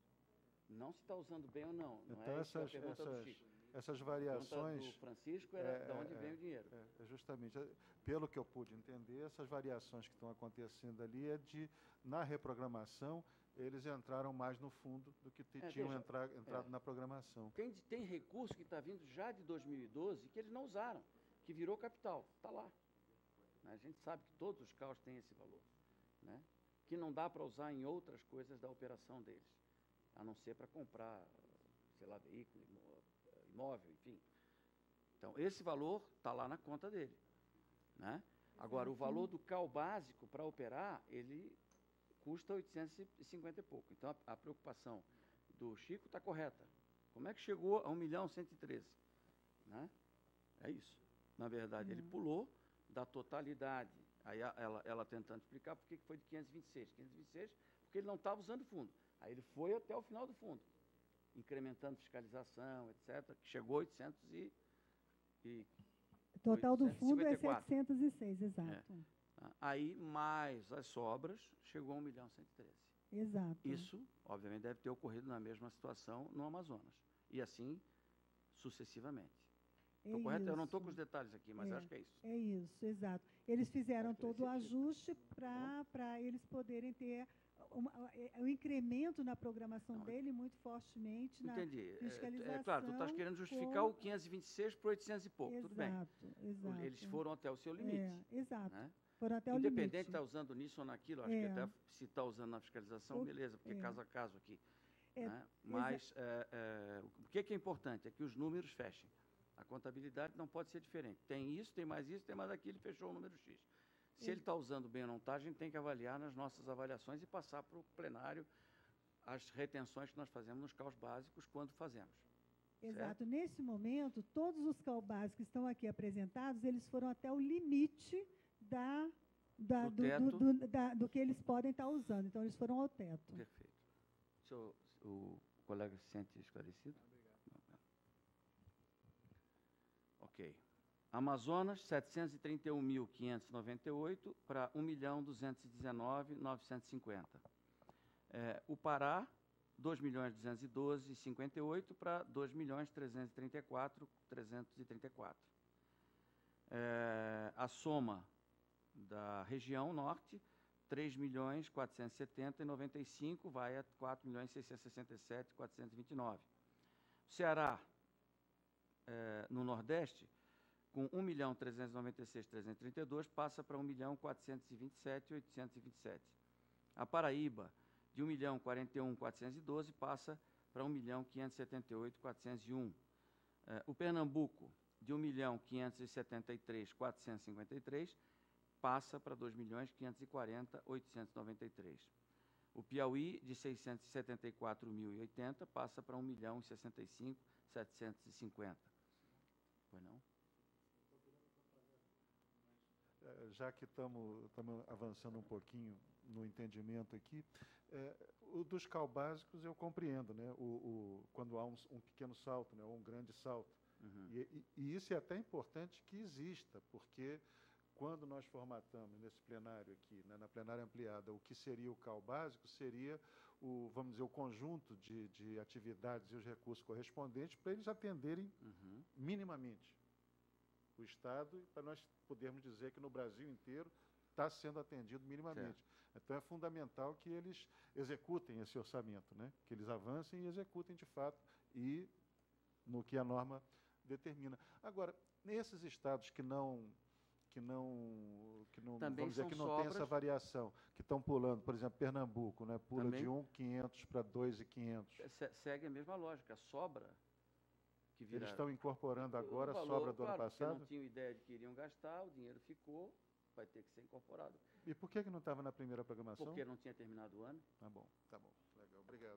Não se está usando bem ou não. Não Então, é isso essas, a pergunta do essas, Chico. essas A variações... pergunta do Francisco era de onde vem o dinheiro. É, é justamente, é, pelo que eu pude entender, essas variações que estão acontecendo ali é de, na reprogramação, eles entraram mais no fundo do que t- É, tinham veja, entra- entrado é. na programação. Tem, tem recurso que está vindo já de dois mil e doze que eles não usaram, que virou capital. Está lá. Né? A gente sabe que todos os carros têm esse valor. Né? Que não dá para usar em outras coisas da operação deles, a não ser para comprar, sei lá, veículo, imó- imóvel, enfim. Então, esse valor está lá na conta dele. Né? Agora, o valor do C A U básico para operar, ele custa oitocentos e cinquenta e pouco. Então, a, a preocupação do Chico está correta. Como é que chegou a um milhão cento e treze? Né? É isso. Na verdade, ele pulou da totalidade. Aí a- ela, ela tentando explicar por que que foi de quinhentos e vinte e seis. quinhentos e vinte e seis, porque ele não estava usando o fundo. Aí ele foi até o final do fundo, incrementando fiscalização, etcétera, que chegou a oitocentos e... e O total do fundo é oitocentos e cinquenta e quatro. setecentos e seis, exato. Tá? Aí, mais as sobras, chegou a um milhão cento e treze. Exato. Isso, obviamente, deve ter ocorrido na mesma situação no Amazonas. E assim, sucessivamente. Estou É correto? Eu não estou isso. com os detalhes aqui, mas É, acho que é isso. É isso, exato. Eles fizeram Acho que todo o faz sentido. ajuste para eles poderem ter uma, é, o incremento na programação dele muito fortemente na Entendi. É, fiscalização. é claro, tu estás querendo justificar com- o quinhentos e vinte e seis para oitocentos e pouco, tudo bem. Exato, exato. Eles foram até o seu limite. É, exato. Né? Foram até o Independente limite. de estar usando nisso ou naquilo, acho É. que até se está usando na fiscalização, O- beleza, porque é. caso a caso aqui. É, né? Mas é, é, o que é, que é importante? É que os números fechem. A contabilidade não pode ser diferente. Tem isso, tem mais isso, tem mais aquilo, e fechou o número X. Se É. ele está usando bem ou não está, a gente tem que avaliar nas nossas avaliações e passar para o plenário as retenções que nós fazemos nos CAUs básicos quando fazemos. Exato. Certo? Nesse momento, todos os C A U básicos que estão aqui apresentados, eles foram até o limite da, da, Do do, teto. do, do, da, do que eles podem estar usando. Então, eles foram ao teto. Perfeito. O, senhor, o colega se sente esclarecido? Obrigado. Ok. Amazonas, setecentos e trinta e um mil, quinhentos e noventa e oito para um milhão, duzentos e dezenove mil, novecentos e cinquenta. É, o Pará, dois milhões, duzentos e doze mil, cinquenta e oito para dois milhões, trezentos e trinta e quatro mil, trezentos e trinta e quatro. É, a soma da região norte, três milhões, quatrocentos e setenta mil, noventa e cinco, vai a quatro milhões, seiscentos e sessenta e sete mil, quatrocentos e vinte e nove. Ceará, é, no Nordeste, com um milhão, trezentos e noventa e seis mil, trezentos e trinta e dois, passa para um milhão, quatrocentos e vinte e sete mil, oitocentos e vinte e sete. A Paraíba, de um milhão, quarenta e um mil, quatrocentos e doze, passa para um milhão, quinhentos e setenta e oito mil, quatrocentos e um. Eh, o Pernambuco, de um milhão, quinhentos e setenta e três mil, quatrocentos e cinquenta e três, passa para dois milhões, quinhentos e quarenta mil, oitocentos e noventa e três. O Piauí, de seiscentos e setenta e quatro mil e oitenta, passa para um milhão, sessenta e cinco mil, setecentos e cinquenta. Foi não? Já que estamos avançando um pouquinho no entendimento aqui, é, o dos C A U básicos eu compreendo, né? O, o, quando há um, um pequeno salto, né? Ou um grande salto. Uhum. E, e, e isso é até importante que exista, porque quando nós formatamos nesse plenário aqui, né, na plenária ampliada, o que seria o C A U básico seria o, vamos dizer, o conjunto de, de atividades e os recursos correspondentes para eles atenderem Uhum. minimamente o Estado, para nós podermos dizer que no Brasil inteiro está sendo atendido minimamente. Certo. Então, é fundamental que eles executem esse orçamento, né? Que eles avancem e executem de fato e no que a norma determina. Agora, nesses estados que não que não que não Também vamos dizer são que não sobras. tem essa variação, que estão pulando, por exemplo, Pernambuco, né? Pula Também. de um mil e quinhentos para dois mil e quinhentos. Se- Segue a mesma lógica, a sobra que vira... Eles estão incorporando agora o a valor, sobra do claro, ano porque passado? não tinham ideia de que iriam gastar, o dinheiro ficou, vai ter que ser incorporado. E por que que não estava na primeira programação? Porque não tinha terminado o ano. Tá bom, tá bom. Legal, obrigado.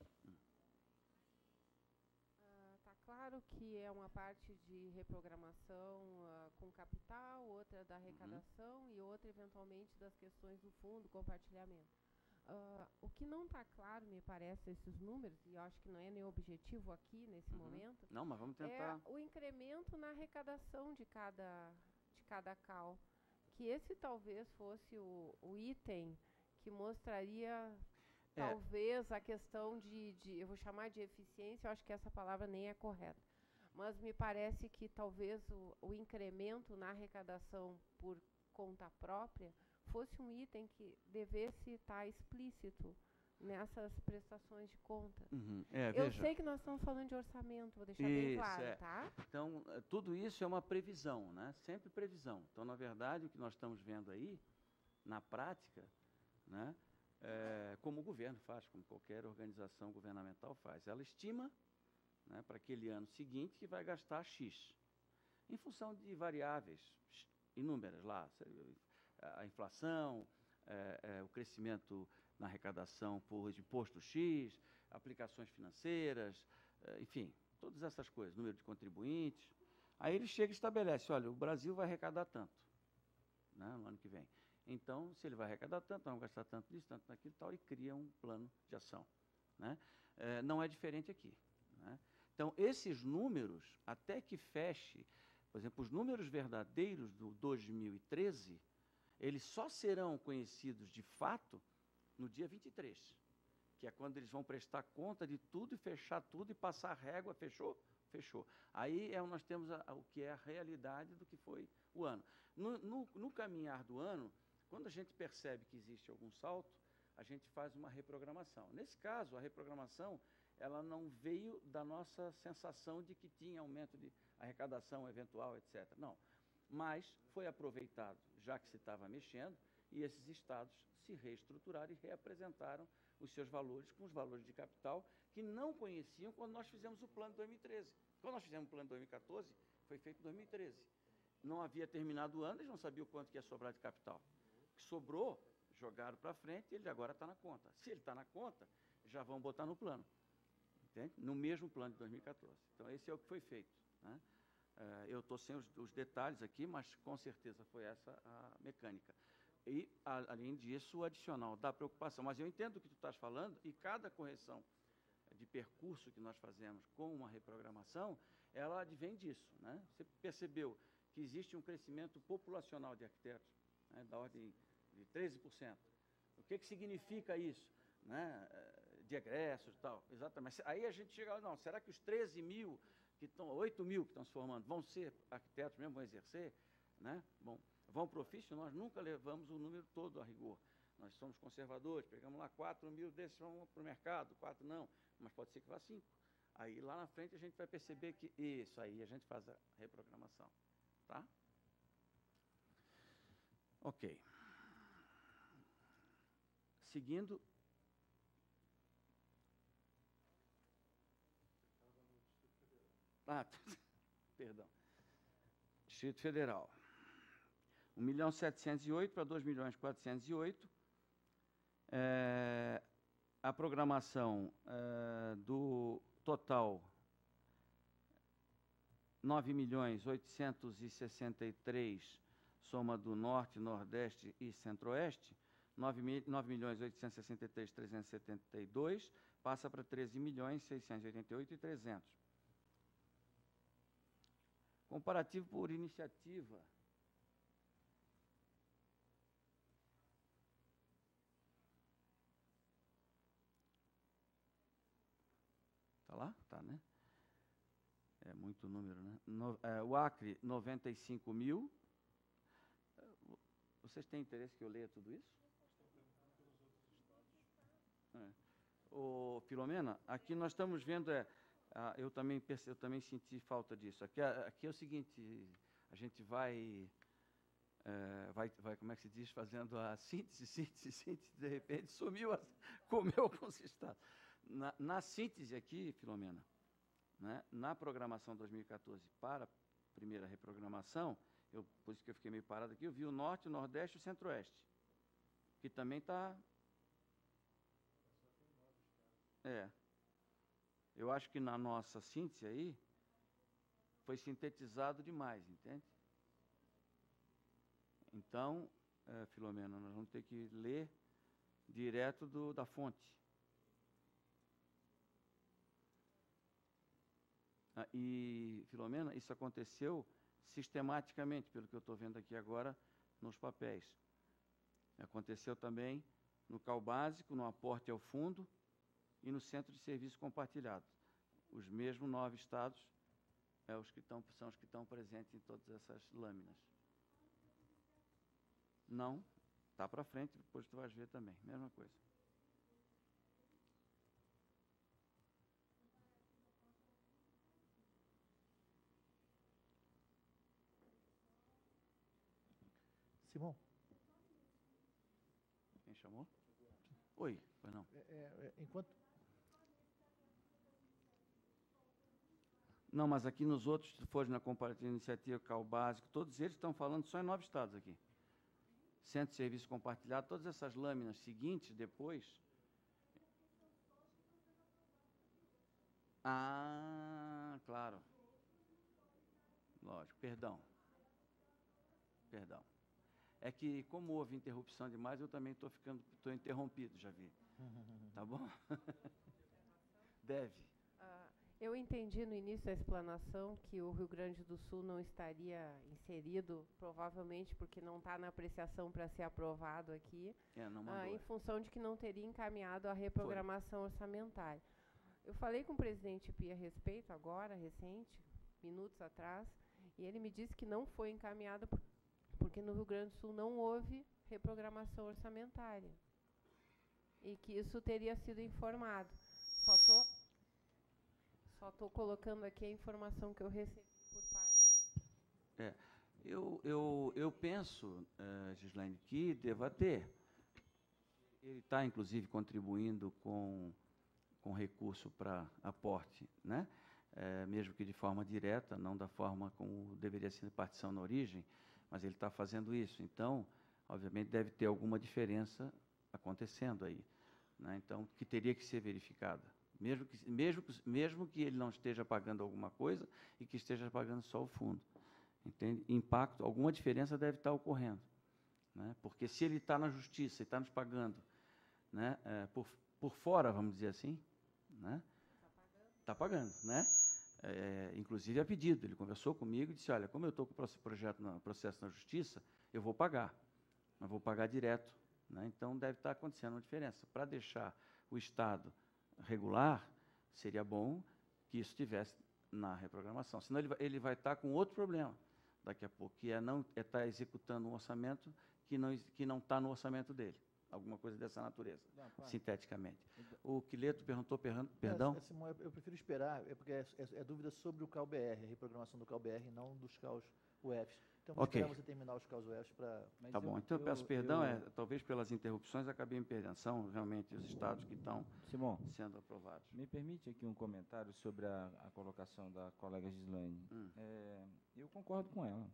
Está claro que é uma parte de reprogramação ah, com capital, outra da arrecadação e outra, eventualmente, das questões do fundo, compartilhamento. Ah, o que não está claro, me parece, esses números, e eu acho que não é nem objetivo aqui, nesse Uhum. momento, Não, mas vamos tentar. é o incremento na arrecadação de cada, de cada C A U. Que esse talvez fosse o, o item que mostraria, É. talvez, a questão de, de, eu vou chamar de eficiência, eu acho que essa palavra nem é correta, mas me parece que talvez o, o incremento na arrecadação por conta própria fosse um item que devesse estar explícito nessas prestações de contas. Uhum. É, eu veja. sei que nós estamos falando de orçamento, vou deixar bem Isso, claro, é. tá? Então, eh, tudo isso é uma previsão, né? Sempre previsão. Então, na verdade, o que nós estamos vendo aí, na prática, né, é, como o governo faz, como qualquer organização governamental faz, ela estima, né, para aquele ano seguinte que vai gastar X, em função de variáveis inúmeras lá, a inflação, é, é, o crescimento na arrecadação por imposto X, aplicações financeiras, eh, enfim, todas essas coisas, número de contribuintes. Aí ele chega e estabelece, olha, o Brasil vai arrecadar tanto, né, no ano que vem. Então, se ele vai arrecadar tanto, vamos gastar tanto disso, tanto daquilo e tal, e cria um plano de ação, né? Eh, não é diferente aqui, né? Então, esses números, até que feche, por exemplo, os números verdadeiros do dois mil e treze, eles só serão conhecidos de fato no dia vinte e três, que é quando eles vão prestar conta de tudo e fechar tudo e passar a régua, fechou? Fechou. Aí é, nós temos a, a, o que é a realidade do que foi o ano. No, no, no caminhar do ano, quando a gente percebe que existe algum salto, a gente faz uma reprogramação. Nesse caso, a reprogramação, ela não veio da nossa sensação de que tinha aumento de arrecadação eventual, etcétera. Não, mas foi aproveitado, já que se estava mexendo, e esses estados se reestruturaram e reapresentaram os seus valores com os valores de capital que não conheciam quando nós fizemos o plano de dois mil e treze. Quando nós fizemos o plano de dois mil e quatorze, foi feito em dois mil e treze. Não havia terminado o ano, eles não sabiam quanto que ia sobrar de capital. O que sobrou, jogaram para frente e ele agora está na conta. Se ele está na conta, já vão botar no plano, entende? No mesmo plano de dois mil e quatorze. Então, esse é o que foi feito, né? Uh, eu estou sem os, os detalhes aqui, mas com certeza foi essa a mecânica. E, a, além disso, o adicional da preocupação. Mas eu entendo o que tu estás falando, e cada correção de percurso que nós fazemos com uma reprogramação, ela advém disso, né? Você percebeu que existe um crescimento populacional de arquitetos, né, da ordem de treze por cento. O que, que significa isso? Né? De egressos e tal, exatamente. Aí a gente chega, não, será que os treze mil, que estão, oito mil que estão se formando, vão ser arquitetos mesmo, vão exercer? Né? Bom, vão para o ofício? Nós nunca levamos o número todo a rigor. Nós somos conservadores, pegamos lá quatro mil desses vão para o mercado, quatro não, mas pode ser que vá cinco. Aí lá na frente a gente vai perceber que isso aí, a gente faz a reprogramação. Tá? Ok. Seguindo. Ah, perdão. Distrito Federal. um milhão setecentos e oito para dois milhões quatrocentos e oito. É, a programação é, do total nove milhões oitocentos e sessenta e três, soma do Norte, Nordeste e Centro-Oeste, nove milhões oitocentos e sessenta e três mil trezentos e setenta e dois, passa para treze milhões seiscentos e oitenta e oito mil e trezentos. Comparativo por iniciativa. Está lá? Está, né? É muito número, né? No, é, o Acre, noventa e cinco mil. Vocês têm interesse que eu leia tudo isso? É. Ô, Filomena, aqui nós estamos vendo, é, ah, eu, também perce, eu também senti falta disso. Aqui, aqui é o seguinte, a gente vai, é, vai, vai, como é que se diz, fazendo a síntese, síntese, síntese, de repente sumiu, a, comeu com os estados. Na, na síntese aqui, Filomena, né, na programação dois mil e quatorze para a primeira reprogramação, eu, por isso que eu fiquei meio parado aqui, eu vi o Norte, o Nordeste e o Centro-Oeste, que também está... É. Eu acho que na nossa síntese aí, foi sintetizado demais, entende? Então, é, Filomena, nós vamos ter que ler direto do, da fonte. Ah, e, Filomena, isso aconteceu sistematicamente, pelo que eu estou vendo aqui agora, nos papéis. Aconteceu também no C A U básico, no aporte ao fundo e no centro de serviço compartilhado. Os mesmos nove estados é, os que estão, são os que estão presentes em todas essas lâminas. Não, está para frente, depois tu vais ver também, mesma coisa. Simão. Quem chamou? Oi, pois não. É, é, enquanto... Não, mas aqui nos outros, se for na comparativa iniciativa, C A U básico, todos eles estão falando só em nove estados aqui. Centro de serviço compartilhado, todas essas lâminas seguintes, depois... Ah, claro. Lógico, perdão. Perdão. É que, como houve interrupção demais, eu também estou ficando, estou interrompido, já vi. Tá bom? Deve. Ah, eu entendi no início da explanação que o Rio Grande do Sul não estaria inserido, provavelmente porque não está na apreciação para ser aprovado aqui, é, não ah, mandou, em é. função de que não teria encaminhado a reprogramação Foi. orçamentária. Eu falei com o presidente Pia a respeito, agora, recente, minutos atrás, e ele me disse que não foi encaminhado por porque no Rio Grande do Sul não houve reprogramação orçamentária e que isso teria sido informado. Só estou só tô colocando aqui a informação que eu recebi por parte. É, eu, eu, eu penso, uh, Gislaine, que deva ter. Ele está, inclusive, contribuindo com, com recurso para aporte, né? É, mesmo que de forma direta, não da forma como deveria ser partição na origem, mas ele está fazendo isso. Então, obviamente, deve ter alguma diferença acontecendo aí. né? Então, que teria que ser verificada. Mesmo que, mesmo, que- mesmo que ele não esteja pagando alguma coisa e que esteja pagando só o fundo. Entende? Impacto, alguma diferença deve estar ocorrendo, né? Porque se ele está na justiça e está nos pagando, né, é, por, por fora, vamos dizer assim, né? Está pagando, né? É, inclusive a pedido. Ele conversou comigo e disse, olha, como eu estou com o proce- projeto na, processo na justiça, eu vou pagar, mas vou pagar direto, né? Então deve estar acontecendo uma diferença. Para deixar o Estado regular, seria bom que isso estivesse na reprogramação, senão ele vai, ele vai estar com outro problema daqui a pouco, que é não é estar executando um orçamento que não que não está no orçamento dele, alguma coisa dessa natureza, Não, pá. sinteticamente. O Quileto perguntou, perran- perdão? É, é, Simão, eu eu prefiro esperar, é porque é, é- é dúvida sobre o C A U B R, a reprogramação do C A U B R, não dos C A Us U F S. Então, vou Ok. esperar você terminar os C A Us U F S para... Tá bom, então eu peço perdão, é, talvez pelas interrupções acabei me perdendo, são realmente os estados que estão Simão, sendo aprovados. me permite aqui um comentário sobre a, a colocação da colega Gislaine. Hum. É, eu concordo com ela.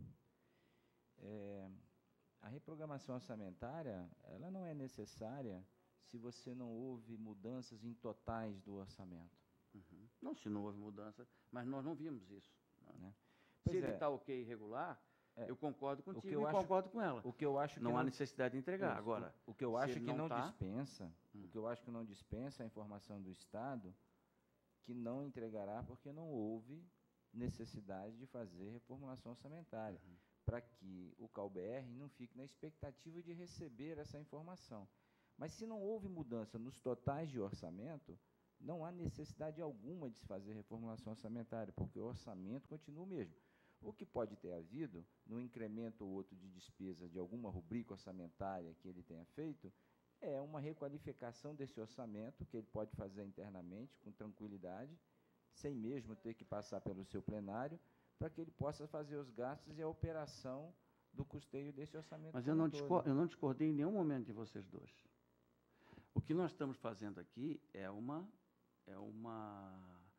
É, a reprogramação orçamentária, ela não é necessária se você não houve mudanças em totais do orçamento. Uhum. Não, se não houve mudança, mas nós não vimos isso, né? Se Pois ele é. está ok e irregular, É, eu concordo o que contigo eu e acho- concordo com ela. O que eu acho que não há necessidade de entregar. Isso. Agora, o, o que eu se acho ele que não, tá, dispensa, Hum. o que eu acho que não dispensa é a informação do Estado que não entregará porque não houve necessidade de fazer reformulação orçamentária, Uhum. para que o C A U B R não fique na expectativa de receber essa informação. Mas se não houve mudança nos totais de orçamento, não há necessidade alguma de se fazer reformulação orçamentária, porque o orçamento continua o mesmo. O que pode ter havido, no incremento ou outro de despesa de alguma rubrica orçamentária que ele tenha feito, é uma requalificação desse orçamento, que ele pode fazer internamente, com tranquilidade, sem mesmo ter que passar pelo seu plenário, para que ele possa fazer os gastos e a operação do custeio desse orçamento. Mas eu como não, um todo. discor- eu não discordei em nenhum momento de vocês dois. O que nós estamos fazendo aqui é uma, é uma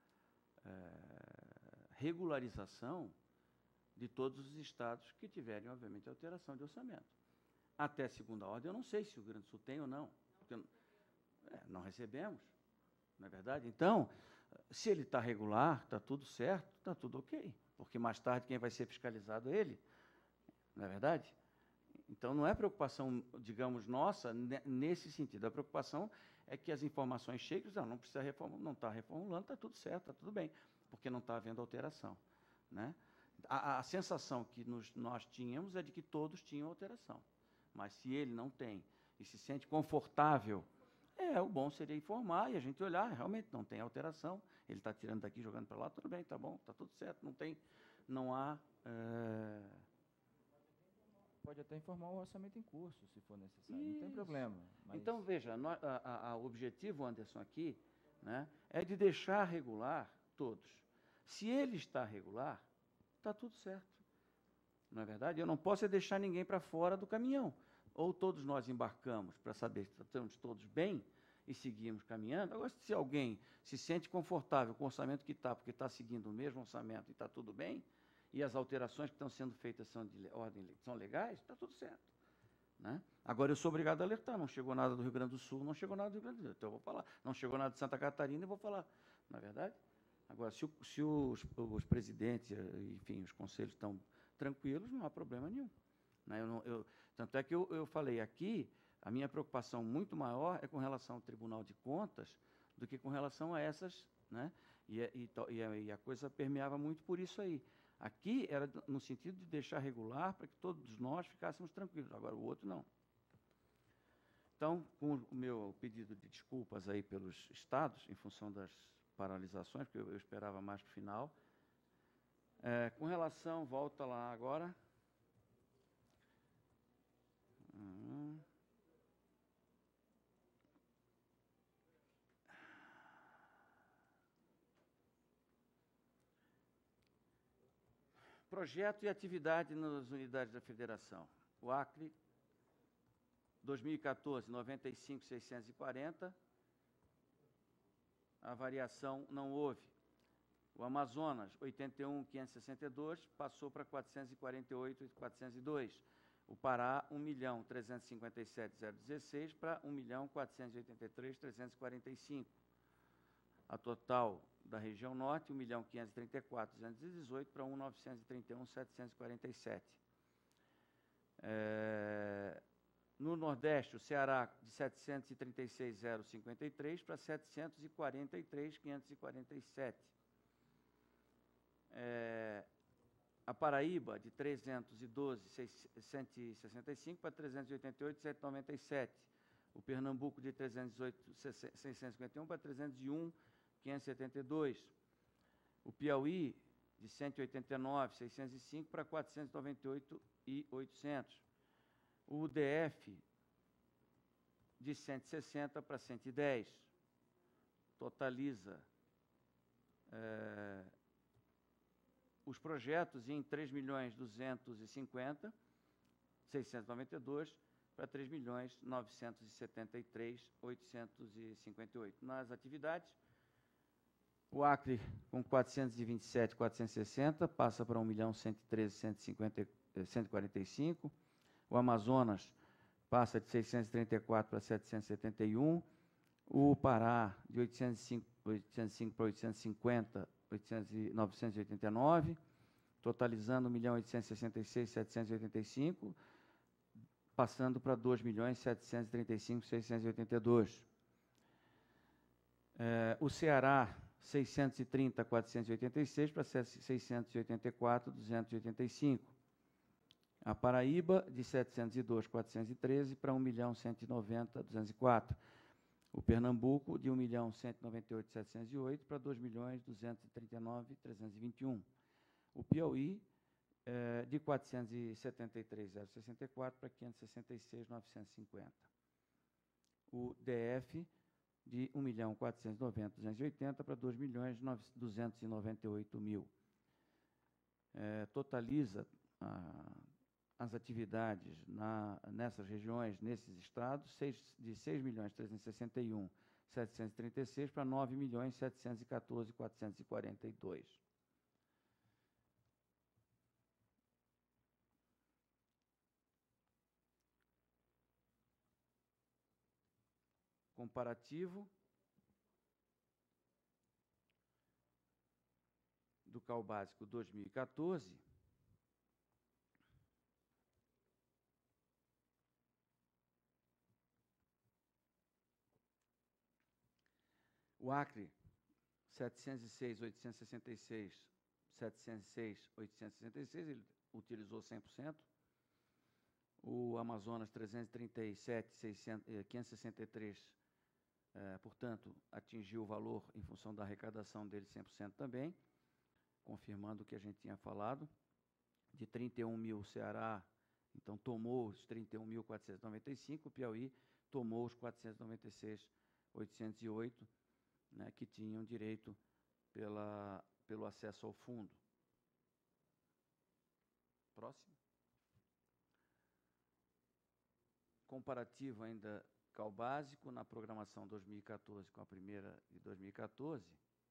é, regularização de todos os estados que tiverem, obviamente, alteração de orçamento. Até segunda ordem, eu não sei se o Rio Grande do Sul tem ou não, porque é, não recebemos, não é verdade? Então, se ele está regular, está tudo certo, está tudo ok, porque mais tarde quem vai ser fiscalizado é ele, não é verdade? Então, não é preocupação, digamos, nossa, ne- nesse sentido. A preocupação é que as informações cheguem, não, não precisa reformular, não está reformulando, está tudo certo, está tudo bem, porque não está havendo alteração, né? A, a sensação que nos, nós tínhamos é de que todos tinham alteração, mas se ele não tem e se sente confortável, é, o bom seria informar e a gente olhar, realmente não tem alteração, ele está tirando daqui, jogando para lá, tudo bem, está bom, está tudo certo, não tem, não há... é, Pode até informar o orçamento em curso, se for necessário, não tem Isso. problema. Mas Então, veja, nó- a- a- a- o objetivo, Anderson, aqui, né, é de deixar regular todos. Se ele está regular, está tudo certo. Não é verdade? Eu não posso é deixar ninguém para fora do caminhão. Ou todos nós embarcamos para saber se estamos todos bem e seguimos caminhando. Agora, se alguém se sente confortável com o orçamento que está, porque está seguindo o mesmo orçamento e está tudo bem, e as alterações que estão sendo feitas são de le- ordem, le- são legais, está tudo certo, né? Agora, eu sou obrigado a alertar, não chegou nada do Rio Grande do Sul, não chegou nada do Rio Grande do Sul, então eu vou falar. Não chegou nada de Santa Catarina, eu vou falar, não é verdade? Agora, se, o- se os, os presidentes, eh, enfim, os conselhos estão tranquilos, não há problema nenhum, né? Eu não- eu- tanto é que eu, eu falei aqui, a minha preocupação muito maior é com relação ao Tribunal de Contas do que com relação a essas, né? E, é- e, to- e a, e a coisa permeava muito por isso aí. Aqui era no sentido de deixar regular para que todos nós ficássemos tranquilos. Agora, o outro não. Então, com o meu pedido de desculpas aí pelos estados, em função das paralisações, porque eu, eu esperava mais para o final. É, com relação, volta lá agora. Hum. Projeto e atividade nas unidades da federação. O Acre, dois mil e quatorze, noventa e cinco mil seiscentos e quarenta. A variação não houve. O Amazonas, oitenta e um mil quinhentos e sessenta e dois, passou para quatrocentos e quarenta e oito mil quatrocentos e dois. O Pará, um milhão trezentos e cinquenta e sete mil dezesseis para um milhão quatrocentos e oitenta e três mil trezentos e quarenta e cinco. A total da região norte, um milhão quinhentos e trinta e quatro mil duzentos e dezoito para um milhão novecentos e trinta e um mil setecentos e quarenta e sete. É, no Nordeste, o Ceará, de setecentos e trinta e seis mil cinquenta e três para setecentos e quarenta e três mil quinhentos e quarenta e sete. É, a Paraíba, de trezentos e doze mil seiscentos e sessenta e cinco para trezentos e oitenta e oito mil setecentos e noventa e sete. O Pernambuco, de trezentos e dezoito mil seiscentos e cinquenta e um para trezentos e um mil quinhentos e setenta e dois. O Piauí, de cento e oitenta e nove mil seiscentos e cinco para quatrocentos e noventa e oito mil oitocentos. O D F, de cento e sessenta para cento e dez. Totaliza é, os projetos em três milhões duzentos e cinquenta mil seiscentos e noventa e dois para três milhões novecentos e setenta e três mil oitocentos e cinquenta e oito. Nas atividades, o Acre, com quatrocentos e vinte e sete mil quatrocentos e sessenta, passa para um milhão cento e treze mil cento e quarenta e cinco. O Amazonas passa de seiscentos e trinta e quatro para setecentos e setenta e um. O Pará, de oitocentos e cinco para oitocentos e cinquenta, novecentos e oitenta e nove, totalizando um milhão oitocentos e sessenta e seis mil setecentos e oitenta e cinco, passando para dois milhões setecentos e trinta e cinco mil seiscentos e oitenta e dois. É, o Ceará, seiscentos e trinta mil quatrocentos e oitenta e seis para seiscentos e oitenta e quatro mil duzentos e oitenta e cinco. A Paraíba, de setecentos e dois mil quatrocentos e treze para um milhão cento e noventa mil duzentos e quatro. O Pernambuco, de um milhão cento e noventa e oito mil setecentos e oito para dois milhões duzentos e trinta e nove mil trezentos e vinte e um. O Piauí, eh, de quatrocentos e setenta e três mil sessenta e quatro para quinhentos e sessenta e seis mil novecentos e cinquenta. O D F, de um milhão quatrocentos e noventa mil duzentos e oitenta para dois milhões duzentos e noventa e oito mil. Eh, totaliza ah, as atividades na, nessas regiões, nesses estados, seis, de seis milhões trezentos e sessenta e um mil setecentos e trinta e seis para nove milhões setecentos e quatorze mil quatrocentos e quarenta e dois. Comparativo do C A U Básico dois mil e quatorze. O Acre, setecentos e seis mil oitocentos e sessenta e seis, setecentos e seis mil oitocentos e sessenta e seis, ele utilizou cem por cento. O Amazonas, trezentos e trinta e sete mil quinhentos e sessenta e três, eh, portanto, atingiu o valor em função da arrecadação dele cem por cento também, confirmando o que a gente tinha falado. De trinta e um mil, o Ceará, então, tomou os trinta e um mil quatrocentos e noventa e cinco, o Piauí tomou os quatrocentos e noventa e seis mil oitocentos e oito, né, que tinham direito pela, pelo acesso ao fundo. Próximo. Comparativo ainda C A U Básico na programação dois mil e quatorze com a primeira de dois mil e quatorze.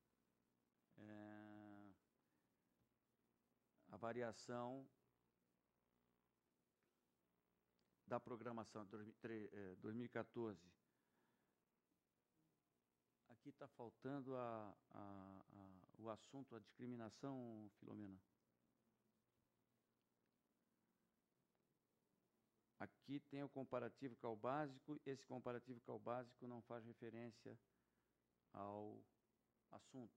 É, a variação da programação de dois mil e quatorze. Aqui está faltando a, a, a, o assunto, a discriminação, Filomena. Aqui tem o comparativo C A U Básico, esse comparativo C A U Básico não faz referência ao assunto.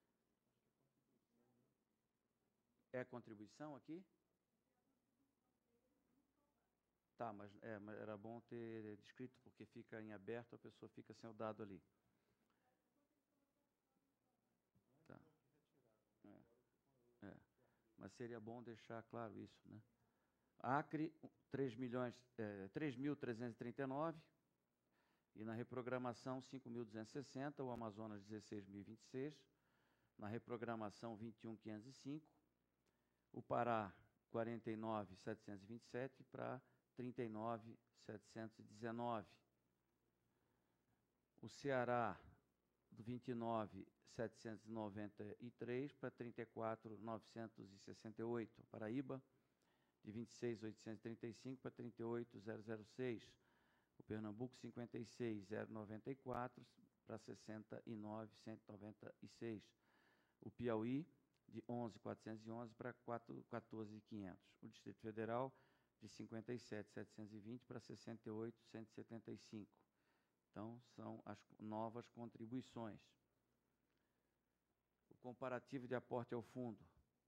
É contribuição aqui? Tá, mas, é, mas era bom ter descrito, porque fica em aberto, a pessoa fica sem o dado ali. Tá. É. É. Mas seria bom deixar claro isso, né? Acre, três milhões, é, três mil trezentos e trinta e nove, e na reprogramação cinco mil duzentos e sessenta, o Amazonas dezesseis mil e vinte e seis, na reprogramação vinte e um mil quinhentos e cinco, o Pará quarenta e nove mil setecentos e vinte e sete para trinta e nove mil setecentos e dezenove. O Ceará, do vinte e nove mil setecentos e noventa e três para trinta e quatro mil novecentos e sessenta e oito. Paraíba, de vinte e seis mil oitocentos e trinta e cinco para trinta e oito mil seis. O Pernambuco, cinquenta e seis mil noventa e quatro para sessenta e nove mil cento e noventa e seis. O Piauí, de onze mil quatrocentos e onze para quatorze mil e quinhentos. O Distrito Federal, de cinquenta e sete mil setecentos e vinte para sessenta e oito mil cento e setenta e cinco. Então, são as novas contribuições. O comparativo de aporte ao fundo.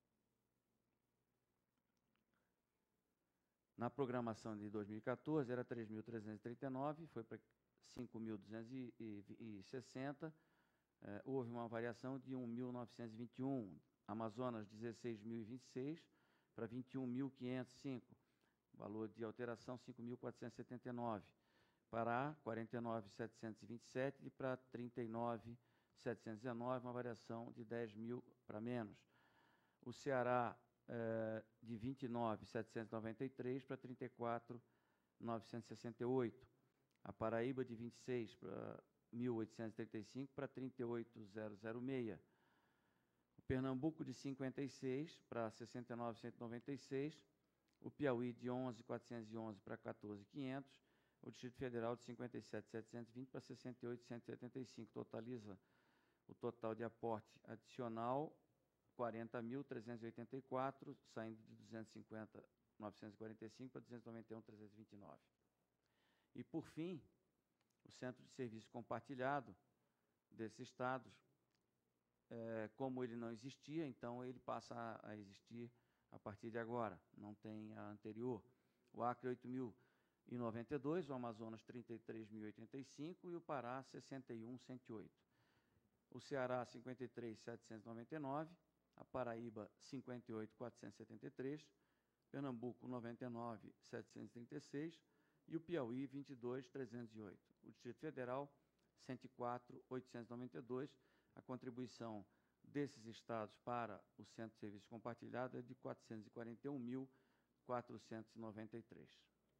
Na programação de dois mil e quatorze, era três mil trezentos e trinta e nove, foi para cinco mil duzentos e sessenta. Eh, houve uma variação de um mil novecentos e vinte e um. Amazonas, dezesseis mil e vinte e seis para vinte e um mil quinhentos e cinco. Valor de alteração, cinco mil quatrocentos e setenta e nove. Pará, quarenta e nove mil setecentos e vinte e sete para trinta e nove mil setecentos e dezenove, uma variação de dez mil para menos. O Ceará, eh, de vinte e nove mil setecentos e noventa e três para trinta e quatro mil novecentos e sessenta e oito. A Paraíba, de vinte e seis para mil oitocentos e trinta e cinco para trinta e oito mil seis. O Pernambuco, de cinquenta e seis para sessenta e nove mil cento e noventa e seis. O Piauí, de onze mil quatrocentos e onze para quatorze mil e quinhentos. O Distrito Federal, de cinquenta e sete mil setecentos e vinte para sessenta e oito mil cento e setenta e cinco. Totaliza o total de aporte adicional, quarenta mil trezentos e oitenta e quatro, saindo de duzentos e cinquenta mil novecentos e quarenta e cinco para duzentos e noventa e um mil trezentos e vinte e nove. E, por fim, o Centro de Serviço Compartilhado desses estados, é, como ele não existia, então ele passa a, a existir a partir de agora, não tem a anterior. O Acre, oito mil e noventa e dois, o Amazonas, trinta e três mil e oitenta e cinco e o Pará, sessenta e um mil cento e oito. O Ceará, cinquenta e três mil setecentos e noventa e nove, a Paraíba, cinquenta e oito mil quatrocentos e setenta e três, Pernambuco, noventa e nove mil setecentos e trinta e seis e o Piauí, vinte e dois mil trezentos e oito. O Distrito Federal, cento e quatro mil oitocentos e noventa e dois. A contribuição desses estados para o Centro de Serviço Compartilhado é de quatrocentos e quarenta e um mil quatrocentos e noventa e três.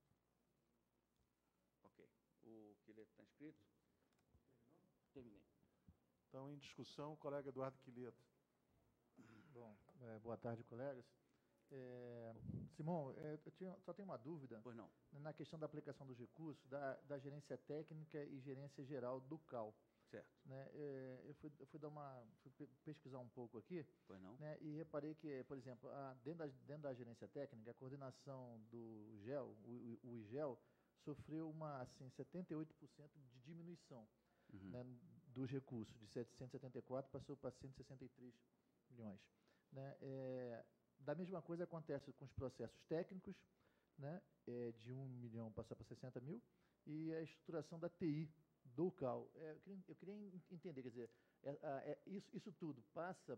Ok. O Quileto está inscrito? Terminei. Então, em discussão, o colega Eduardo Quileto. Bom, é, boa tarde, colegas. É, Simão, é, eu tinha, só tenho uma dúvida. Pois não. Na questão da aplicação dos recursos, da, da gerência técnica e gerência geral do C A U. Certo. Né, é, eu, fui, eu fui dar uma fui pesquisar um pouco aqui. Pois não. Né, e reparei que, por exemplo, a, dentro, da, dentro da gerência técnica, a coordenação do I G E L, o, o I G E L, sofreu uma assim, setenta e oito por cento de diminuição. Uhum. Né, dos recursos, de setecentos e setenta e quatro passou para cento e sessenta e três milhões. Né, é, da mesma coisa acontece com os processos técnicos, né, é, de um milhão passar para sessenta mil, e a estruturação da T I do C A U. É, eu, queria, eu queria entender, quer dizer, é, é, isso, isso tudo passa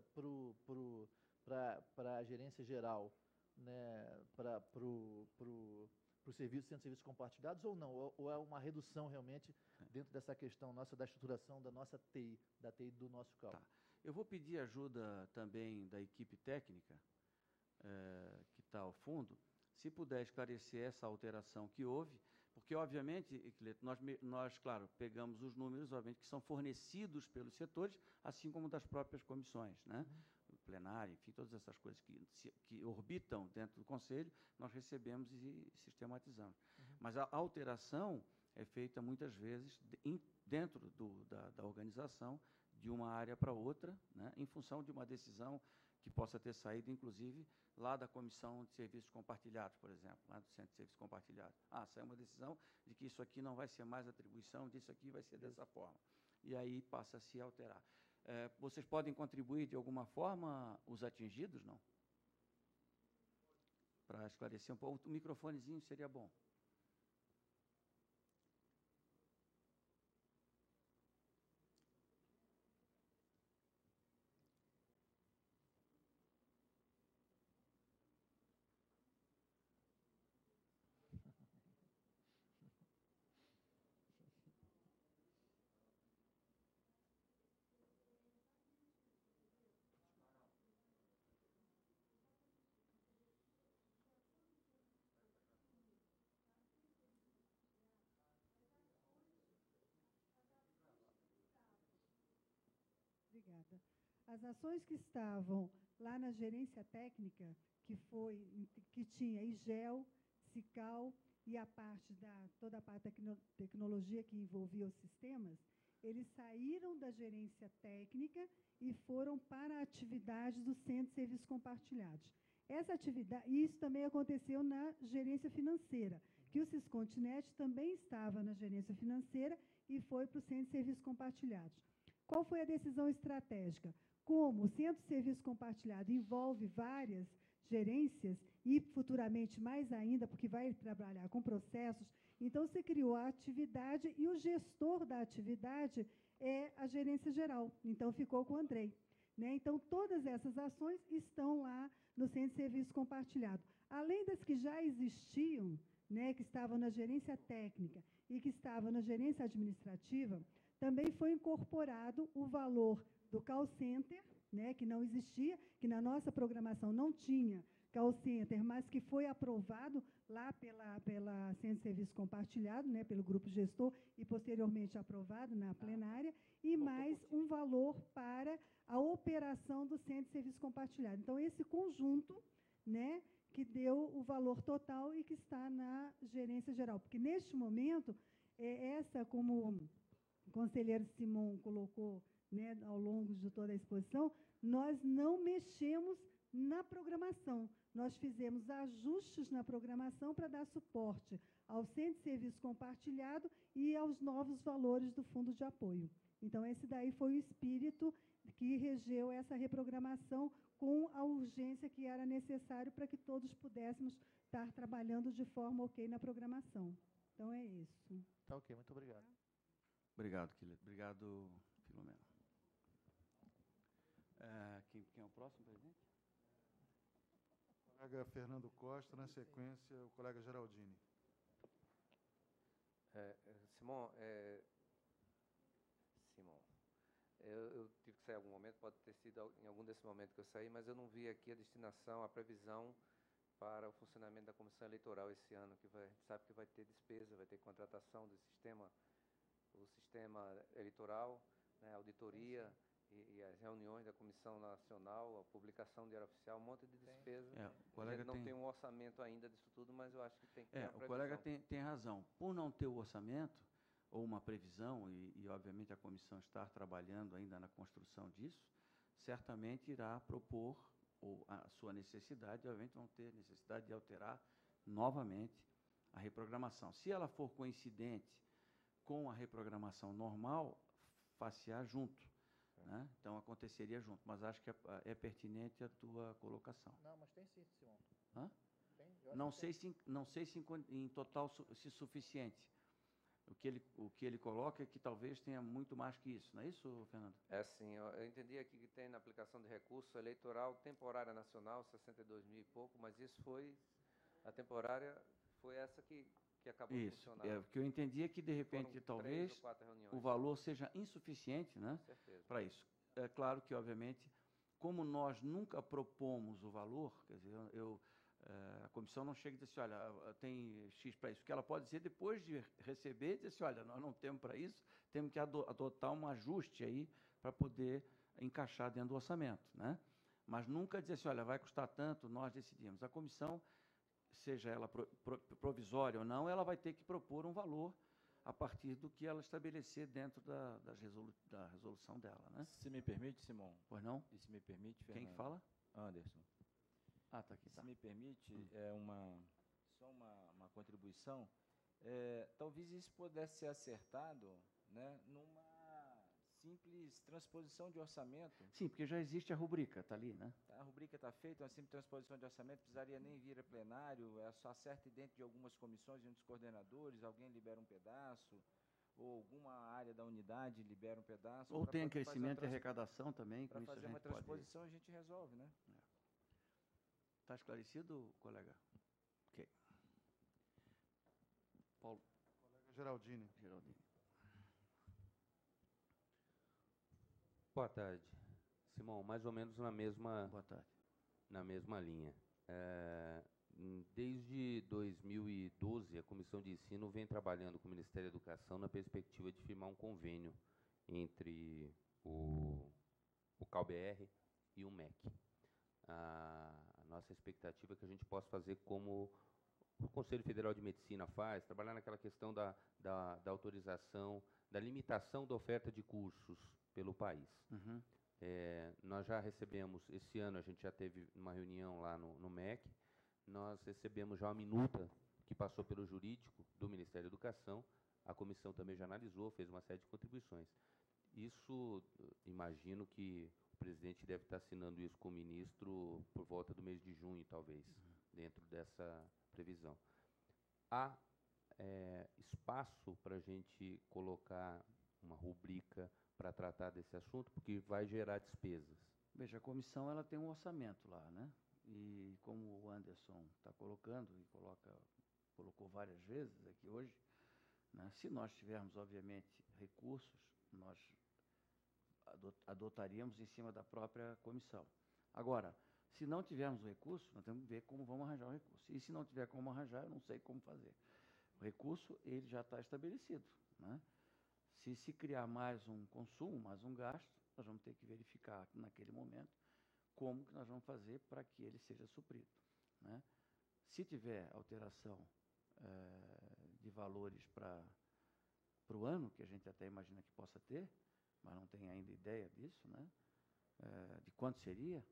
para a gerência geral, né, para o serviço, centro de serviços compartilhados, ou não? Ou, ou é uma redução realmente dentro dessa questão nossa da estruturação da nossa T I, da T I do nosso C A U? Tá. Eu vou pedir ajuda também da equipe técnica, é, que está ao fundo, se puder esclarecer essa alteração que houve, porque, obviamente, nós, nós, claro, pegamos os números, obviamente, que são fornecidos pelos setores, assim como das próprias comissões, né? Uhum. Plenário, enfim, todas essas coisas que, que orbitam dentro do Conselho, nós recebemos e sistematizamos. Uhum. Mas a alteração é feita, muitas vezes, de, dentro do, da, da organização, de uma área para outra, né? Em função de uma decisão que possa ter saído, inclusive, lá da Comissão de Serviços Compartilhados, por exemplo, lá do Centro de Serviços Compartilhados. Ah, saiu uma decisão de que isso aqui não vai ser mais atribuição, disso aqui vai ser dessa forma. E aí passa a se alterar. É, vocês podem contribuir de alguma forma os atingidos, não? Para esclarecer um pouco. O microfonezinho seria bom. Obrigada. As ações que estavam lá na gerência técnica, que, foi, que tinha I G E L, SICAL e a parte da, toda a parte da tecno, tecnologia que envolvia os sistemas, eles saíram da gerência técnica e foram para a atividade do Centro de Serviços Compartilhados. Essa atividade, isso também aconteceu na gerência financeira, que o Siscontinet também estava na gerência financeira e foi para o Centro de Serviços Compartilhados. Qual foi a decisão estratégica? Como o Centro de Serviço Compartilhado envolve várias gerências e futuramente mais ainda, porque vai trabalhar com processos, então se criou a atividade e o gestor da atividade é a gerência geral. Então ficou com o Andrei. Né? Então todas essas ações estão lá no Centro de Serviço Compartilhado. Além das que já existiam, né, que estavam na gerência técnica e que estavam na gerência administrativa, também foi incorporado o valor do call center, né, que não existia, que na nossa programação não tinha call center, mas que foi aprovado lá pela, pela Centro de Serviço Compartilhado, né, pelo grupo gestor, e posteriormente aprovado na plenária, e mais um valor para a operação do Centro de Serviço Compartilhado. Então, esse conjunto, né, que deu o valor total e que está na gerência geral. Porque, neste momento, é, essa, como o conselheiro Simon colocou, né, ao longo de toda a exposição, nós não mexemos na programação. Nós fizemos ajustes na programação para dar suporte ao Centro de Serviço Compartilhado e aos novos valores do Fundo de Apoio. Então, esse daí foi o espírito que regeu essa reprogramação com a urgência que era necessário para que todos pudéssemos estar trabalhando de forma ok na programação. Então, é isso. Tá ok, muito obrigado. Obrigado, Quilito. Obrigado, Filomena. É, quem, quem é o próximo, presidente? O colega Fernando Costa, na sequência, o colega Geraldini. É, Simon, é, Simon, eu, eu tive que sair em algum momento, pode ter sido em algum desse momento que eu saí, mas eu não vi aqui a destinação, a previsão para o funcionamento da comissão eleitoral esse ano, que vai, a gente sabe que vai ter despesa, vai ter contratação do sistema, o sistema eleitoral, né, auditoria e, e as reuniões da Comissão Nacional, a publicação de diário oficial, um monte de despesa. É, o a colega gente não tem... tem um orçamento ainda disso tudo, mas eu acho que tem que ter É, uma o previsão. colega tem, tem razão. Por não ter o orçamento, ou uma previsão, e, e, obviamente, a comissão estar trabalhando ainda na construção disso, certamente irá propor ou a sua necessidade, obviamente, vão ter necessidade de alterar novamente a reprogramação. Se ela for coincidente com a reprogramação normal, far-se-á junto. É. Né? Então, aconteceria junto. Mas acho que é, é pertinente a tua colocação. Não, mas tem sim, Simão. Hã? Tem, não, sei se, não sei se em, em total se suficiente. O que, ele, o que ele coloca é que talvez tenha muito mais que isso. Não é isso, Fernando? É sim. Eu, eu entendi aqui que tem na aplicação de recurso eleitoral temporária nacional, sessenta e dois mil e pouco, mas isso foi, a temporária foi essa que, que acabou isso, funcionando. É, o que eu entendi é que, de repente, Foram talvez o valor seja insuficiente, né, para isso. É claro que, obviamente, como nós nunca propomos o valor, quer dizer, eu... eu a comissão não chega e diz assim, olha, tem X para isso. O que ela pode dizer, depois de receber, dizer assim, olha, nós não temos para isso, temos que adotar um ajuste aí para poder encaixar dentro do orçamento. Né? Mas nunca dizer assim, olha, vai custar tanto, nós decidimos. A comissão, seja ela provisória ou não, ela vai ter que propor um valor a partir do que ela estabelecer dentro da, das resolu da resolução dela. Né? Se me permite, Simão. Pois não? E se me permite, Quem Fernando? que fala? Anderson. Ah, tá aqui, tá. Se me permite, hum. é uma, só uma, uma contribuição, é, talvez isso pudesse ser acertado, né, numa simples transposição de orçamento. Sim, porque já existe a rubrica, está ali, né? A rubrica está feita, uma simples transposição de orçamento, precisaria nem vir a plenário, é só acerta dentro de algumas comissões, entre os coordenadores, alguém libera um pedaço, ou alguma área da unidade libera um pedaço. Ou tem crescimento e arrecadação também, com para isso fazer a gente uma transposição pode... a gente resolve, né? Está esclarecido, colega? Ok. Paulo. Colega Geraldini. Geraldini. Boa tarde. Simão, mais ou menos na mesma, Boa tarde. Na mesma linha. É, desde dois mil e doze, a Comissão de Ensino vem trabalhando com o Ministério da Educação na perspectiva de firmar um convênio entre o, o C A U B R e o M E C. A nossa expectativa é que a gente possa fazer como o Conselho Federal de Medicina faz, trabalhar naquela questão da, da, da autorização, da limitação da oferta de cursos pelo país. Uhum. É, nós já recebemos, esse ano a gente já teve uma reunião lá no, no M E C, nós recebemos já uma minuta que passou pelo jurídico do Ministério da Educação, a comissão também já analisou, fez uma série de contribuições. Isso, imagino que o presidente deve estar assinando isso com o ministro por volta do mês de junho, talvez, uhum. dentro dessa previsão. Há é, espaço para a gente colocar uma rubrica para tratar desse assunto, porque vai gerar despesas. Veja, a comissão ela tem um orçamento lá, né? E como o Anderson está colocando, e coloca, colocou várias vezes aqui hoje, né? Se nós tivermos, obviamente, recursos, nós adotaríamos em cima da própria comissão. Agora, se não tivermos o recurso, nós temos que ver como vamos arranjar o recurso. E se não tiver como arranjar, eu não sei como fazer. O recurso, ele já está estabelecido, né? Se se criar mais um consumo, mais um gasto, nós vamos ter que verificar naquele momento como que nós vamos fazer para que ele seja suprido, né? Se tiver alteração é, de valores para para o ano, que a gente até imagina que possa ter, mas não tem ainda ideia disso, né? É, de quanto seria,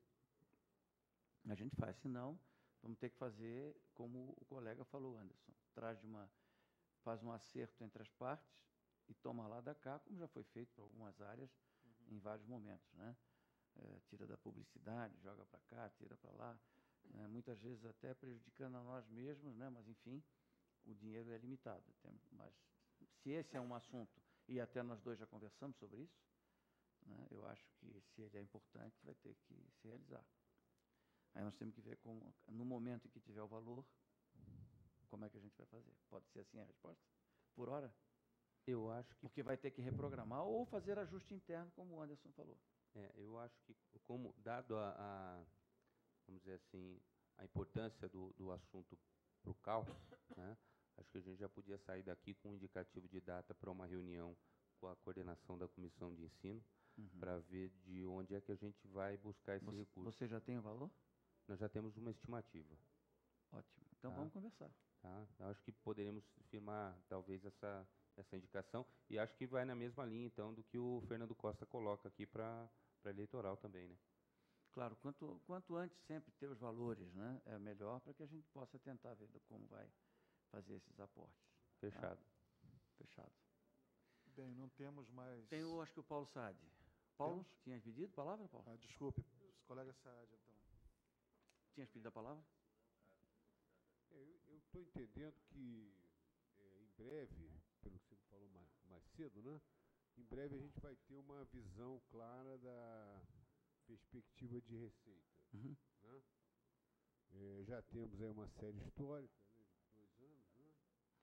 a gente faz. Se não, vamos ter que fazer como o colega falou, Anderson, traz de uma, faz um acerto entre as partes e toma lá da cá, como já foi feito para algumas áreas uhum. em vários momentos, né? É, tira da publicidade, joga para cá, tira para lá, né? Muitas vezes até prejudicando a nós mesmos, né? Mas, enfim, o dinheiro é limitado. Tem, mas, se esse é um assunto, e até nós dois já conversamos sobre isso, né? Eu acho que, se ele é importante, vai ter que se realizar. Aí nós temos que ver, como, no momento em que tiver o valor, como é que a gente vai fazer. Pode ser assim a resposta? Por hora? Eu acho que... Porque vai ter que reprogramar ou fazer ajuste interno, como o Anderson falou. É, eu acho que, como, dado a, a vamos dizer assim, a importância do, do assunto para o C A U, né, acho que a gente já podia sair daqui com um indicativo de data para uma reunião com a coordenação da comissão de ensino, uhum. para ver de onde é que a gente vai buscar esse você, recurso. Você já tem o valor? Nós já temos uma estimativa. Ótimo. Então, tá? Vamos conversar. Tá? Eu acho que poderíamos firmar, talvez, essa, essa indicação, e acho que vai na mesma linha, então, do que o Fernando Costa coloca aqui para para eleitoral também, né? Claro, quanto, quanto antes sempre ter os valores, né, é melhor, para que a gente possa tentar ver como vai fazer esses aportes. Fechado. Tá? Fechado. Bem, não temos mais... Tem, o, acho que o Paulo Saad. Paulo, temos? Tinhas pedido palavra, Paulo? Ah, desculpe, colega Saad, então. Tinhas pedido a palavra? É, eu estou entendendo que, é, em breve, pelo que você me falou mais, mais cedo, né? Em breve a gente vai ter uma visão clara da perspectiva de receita. Uhum. Né? É, já temos aí uma série histórica, né, de dois anos, né?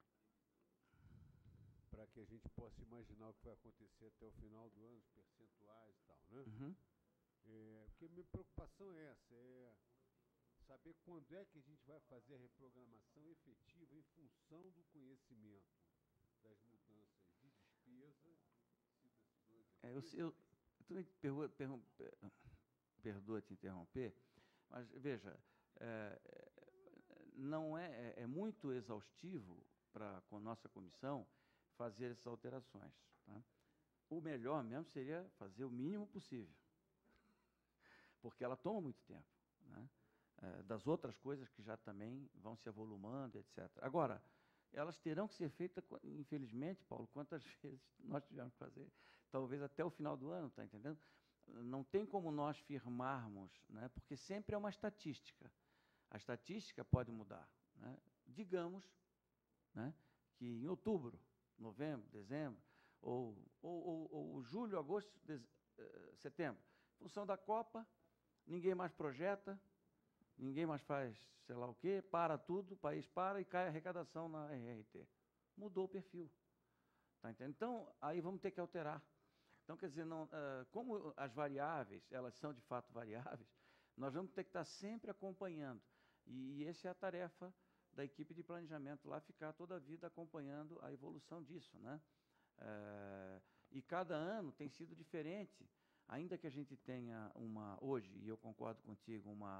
Para que a gente possa imaginar o que vai acontecer até o final do ano, os percentuais e tal. Né? Uhum. É, porque a minha preocupação é essa, é saber quando é que a gente vai fazer a reprogramação efetiva em função do conhecimento das mudanças de despesa. É, eu, eu, tu me perdoa, perdoa, perdoa te interromper, mas, veja, é, não é, é muito exaustivo para a nossa comissão fazer essas alterações. Tá? O melhor mesmo seria fazer o mínimo possível, porque ela toma muito tempo, né? É, das outras coisas que já também vão se avolumando, etcétera. Agora, elas terão que ser feitas, infelizmente, Paulo, quantas vezes nós tivemos que fazer, talvez até o final do ano, está entendendo? Não tem como nós firmarmos, né, porque sempre é uma estatística. A estatística pode mudar. Né? Digamos, né, que em outubro, novembro, dezembro, ou, ou, ou, ou julho, agosto, de, setembro, em função da Copa, ninguém mais projeta, ninguém mais faz sei lá o quê, para tudo, o país para e cai a arrecadação na R R T. Mudou o perfil. Tá entendendo? Então, aí vamos ter que alterar. Então, quer dizer, não, uh, como as variáveis, elas são de fato variáveis, nós vamos ter que estar sempre acompanhando. E, e essa é a tarefa da equipe de planejamento lá, ficar toda a vida acompanhando a evolução disso. Né? Uh, e cada ano tem sido diferente, ainda que a gente tenha uma, hoje, e eu concordo contigo, uma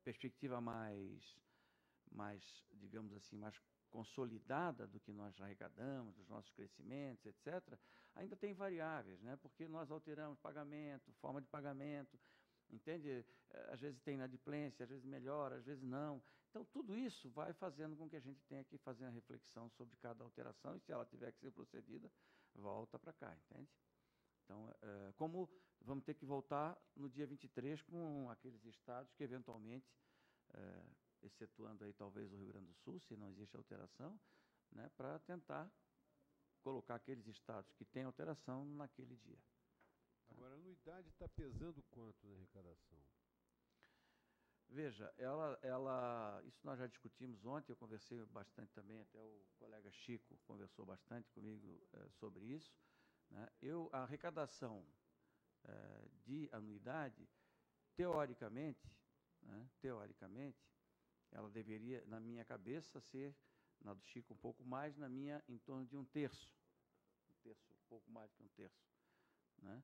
perspectiva mais, mais, digamos assim, mais consolidada do que nós arrecadamos, dos nossos crescimentos, etcétera, ainda tem variáveis, né? Porque nós alteramos pagamento, forma de pagamento, entende? Às vezes tem inadimplência, às vezes melhora, às vezes não. Então, tudo isso vai fazendo com que a gente tenha que fazer uma reflexão sobre cada alteração e, se ela tiver que ser procedida, volta para cá, entende? Então, é, como vamos ter que voltar no dia vinte e três com aqueles estados que, eventualmente, é, excetuando aí talvez o Rio Grande do Sul, se não existe alteração, né, para tentar colocar aqueles estados que têm alteração naquele dia. Agora, a anuidade está pesando quanto na arrecadação? Veja, ela, ela, isso nós já discutimos ontem, eu conversei bastante também, até o colega Chico conversou bastante comigo é, sobre isso, né? Eu, a arrecadação é, de anuidade, teoricamente, né, teoricamente, ela deveria, na minha cabeça, ser, na do Chico um pouco mais, na minha, em torno de um terço, um terço, um pouco mais que um terço, né?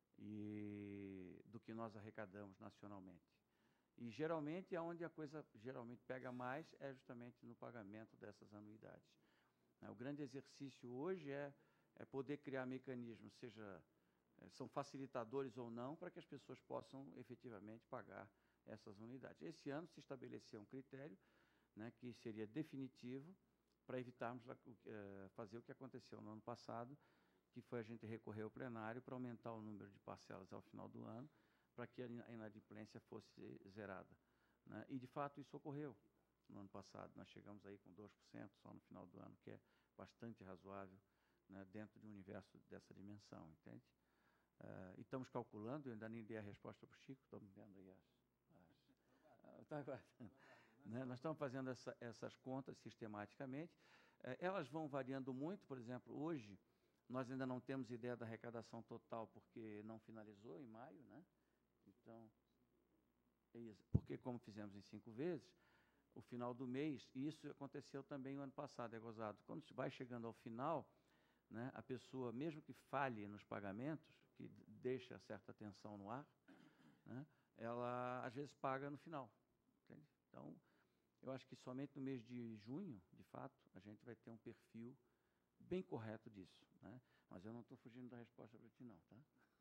E do que nós arrecadamos nacionalmente. E, geralmente, aonde a coisa geralmente pega mais é justamente no pagamento dessas anuidades. O grande exercício hoje é, é poder criar mecanismos, seja, são facilitadores ou não, para que as pessoas possam efetivamente pagar essas anuidades. Esse ano se estabeleceu um critério, né, que seria definitivo para evitarmos uh, fazer o que aconteceu no ano passado, que foi a gente recorrer ao plenário para aumentar o número de parcelas ao final do ano, para que a inadimplência fosse zerada, né? E, de fato, isso ocorreu no ano passado. Nós chegamos aí com dois por cento só no final do ano, que é bastante razoável, né, dentro de um universo dessa dimensão, entende? Uh, e estamos calculando, eu ainda nem dei a resposta para o Chico, estamos vendo aí as... Está aguardando. Né? Nós estamos fazendo essa, essas contas sistematicamente. Uh, elas vão variando muito, por exemplo, hoje, nós ainda não temos ideia da arrecadação total, porque não finalizou em maio, né? Então, é isso. Porque, como fizemos em cinco vezes, o final do mês, e isso aconteceu também no ano passado, é gozado. Quando vai chegando ao final, né, a pessoa, mesmo que falhe nos pagamentos, que deixa certa tensão no ar, né, ela, às vezes, paga no final. Entende? Então, eu acho que somente no mês de junho, de fato, a gente vai ter um perfil bem correto disso, né? Mas eu não estou fugindo da resposta para ti, não, tá?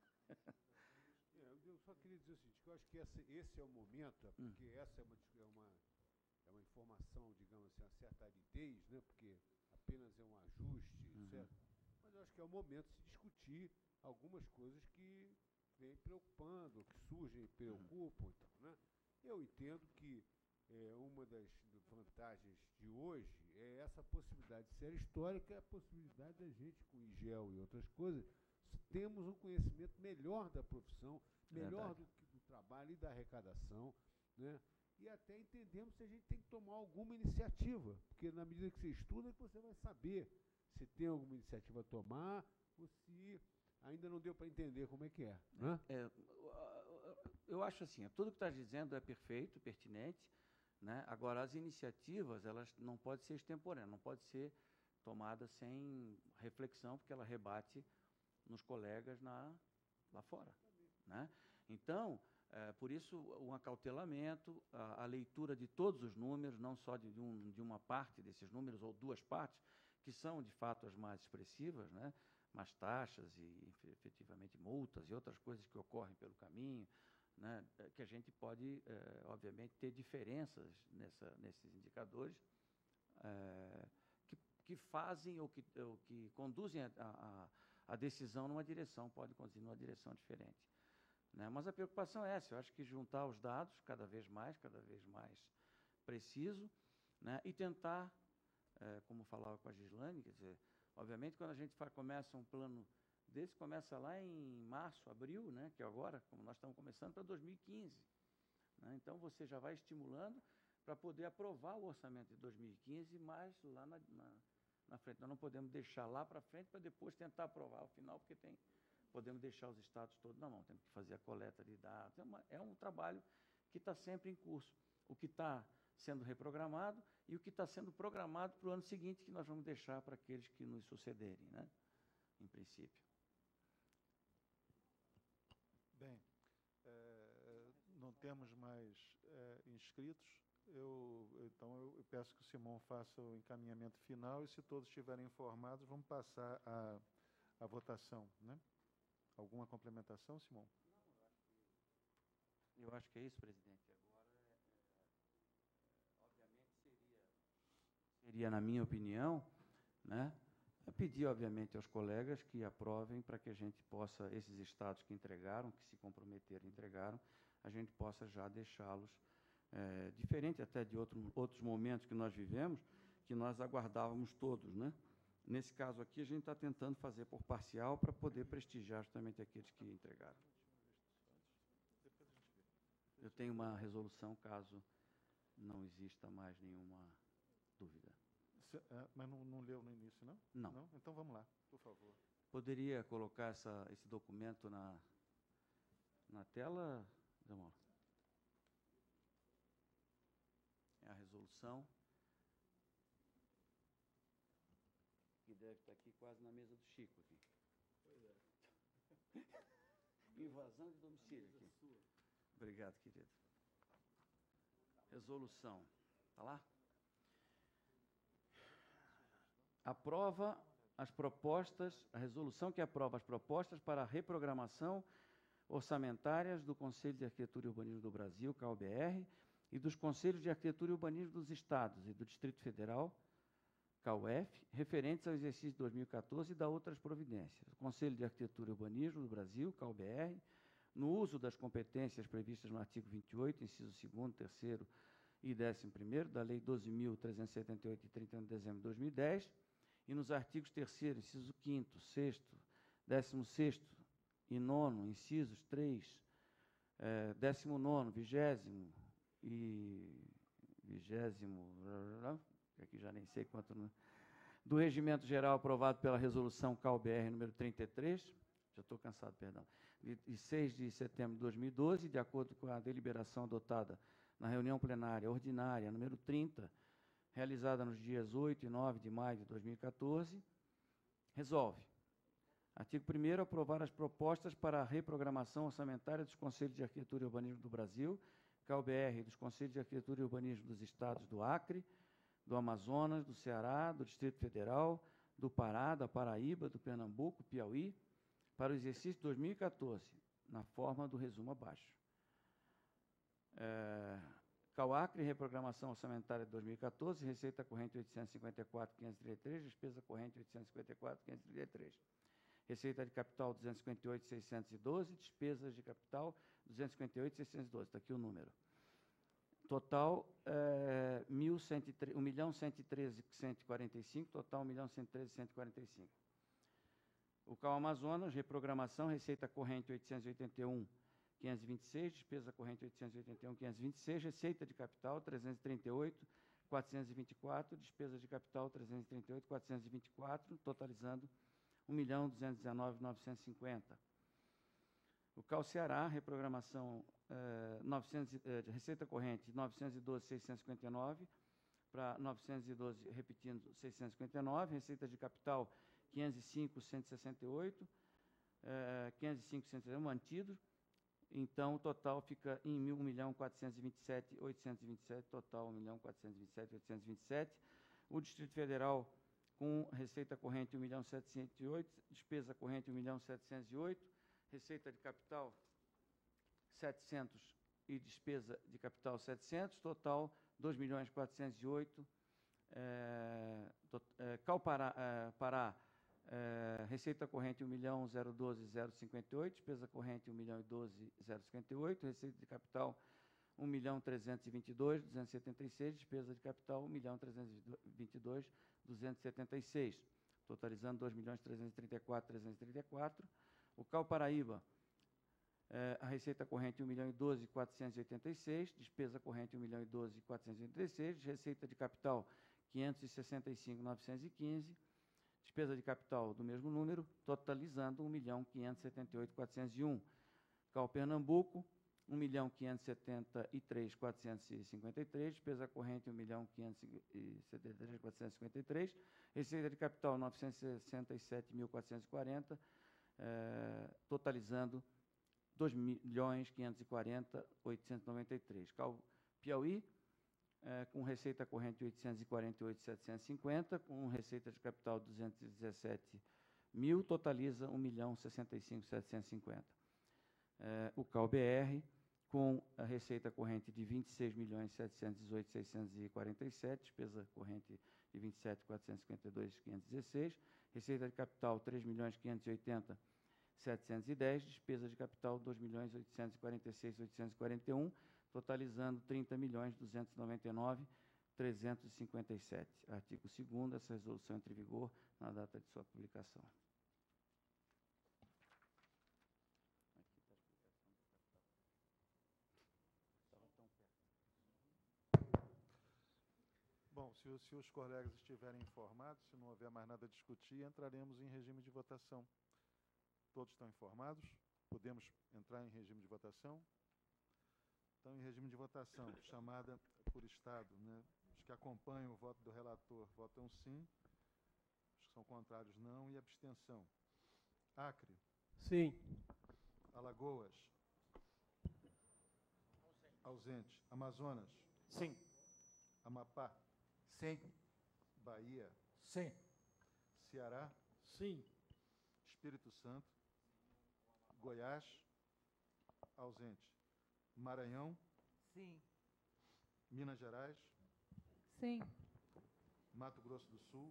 É, eu só queria dizer o seguinte, que eu acho que esse, esse é o momento, porque hum. essa é uma, é, uma, é uma informação, digamos assim, uma certa aridez, né? Porque apenas é um ajuste, uhum. certo? Mas eu acho que é o momento de se discutir algumas coisas que vêm preocupando, que surgem e preocupam, uhum. então, né? Eu entendo que é, uma das vantagens de hoje é essa possibilidade de ser histórica, é a possibilidade da gente, com I G E L e outras coisas, temos um conhecimento melhor da profissão, melhor do, do trabalho e da arrecadação, né? E até entendemos se a gente tem que tomar alguma iniciativa, porque na medida que você estuda, que você vai saber se tem alguma iniciativa a tomar ou se ainda não deu para entender como é que é, né? É, eu acho assim, tudo que está dizendo é perfeito, pertinente, né? Agora, as iniciativas, elas não podem ser extemporâneas, não pode ser tomada sem reflexão, porque ela rebate nos colegas na, lá fora, né? Então, é, por isso, um acautelamento, a, a leitura de todos os números, não só de, de, um, de uma parte desses números, ou duas partes, que são, de fato, as mais expressivas, né? Mais taxas e, efetivamente, multas e outras coisas que ocorrem pelo caminho, né, que a gente pode, é, obviamente, ter diferenças nessa, nesses indicadores é, que, que fazem ou que, ou que conduzem a, a, a decisão numa direção, pode conduzir numa direção diferente, né? Mas a preocupação é essa, eu acho que juntar os dados cada vez mais, cada vez mais preciso, né, e tentar, é, como falava com a Gislane, quer dizer, obviamente, quando a gente faz, começa um plano desse, começa lá em março, abril, né, que é agora, como nós estamos começando, para dois mil e quinze. Né? Então, você já vai estimulando para poder aprovar o orçamento de dois mil e quinze, mas lá na, na, na frente. Nós não podemos deixar lá para frente para depois tentar aprovar ao final, porque tem, podemos deixar os estados todos na mão. Temos que fazer a coleta de dados. É, uma, é um trabalho que está sempre em curso. O que está sendo reprogramado e o que está sendo programado para o ano seguinte, que nós vamos deixar para aqueles que nos sucederem, né? Em princípio. Bem, é, não, temos mais é, inscritos, eu, então eu peço que o Simão faça o encaminhamento final e, se todos estiverem informados, vamos passar a, a votação, né? Alguma complementação, Simão? Eu acho que é isso, presidente. Agora, é, é, obviamente, seria, seria, na minha opinião, né, pedir, obviamente, aos colegas que aprovem para que a gente possa, esses estados que entregaram, que se comprometeram e entregaram, a gente possa já deixá-los, é, diferente até de outro, outros momentos que nós vivemos, que nós aguardávamos todos, né? Nesse caso aqui, a gente está tentando fazer por parcial para poder prestigiar justamente aqueles que entregaram. Eu tenho uma resolução, caso não exista mais nenhuma dúvida. Se, é, mas não, não leu no início, não? Não. não? Então, vamos lá, por favor. Poderia colocar essa, esse documento na, na tela, Zé Mauro? É a resolução, que deve estar aqui quase na mesa do Chico. Aqui. Pois é. Invasão de domicílio aqui. Obrigado, querido. Resolução. Está lá? Aprova as propostas, a resolução que aprova as propostas para a reprogramação orçamentárias do Conselho de Arquitetura e Urbanismo do Brasil, C A U B R, e dos Conselhos de Arquitetura e Urbanismo dos Estados e do Distrito Federal, C A U F, referentes ao exercício de dois mil e quatorze, e da outras providências. O Conselho de Arquitetura e Urbanismo do Brasil, C A U B R, no uso das competências previstas no artigo vinte e oito, inciso segundo, terceiro e décimo primeiro da Lei doze mil trezentos e setenta e oito, de trinta e um de dezembro de dois mil e dez, e nos artigos terceiro, inciso quinto, sexto, décimo sexto e nono, incisos três, eh, décimo nono, vigésimo e vigésimo, aqui já nem sei quanto, né? Do Regimento Geral aprovado pela Resolução C A U B R número trinta e três, já estou cansado, perdão, de seis de setembro de dois mil e doze, de acordo com a deliberação adotada na reunião plenária ordinária número trinta, realizada nos dias oito e nove de maio de dois mil e quatorze, resolve. Artigo primeiro, aprovar as propostas para a reprogramação orçamentária dos Conselhos de Arquitetura e Urbanismo do Brasil, C A U B R, dos Conselhos de Arquitetura e Urbanismo dos Estados do Acre, do Amazonas, do Ceará, do Distrito Federal, do Pará, da Paraíba, do Pernambuco, Piauí, para o exercício de dois mil e quatorze, na forma do resumo abaixo. É, C A U Acre, reprogramação orçamentária de dois mil e quatorze, receita corrente oitocentos e cinquenta e quatro mil quinhentos e trinta e três, despesa corrente oitocentos e cinquenta e quatro mil quinhentos e trinta e três. Receita de capital duzentos e cinquenta e oito mil seiscentos e doze, despesas de capital duzentos e cinquenta e oito mil seiscentos e doze, está aqui o número. Total, é, um milhão cento e treze mil cento e quarenta e cinco, total um milhão cento e treze mil cento e quarenta e cinco. O C A U Amazonas, reprogramação, receita corrente oitocentos e oitenta e um mil quinhentos e vinte e seis, despesa corrente oitocentos e oitenta e um mil quinhentos e vinte e seis, receita de capital trezentos e trinta e oito mil quatrocentos e vinte e quatro, despesa de capital trezentos e trinta e oito mil quatrocentos e vinte e quatro, totalizando um milhão duzentos e dezenove mil novecentos e cinquenta. O C A U Ceará, reprogramação, eh, novecentos, eh, de receita corrente novecentos e doze mil seiscentos e cinquenta e nove para novecentos e doze, repetindo, seiscentos e cinquenta e nove, receita de capital quinhentos e cinco mil cento e sessenta e oito, eh, quinhentos e cinco mil cento e sessenta e oito mantido, então o total fica em um milhão quatrocentos e vinte e sete mil oitocentos e vinte e sete, total um milhão quatrocentos e vinte e sete mil oitocentos e vinte e sete. O Distrito Federal, com receita corrente um milhão setecentos e oito, despesa corrente um milhão setecentos e oito, receita de capital setecentos e despesa de capital setecentos, total dois milhões quatrocentos e oito. É, é, C A U Pará, é, Pará é, receita corrente um milhão doze mil cinquenta e oito, despesa corrente um milhão doze mil cinquenta e oito, receita de capital um milhão trezentos e vinte e dois mil duzentos e setenta e seis, despesa de capital um milhão trezentos e vinte e dois mil duzentos e setenta e seis, totalizando dois milhões trezentos e trinta e quatro mil trezentos e trinta e quatro. O C A U Paraíba, é, a receita corrente um milhão doze mil quatrocentos e oitenta e seis, despesa corrente um milhão doze mil quatrocentos e oitenta e seis, receita de capital quinhentos e sessenta e cinco mil novecentos e quinze, despesa de capital do mesmo número, totalizando um milhão quinhentos e setenta e oito mil quatrocentos e um. C A U Pernambuco, um milhão quinhentos e setenta e três mil quatrocentos e cinquenta e três, despesa corrente um milhão quinhentos e setenta e três mil quatrocentos e cinquenta e três, receita de capital novecentos e sessenta e sete mil quatrocentos e quarenta, eh, totalizando dois milhões quinhentos e quarenta mil oitocentos e noventa e três. Cal Piauí, é, com receita corrente de oitocentos e quarenta e oito mil setecentos e cinquenta, com receita de capital de duzentos e dezessete mil, totaliza um milhão sessenta e cinco mil setecentos e cinquenta. É, o Cal B R, com a receita corrente de vinte e seis milhões setecentos e dezoito mil seiscentos e quarenta e sete, despesa corrente de vinte e sete mil quatrocentos e cinquenta e dois mil quinhentos e dezesseis, receita de capital três milhões quinhentos e oitenta mil setecentos e dez, despesa de capital dois milhões oitocentos e quarenta e seis mil oitocentos e quarenta e um, totalizando trinta milhões duzentos e noventa e nove mil trezentos e cinquenta e sete. Artigo segundo, essa resolução entra em vigor na data de sua publicação. Bom, se, se os colegas estiverem informados, se não houver mais nada a discutir, entraremos em regime de votação. Todos estão informados? Podemos entrar em regime de votação? Então, em regime de votação, chamada por Estado, né? Os que acompanham o voto do relator votam sim, os que são contrários não, e abstenção. Acre? Sim. Alagoas? Ausente. Amazonas? Sim. Amapá? Sim. Bahia? Sim. Ceará? Sim. Espírito Santo? Goiás? Ausente. Maranhão? Sim. Minas Gerais? Sim. Mato Grosso do Sul?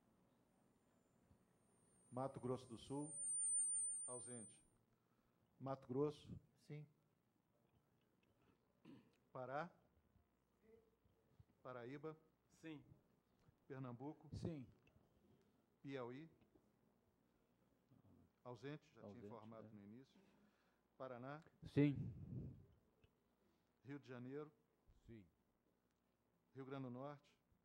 Mato Grosso do Sul? Ausente. Mato Grosso? Sim. Pará? Paraíba? Sim. Pernambuco? Sim. Piauí? Ausente, já Ausente, tinha informado é. no início. Paraná? Sim. Rio de Janeiro? Sim. Rio Grande do Norte?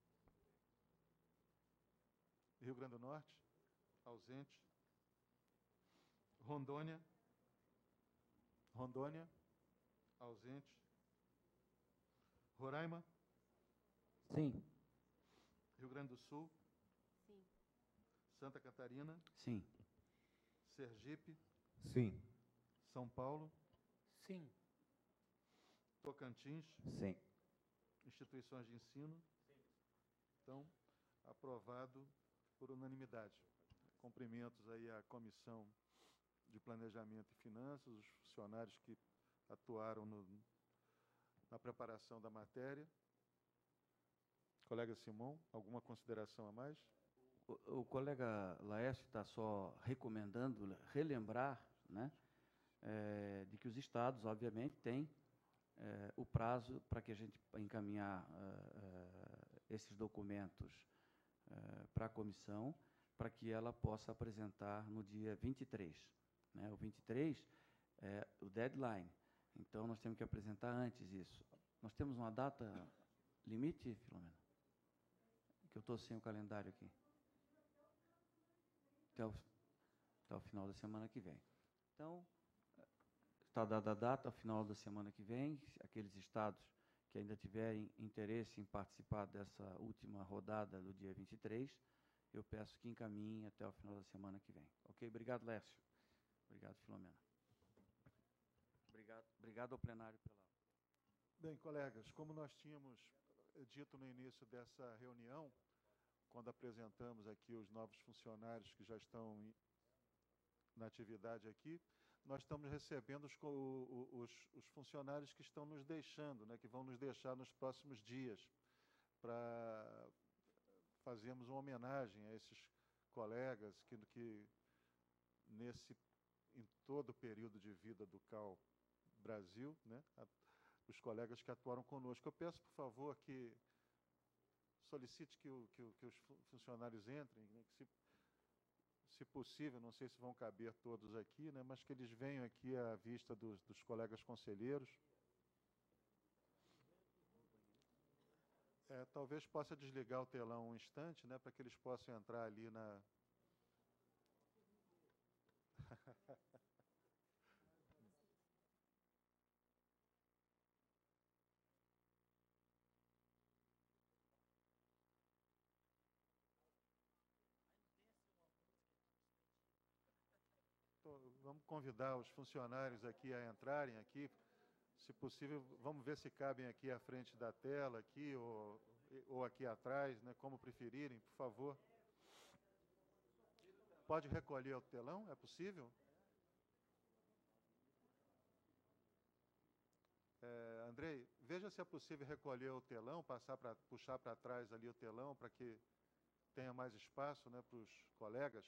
Rio Grande do Norte? Ausente. Rondônia? Rondônia? Ausente. Roraima? Sim. Rio Grande do Sul? Sim. Santa Catarina? Sim. Sergipe? Sim. São Paulo? Sim. Tocantins? Sim. Instituições de ensino? Sim. Então, aprovado por unanimidade. Cumprimentos aí à Comissão de Planejamento e Finanças, os funcionários que atuaram no, na preparação da matéria. Colega Simão, alguma consideração a mais? O, o colega Laércio está só recomendando, relembrar, né, é, de que os estados, obviamente, têm é, o prazo para que a gente encaminhar é, é, esses documentos é, para a comissão, para que ela possa apresentar no dia vinte e três. Né? O vinte e três é o deadline, então nós temos que apresentar antes isso. Nós temos uma data limite, Filomena? Que eu estou sem o calendário aqui. Até o, até o final da semana que vem. Então, está dada a data, ao final da semana que vem, aqueles estados que ainda tiverem interesse em participar dessa última rodada do dia vinte e três, eu peço que encaminhem até o final da semana que vem. Ok? Obrigado, Lécio. Obrigado, Filomena. Obrigado, obrigado ao plenário pela... Bem, colegas, como nós tínhamos dito no início dessa reunião, quando apresentamos aqui os novos funcionários que já estão em, na atividade aqui, nós estamos recebendo os, os, os funcionários que estão nos deixando, né, que vão nos deixar nos próximos dias, para fazermos uma homenagem a esses colegas que, que nesse, em todo o período de vida do C A U Brasil, né, a, os colegas que atuaram conosco. Eu peço, por favor, que solicite que, o, que, o, que os funcionários entrem, né, que se, se possível, não sei se vão caber todos aqui, né, mas que eles venham aqui à vista dos, dos colegas conselheiros. É, talvez possa desligar o telão um instante, né, para que eles possam entrar ali na... Vamos Vamos convidar os funcionários aqui a entrarem aqui. Se possível, vamos ver se cabem aqui à frente da tela, aqui ou, ou aqui atrás, né, como preferirem, por favor. Pode recolher o telão? É possível? É, Andrei, veja se é possível recolher o telão, passar para puxar para trás ali o telão, para que tenha mais espaço, né, para os colegas.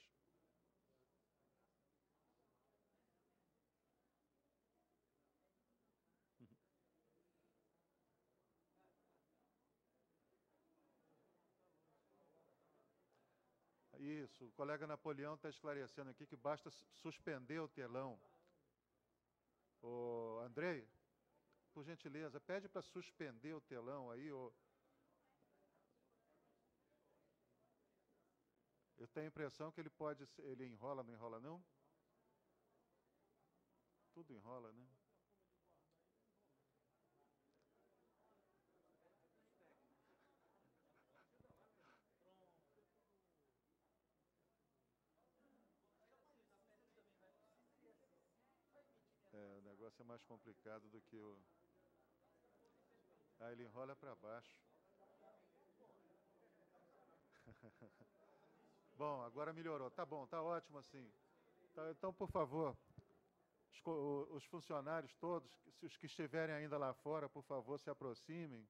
Isso, o colega Napoleão está esclarecendo aqui que basta suspender o telão. Ô, Andrei, por gentileza, pede para suspender o telão aí. Ô. Eu tenho a impressão que ele pode, ele enrola, não enrola não? Tudo enrola, né? É, o negócio é mais complicado do que o... Ah, ele enrola para baixo. Bom, agora melhorou. Tá bom, tá ótimo assim. Tá, então, por favor, os, os funcionários todos, os que estiverem ainda lá fora, por favor, se aproximem.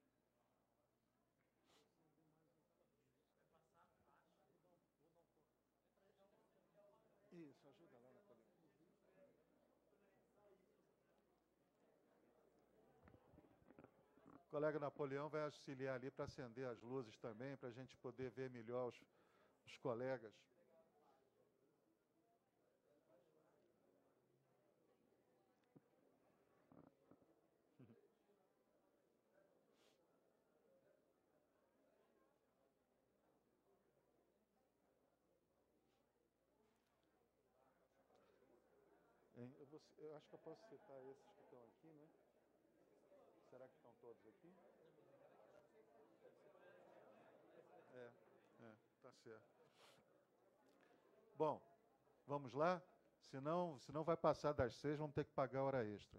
Isso, ajuda lá, Napoleão. O colega Napoleão vai auxiliar ali para acender as luzes também, para a gente poder ver melhor os, os colegas. Eu, vou, eu acho que eu posso citar esses que estão aqui, né? Será que estão todos aqui? É, é, tá certo. Bom, vamos lá? Senão, senão vai passar das seis, vamos ter que pagar hora extra.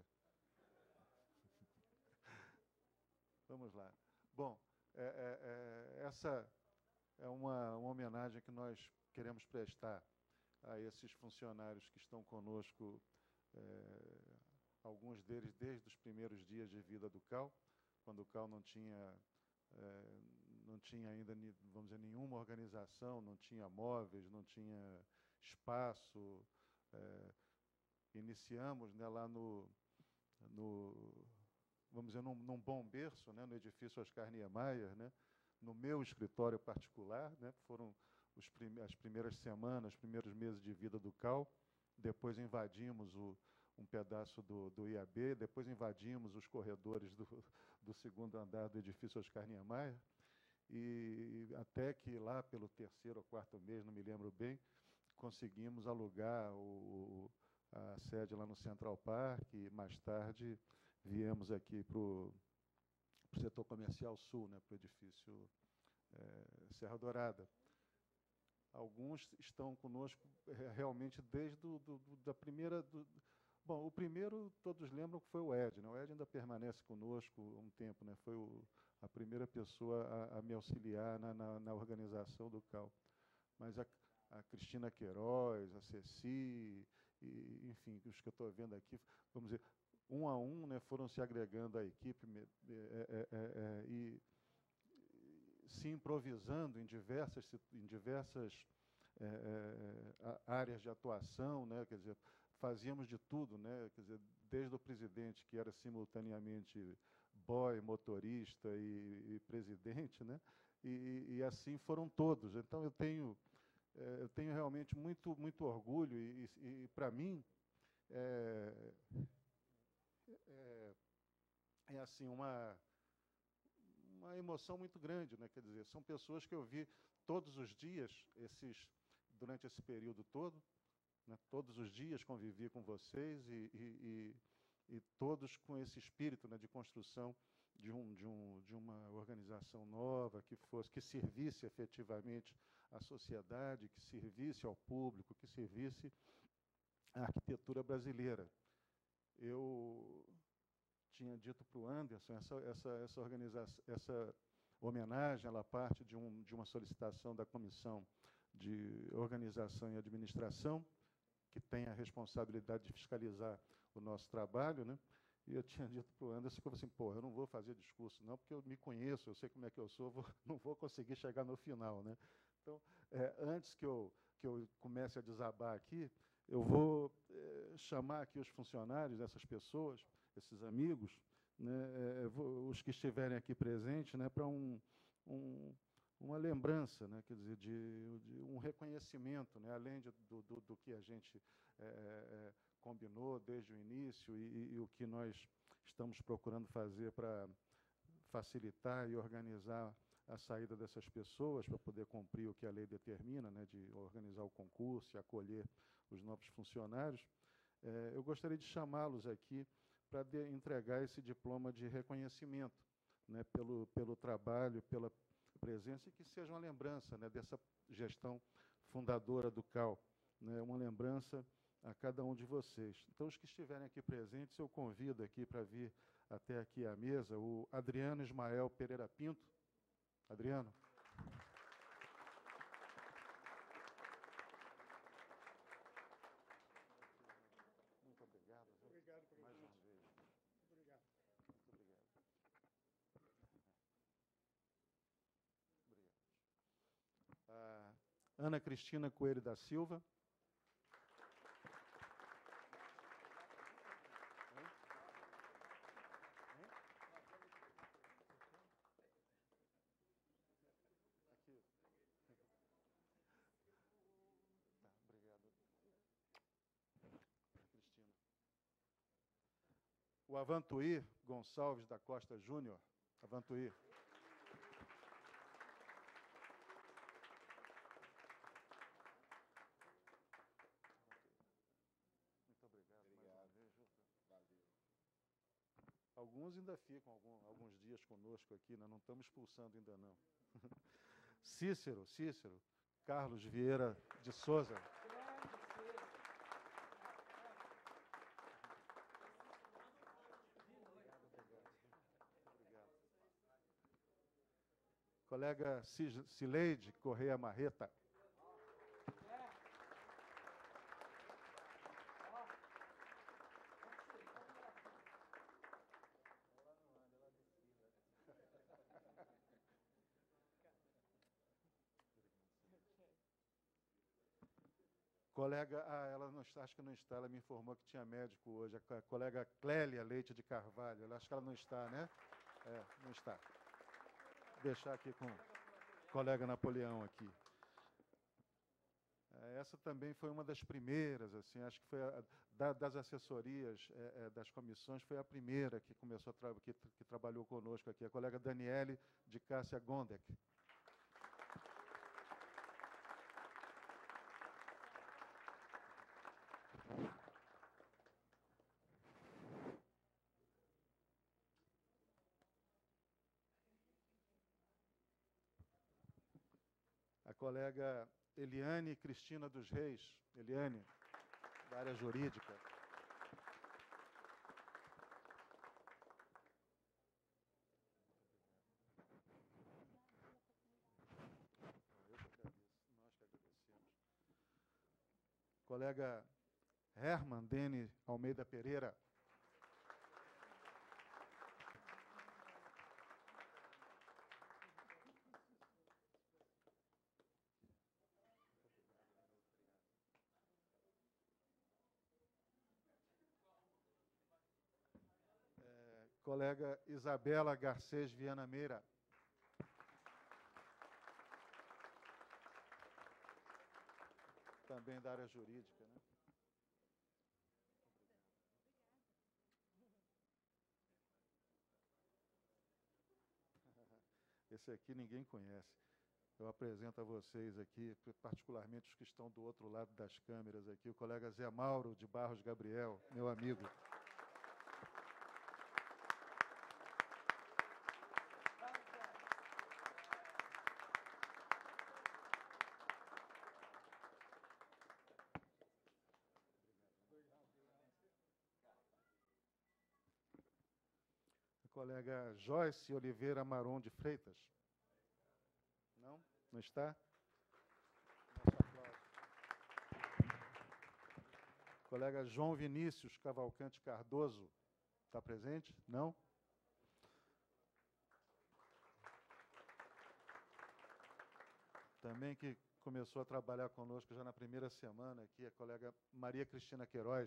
Vamos lá. Bom, é, é, é, essa é uma, uma homenagem que nós queremos prestar a esses funcionários que estão conosco, é, alguns deles desde os primeiros dias de vida do C A U, quando o C A U não tinha, é, não tinha ainda, vamos dizer, nenhuma organização, não tinha móveis, não tinha espaço. É, iniciamos, né, lá no, no, vamos dizer, num, num bom berço, né, no edifício Oscar Niemeyer, né, no meu escritório particular, né, foram os prime as primeiras semanas, os primeiros meses de vida do C A U. Depois invadimos o, um pedaço do, do I A B, depois invadimos os corredores do, do segundo andar do edifício Oscar Niemeyer, e até que lá pelo terceiro ou quarto mês, não me lembro bem, conseguimos alugar o, a sede lá no Central Park, e mais tarde viemos aqui para o setor comercial sul, né, para o edifício é, Serra Dourada. Alguns estão conosco é, realmente desde do, do, da primeira... Do, bom, o primeiro, todos lembram que foi o Ed, né? O Ed ainda permanece conosco um tempo, né? Foi o, a primeira pessoa a, a me auxiliar na, na, na organização do C A U. Mas a, a Cristina Queiroz, a Ceci, e, enfim, os que eu estou vendo aqui, vamos dizer, um a um, né, foram se agregando à equipe é, é, é, é, e se improvisando em diversas, em diversas é, é, áreas de atuação, né, quer dizer, fazíamos de tudo, né, quer dizer, desde o presidente, que era simultaneamente boy, motorista e, e presidente, né, e, e assim foram todos. Então eu tenho, é, eu tenho realmente muito, muito orgulho e, e, e para mim é, é, é assim uma uma emoção muito grande, né? Quer dizer, são pessoas que eu vi todos os dias, esses, durante esse período todo, né? Todos os dias convivi com vocês e, e, e, e todos com esse espírito, né, de construção de, um, de, um, de uma organização nova, que fosse, que servisse efetivamente à sociedade, que servisse ao público, que servisse a arquitetura brasileira. Eu tinha dito para o Anderson, essa, essa, essa, organização, essa homenagem, ela parte de, um, de uma solicitação da Comissão de Organização e Administração, que tem a responsabilidade de fiscalizar o nosso trabalho, né? E eu tinha dito para o Anderson, que eu falei assim, pô, eu não vou fazer discurso não, porque eu me conheço, eu sei como é que eu sou, vou, não vou conseguir chegar no final, né? Então, é, antes que eu, que eu comece a desabar aqui, eu vou é, chamar aqui os funcionários dessas pessoas, esses amigos, né, é, vou, os que estiverem aqui presentes, né, para um, um, uma lembrança, né, quer dizer, de, de um reconhecimento, né, além de, do, do, do que a gente é, é, combinou desde o início e, e, e o que nós estamos procurando fazer para facilitar e organizar a saída dessas pessoas, para poder cumprir o que a lei determina, né, de organizar o concurso e acolher os novos funcionários. É, eu gostaria de chamá-los aqui para entregar esse diploma de reconhecimento, né, pelo, pelo trabalho, pela presença, e que seja uma lembrança, né, dessa gestão fundadora do C A U, né, uma lembrança a cada um de vocês. Então, os que estiverem aqui presentes, eu convido aqui para vir até aqui à mesa o Adriano Ismael Pereira Pinto. Adriano. Muito obrigado. Obrigado por mais uma vez. Obrigado. Muito obrigado. Obrigado. A Ana Cristina Coelho da Silva. O Avantuí Gonçalves da Costa Júnior. Avantuí. Muito obrigado. Obrigado. Mais uma vez. Valeu. Alguns ainda ficam algum, alguns dias conosco aqui, né? Não estamos expulsando ainda não. Cícero, Cícero, Carlos Vieira de Souza. Colega Cileide Correia Marreta. Colega, ah, ela não está, acho que não está, ela me informou que tinha médico hoje, a colega Clélia Leite de Carvalho, ela, acho que ela não está, né? É, não está. Deixar aqui com o colega Napoleão aqui. Essa também foi uma das primeiras, assim, acho que foi a, da, das assessorias é, é, das comissões, foi a primeira que começou a tra que, que trabalhou conosco aqui, a colega Daniele de Cássia Gondek. A colega Eliane Cristina dos Reis, Eliane, da área jurídica. Eu que agradeço, nós que agradecemos. Colega Herman Dene Almeida Pereira. Colega Isabela Garcês Viana Meira. Também da área jurídica, né? Esse aqui ninguém conhece. Eu apresento a vocês aqui, particularmente os que estão do outro lado das câmeras aqui, o colega Zé Mauro de Barros Gabriel, meu amigo. Colega Joyce Oliveira Maron de Freitas. Não? Não está? Nosso aplauso. Colega João Vinícius Cavalcante Cardoso. Está presente? Não? Também que começou a trabalhar conosco já na primeira semana aqui, a colega Maria Cristina Queiroz.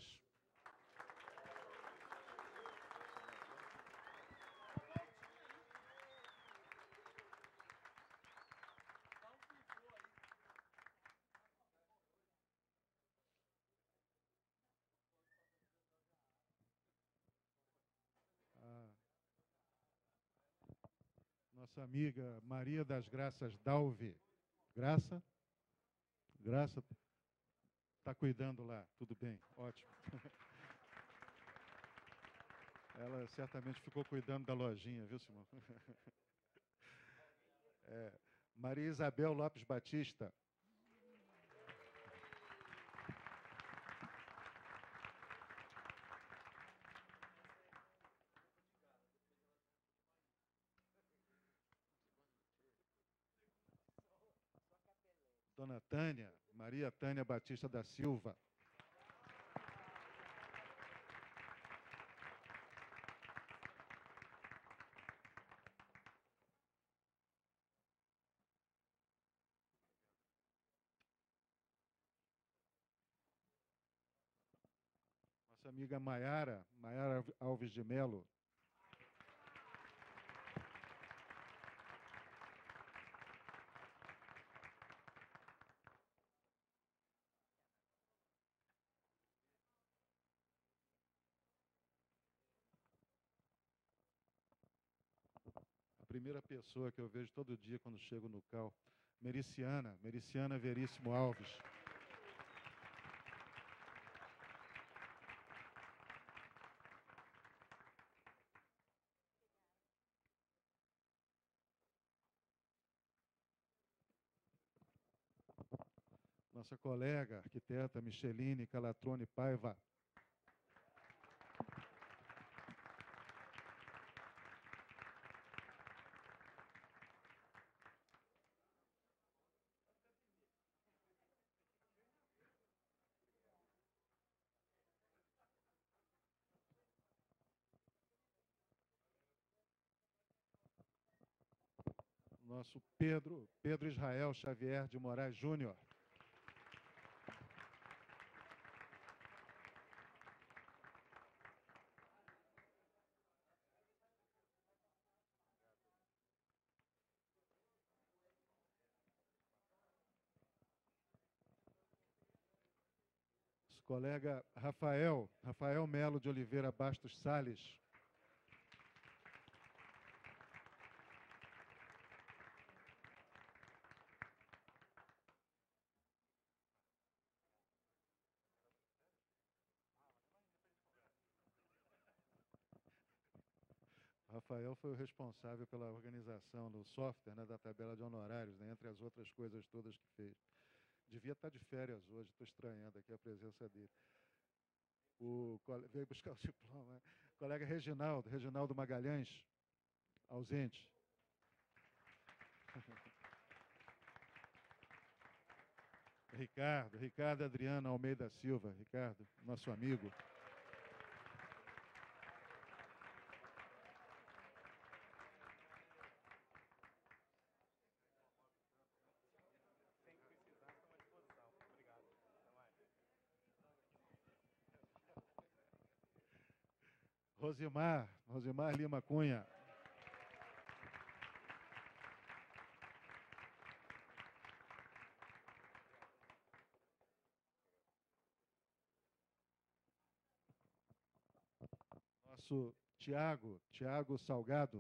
Nossa amiga Maria das Graças Dalve. Graça? Graça? Está cuidando lá, tudo bem, ótimo. Ela certamente ficou cuidando da lojinha, viu, Simão? É, Maria Isabel Lopes Batista. Dona Tânia, Maria Tânia Batista da Silva. Nossa amiga Maiara, Maiara Alves de Melo. A primeira pessoa que eu vejo todo dia quando chego no C A U, Mericiana, Mericiana Veríssimo Alves. Nossa colega, arquiteta Micheline Calatrone Paiva. Nosso Pedro, Pedro Israel Xavier de Moraes Júnior. Nosso colega Rafael, Rafael Melo de Oliveira Bastos Salles. Rafael foi o responsável pela organização do software, né, da tabela de honorários, né, entre as outras coisas todas que fez. Devia estar de férias hoje, estou estranhando aqui a presença dele. O, veio buscar o diploma. Né? O colega Reginaldo, Reginaldo Magalhães, ausente. Ricardo, Ricardo Adriano Almeida Silva, Ricardo, nosso amigo. Rosimar, Rosimar Lima Cunha. Nosso Tiago, Tiago Salgado.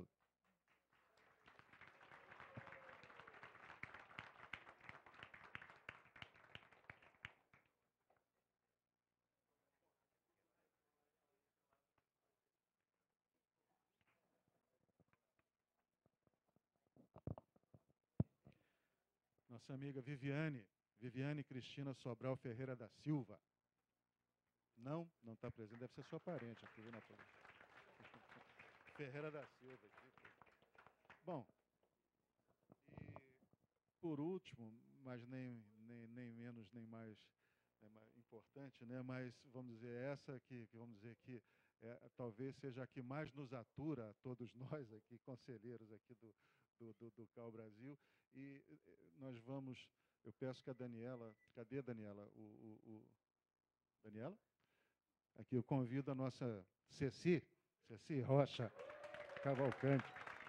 Nossa amiga Viviane, Viviane Cristina Sobral Ferreira da Silva. Não, não está presente, deve ser sua parente aqui, viu, na Ferreira da Silva aqui. Bom, e por último, mas nem, nem, nem menos nem mais, é, mais importante, né? Mas vamos dizer, essa que, que vamos dizer que é, talvez seja a que mais nos atura a todos nós aqui, conselheiros aqui do, do, do, do C A U Brasil, e nós vamos, eu peço que a Daniela, cadê a Daniela? O, o, o, Daniela? Aqui eu convido a nossa Ceci, Ceci Rocha Cavalcante.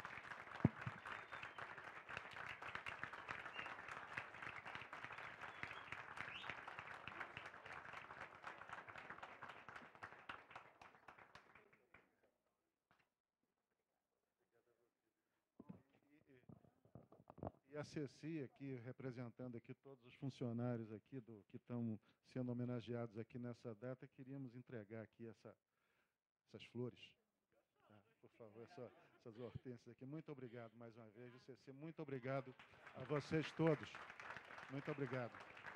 E a Ceci aqui, representando aqui todos os funcionários aqui do, que estão sendo homenageados aqui nessa data, queríamos entregar aqui essa, essas flores. Tá? Por favor, essa, essas hortênsias aqui. Muito obrigado mais uma vez, Ceci. Muito obrigado a vocês todos. Muito obrigado.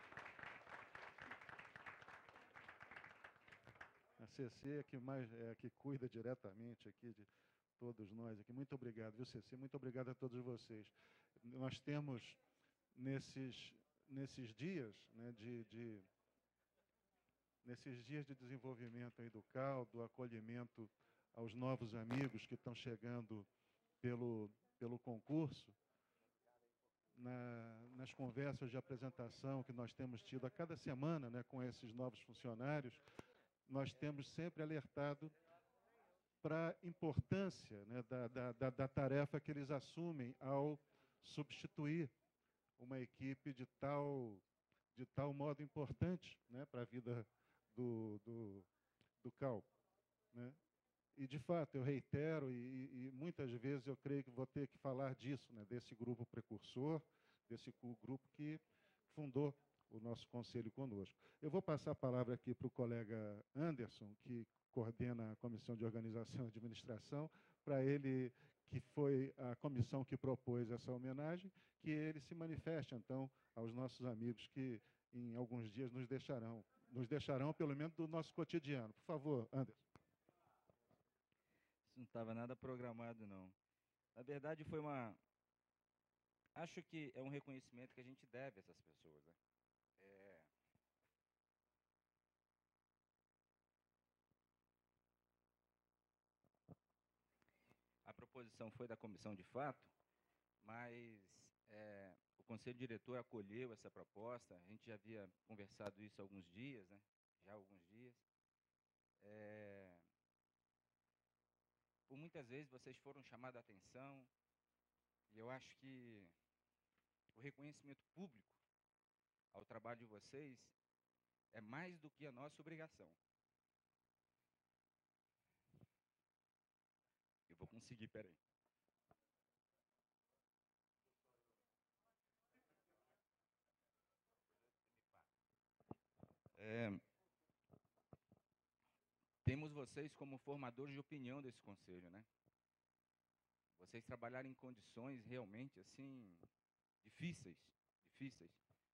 A Ceci é que mais é que cuida diretamente aqui de todos nós aqui. Muito obrigado, viu, Ceci? Muito obrigado a todos vocês. Nós temos nesses nesses dias, né, de, de nesses dias de desenvolvimento aí do C A U, do acolhimento aos novos amigos que estão chegando pelo pelo concurso, na, nas conversas de apresentação que nós temos tido a cada semana, né, com esses novos funcionários, nós temos sempre alertado para a importância, né, da, da, da, da tarefa que eles assumem ao substituir uma equipe de tal, de tal modo importante, né, para a vida do, do, do C A U. Né? E, de fato, eu reitero, e, e muitas vezes eu creio que vou ter que falar disso, né, desse grupo precursor, desse grupo que fundou o nosso conselho conosco. Eu vou passar a palavra aqui para o colega Anderson, que coordena a Comissão de Organização e Administração, para ele, que foi a comissão que propôs essa homenagem, que ele se manifeste, então, aos nossos amigos que, em alguns dias, nos deixarão, nos deixarão, pelo menos, do nosso cotidiano. Por favor, Anderson. Isso não estava nada programado, não. Na verdade, foi uma... Acho que é um reconhecimento que a gente deve a essas pessoas, né? É... A proposição foi da comissão de fato, mas é, o conselho diretor acolheu essa proposta. A gente já havia conversado isso há alguns dias, né? Já há alguns dias. É... Por muitas vezes vocês foram chamados a atenção, e eu acho que o reconhecimento público ao trabalho de vocês é mais do que a nossa obrigação. Eu vou conseguir, peraí. É, temos vocês como formadores de opinião desse conselho, né? Vocês trabalharam em condições realmente, assim, difíceis, difíceis.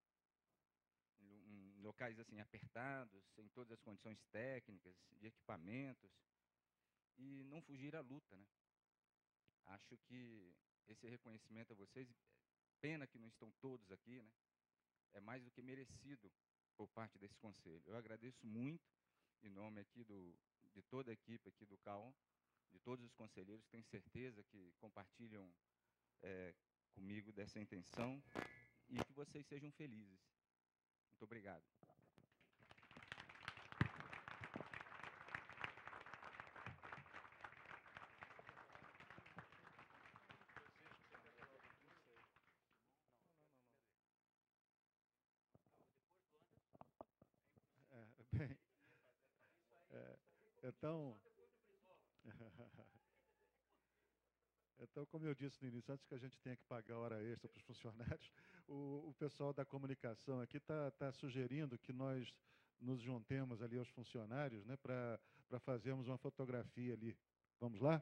Em locais, assim, apertados, em todas as condições técnicas, de equipamentos, e não fugir à luta, né? Acho que esse reconhecimento a vocês, pena que não estão todos aqui, né? É mais do que merecido por parte desse conselho. Eu agradeço muito, em nome aqui do, de toda a equipe aqui do C A U, de todos os conselheiros, tenho certeza que compartilham é, comigo dessa intenção, e que vocês sejam felizes. Muito obrigado. É, bem, é, então, então, como eu disse no início, antes que a gente tenha que pagar hora extra para os funcionários, o, o pessoal da comunicação aqui está tá sugerindo que nós nos juntemos ali aos funcionários, né, para para fazermos uma fotografia ali. Vamos lá?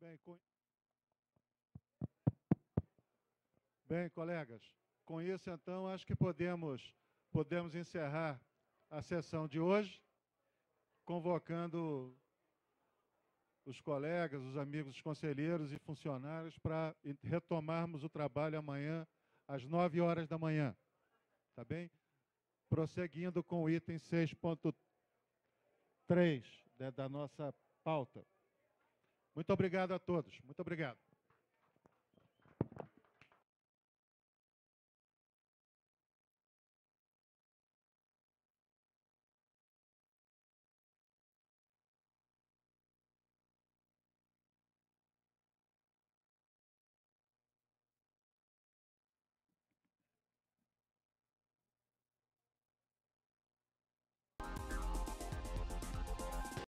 Bem, com... Bem, colegas, com isso, então, acho que podemos, podemos encerrar a sessão de hoje, convocando os colegas, os amigos, os conselheiros e funcionários para retomarmos o trabalho amanhã às nove horas da manhã. Tá bem? Prosseguindo com o item seis ponto três, né, da nossa pauta. Muito obrigado a todos. Muito obrigado.